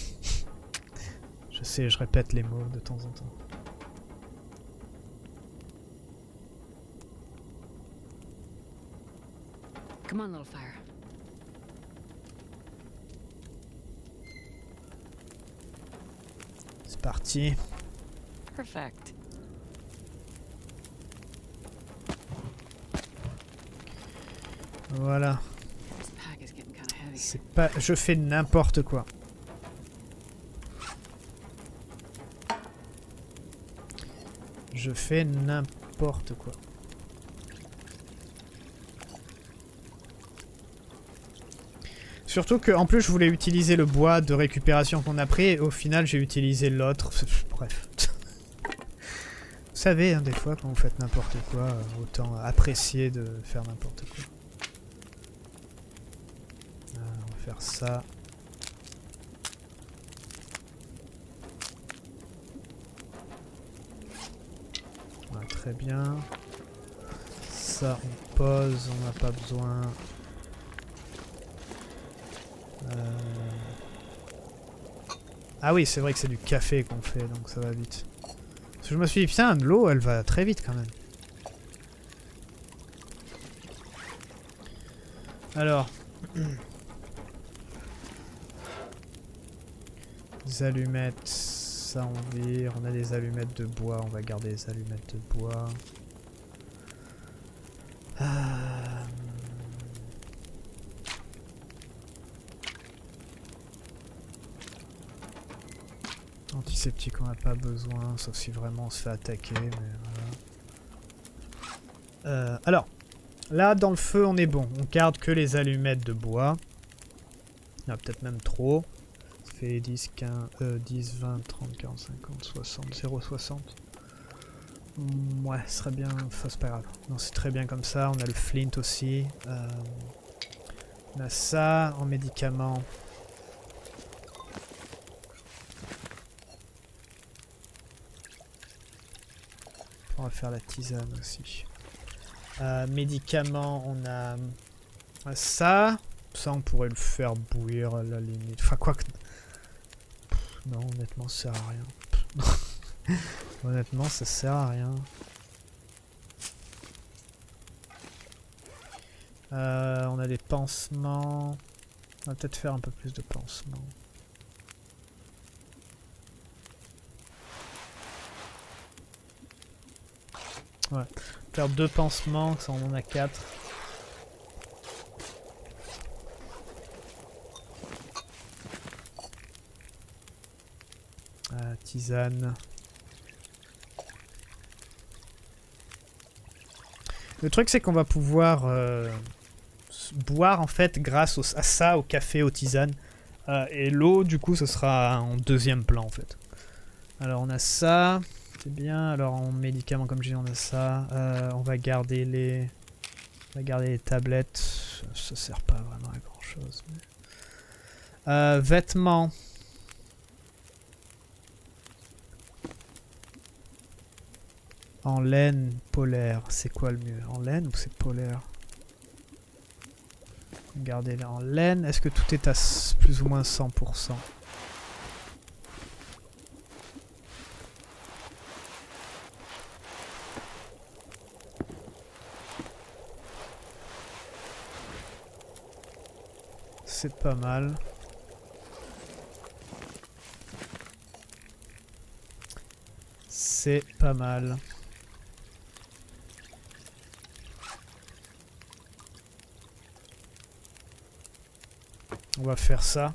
Je sais, je répète les mots de temps en temps. Come on, little fire. C'est parti. Perfect. Voilà. This pack is getting kind of heavy. C'est pas... Je fais n'importe quoi. Je fais n'importe quoi. Surtout que, en plus, je voulais utiliser le bois de récupération qu'on a pris, et au final, j'ai utilisé l'autre. Bref. Vous savez, hein, des fois, quand vous faites n'importe quoi, autant apprécier de faire n'importe quoi. Euh, on va faire ça. Voilà, très bien. Ça, on pose, on n'a pas besoin. Euh... Ah oui, c'est vrai que c'est du café qu'on fait, donc ça va vite. Parce que je me suis dit, putain, l'eau, elle va très vite quand même. Alors. Des allumettes, ça on vire. On a des allumettes de bois, on va garder les allumettes de bois. Ah... Antiseptique on n'a pas besoin, sauf si vraiment on se fait attaquer, mais voilà. Euh, alors, là dans le feu on est bon, on garde que les allumettes de bois. Il y en a peut-être même trop. Ça fait dix, quinze, euh, dix, vingt, trente, quarante, cinquante, soixante, zéro virgule soixante. Mm, ouais, ce serait bien, enfin c'est pas grave. Non, c'est très bien comme ça, on a le flint aussi. Euh, on a ça en médicaments. On va faire la tisane aussi. Euh, médicaments, on a ça. Ça, on pourrait le faire bouillir à la limite. Enfin, quoi que... Pff, non, honnêtement, ça sert à rien. Honnêtement, ça sert à rien. Euh, on a des pansements. On va peut-être faire un peu plus de pansements. Ouais. Faire deux pansements, ça on en a quatre. Ah, tisane. Le truc c'est qu'on va pouvoir euh, boire en fait grâce au, à ça, au café, aux tisanes. Euh, et l'eau du coup ce sera en deuxième plan en fait. Alors on a ça. C'est bien, alors en médicaments comme je dis on a ça, euh, on va garder les on va garder les tablettes, ça sert pas vraiment à grand chose. Mais... Euh, vêtements. En laine polaire, c'est quoi le mieux? En laine ou c'est polaire? Regardez là en laine, est-ce que tout est à plus ou moins cent pour cent? C'est pas mal. C'est pas mal. On va faire ça.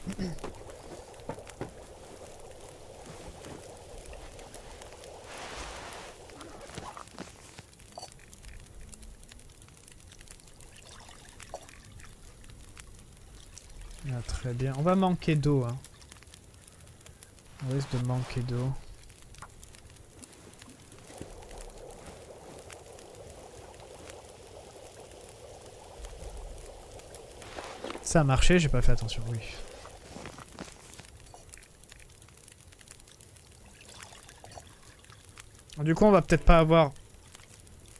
Ah, très bien. On va manquer d'eau. Hein. On risque de manquer d'eau. Ça a marché, j'ai pas fait attention. Oui. Du coup, on va peut-être pas avoir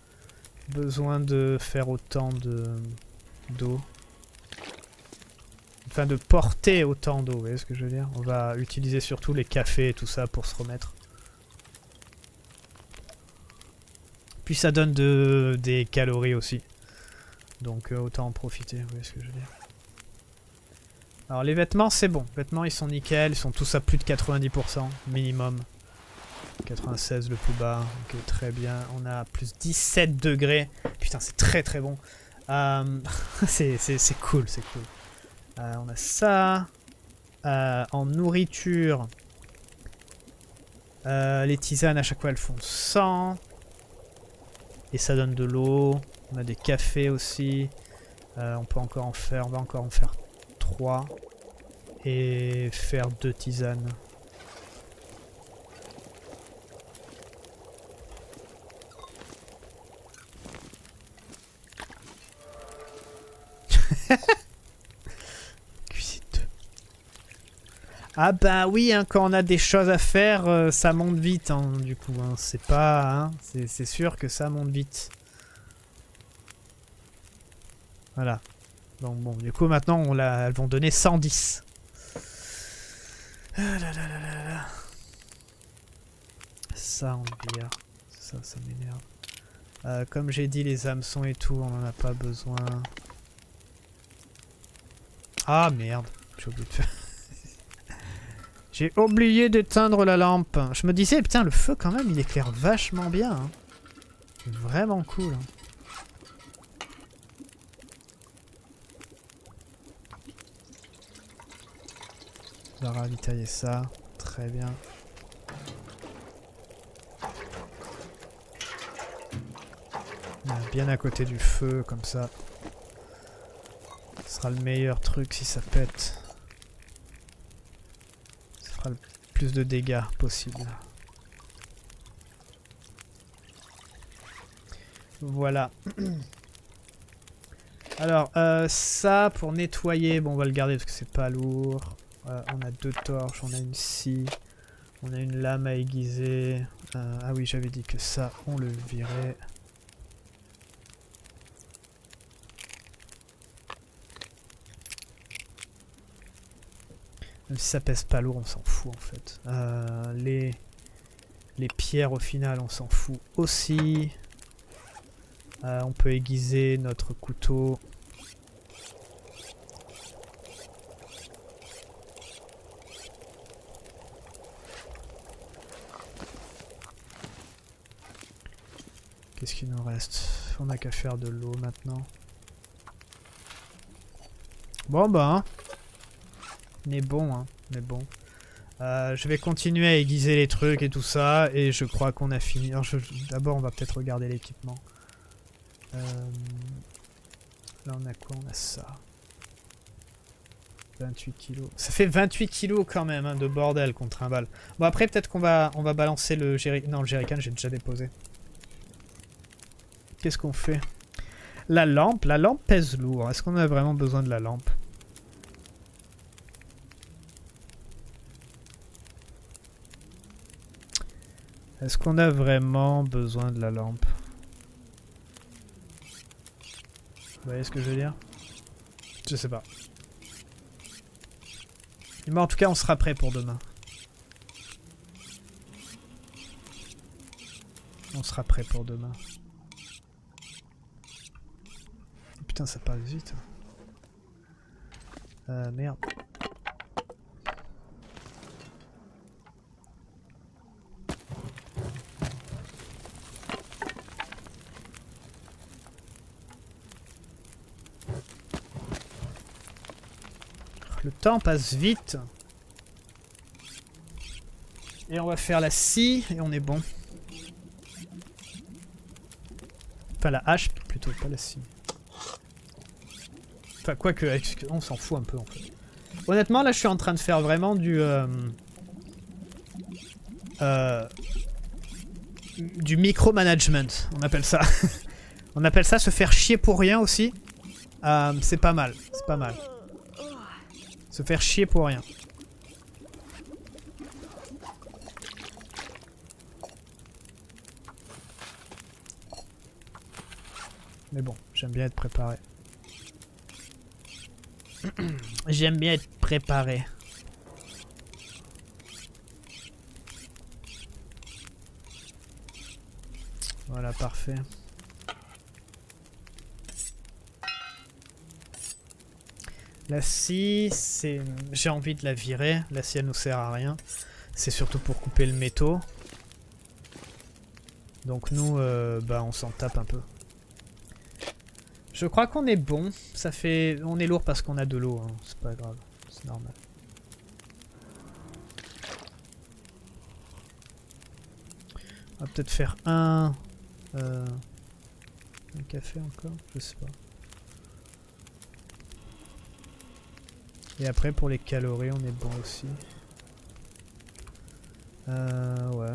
besoin de faire autant de d'eau. enfin de porter autant d'eau, vous voyez ce que je veux dire? On va utiliser surtout les cafés et tout ça pour se remettre. Puis ça donne de, des calories aussi. Donc euh, autant en profiter, vous voyez ce que je veux dire? Alors les vêtements c'est bon, les vêtements ils sont nickel, ils sont tous à plus de quatre-vingt-dix pour cent minimum. quatre-vingt-seize le plus bas, ok très bien. On a plus dix-sept degrés, putain c'est très très bon. Euh, c'est cool, c'est cool. Euh, on a ça. Euh, en nourriture, euh, les tisanes à chaque fois elles font cent. Et ça donne de l'eau. On a des cafés aussi. Euh, on peut encore en faire, on va encore en faire trois. Et faire deux tisanes. Cuisine deux. Ah bah oui, hein, quand on a des choses à faire, euh, ça monte vite, hein, du coup. Hein, c'est pas... Hein, c'est sûr que ça monte vite. Voilà. Donc bon, du coup maintenant, on la, elles vont donner cent dix. Ah là là là là là. Ça, on le vire. Ça, ça m'énerve. Euh, comme j'ai dit, les hameçons et tout, on en a pas besoin. Ah merde, j'ai oublié de faire. J'ai oublié d'éteindre la lampe. Je me disais, putain, le feu quand même, il éclaire vachement bien. Hein. C'est vraiment cool. Hein. On va ravitailler ça. Très bien. Bien à côté du feu, comme ça. Ce sera le meilleur truc si ça pète. Ça fera le plus de dégâts possible. Voilà. Alors, euh, ça, pour nettoyer, bon, on va le garder parce que c'est pas lourd. Euh, on a deux torches, on a une scie. On a une lame à aiguiser. Euh, ah oui, j'avais dit que ça, on le virait. Même si ça pèse pas lourd, on s'en fout en fait. Euh, les, les pierres au final, on s'en fout aussi. Euh, on peut aiguiser notre couteau. Qu'est-ce qu'il nous reste? On n'a qu'à faire de l'eau maintenant. Bon bah, hein. On est bon, hein. On est bon. Euh, je vais continuer à aiguiser les trucs et tout ça. Et je crois qu'on a fini. D'abord, on va peut-être regarder l'équipement. Euh, là, on a quoi? On a ça. vingt-huit kilos. Ça fait vingt-huit kilos quand même, hein, de bordel qu'on trimballe. Bon, après, peut-être qu'on va, on va balancer le jerrycan. Non, le jerrycan, j'ai déjà déposé. Qu'est-ce qu'on fait? La lampe. La lampe pèse lourd. Est-ce qu'on a vraiment besoin de la lampe? Est-ce qu'on a vraiment besoin de la lampe? Vous voyez ce que je veux dire? Je sais pas. Mais en tout cas, on sera prêt pour demain. On sera prêt pour demain. Putain, ça passe vite. Euh, merde. Le temps passe vite. Et on va faire la scie et on est bon. Enfin la hache plutôt, pas la scie. Enfin quoique, on s'en fout un peu en fait. Honnêtement là je suis en train de faire vraiment du... Euh, euh, du micromanagement, on appelle ça. On appelle ça se faire chier pour rien aussi. Euh, c'est pas mal, c'est pas mal. Se faire chier pour rien. Mais bon, j'aime bien être préparé. J'aime bien être préparé. Voilà, parfait. La scie, c'est... j'ai envie de la virer. La scie, elle nous sert à rien. C'est surtout pour couper le métaux. Donc nous, euh, bah, on s'en tape un peu. Je crois qu'on est bon. Ça fait... On est lourd parce qu'on a de l'eau. Hein. C'est pas grave. C'est normal. On va peut-être faire un... Euh, un café encore? Je sais pas. Et après pour les calories on est bon aussi. Euh, ouais.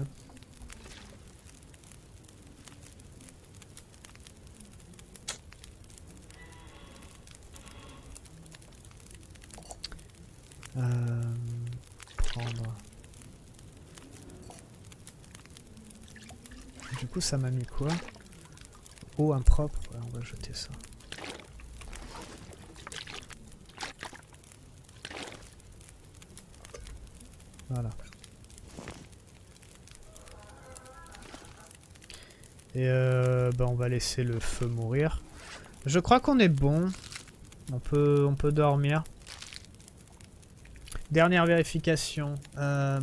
Euh, prendre. Du coup ça m'a mis quoi? Eau impropre, ouais, on va jeter ça. Voilà. Et euh, bah on va laisser le feu mourir. Je crois qu'on est bon. On peut, on peut dormir. Dernière vérification. Euh...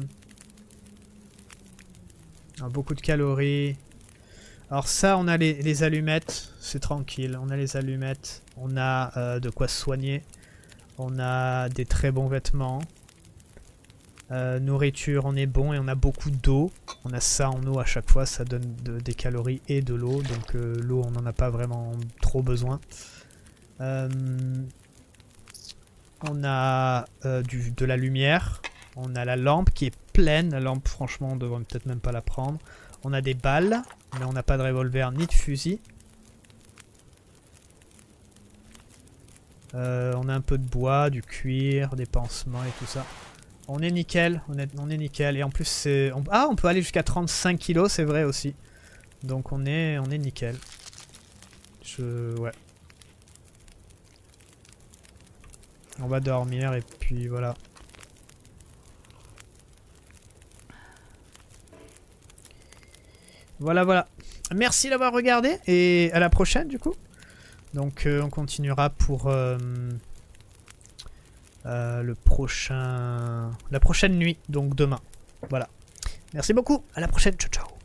Alors, beaucoup de calories. Alors ça, on a les, les allumettes. C'est tranquille. On a les allumettes. On a euh, de quoi se soigner. On a des très bons vêtements. Euh, nourriture, on est bon et on a beaucoup d'eau. On a ça en eau à chaque fois, ça donne de, des calories et de l'eau. Donc euh, l'eau, on n'en a pas vraiment trop besoin. Euh, on a euh, du, de la lumière. On a la lampe qui est pleine. La lampe, franchement, on devrait peut-être même pas la prendre. On a des balles, mais on n'a pas de revolver ni de fusil. Euh, on a un peu de bois, du cuir, des pansements et tout ça. On est nickel, on est, on est nickel. Et en plus, c'est... On, ah, on peut aller jusqu'à trente-cinq kilos, c'est vrai aussi. Donc on est, on est nickel. Je... Ouais. On va dormir et puis voilà. Voilà, voilà. Merci d'avoir regardé et à la prochaine du coup. Donc euh, on continuera pour... Euh, Euh, le prochain... La prochaine nuit, donc demain. Voilà. Merci beaucoup, à la prochaine, ciao ciao.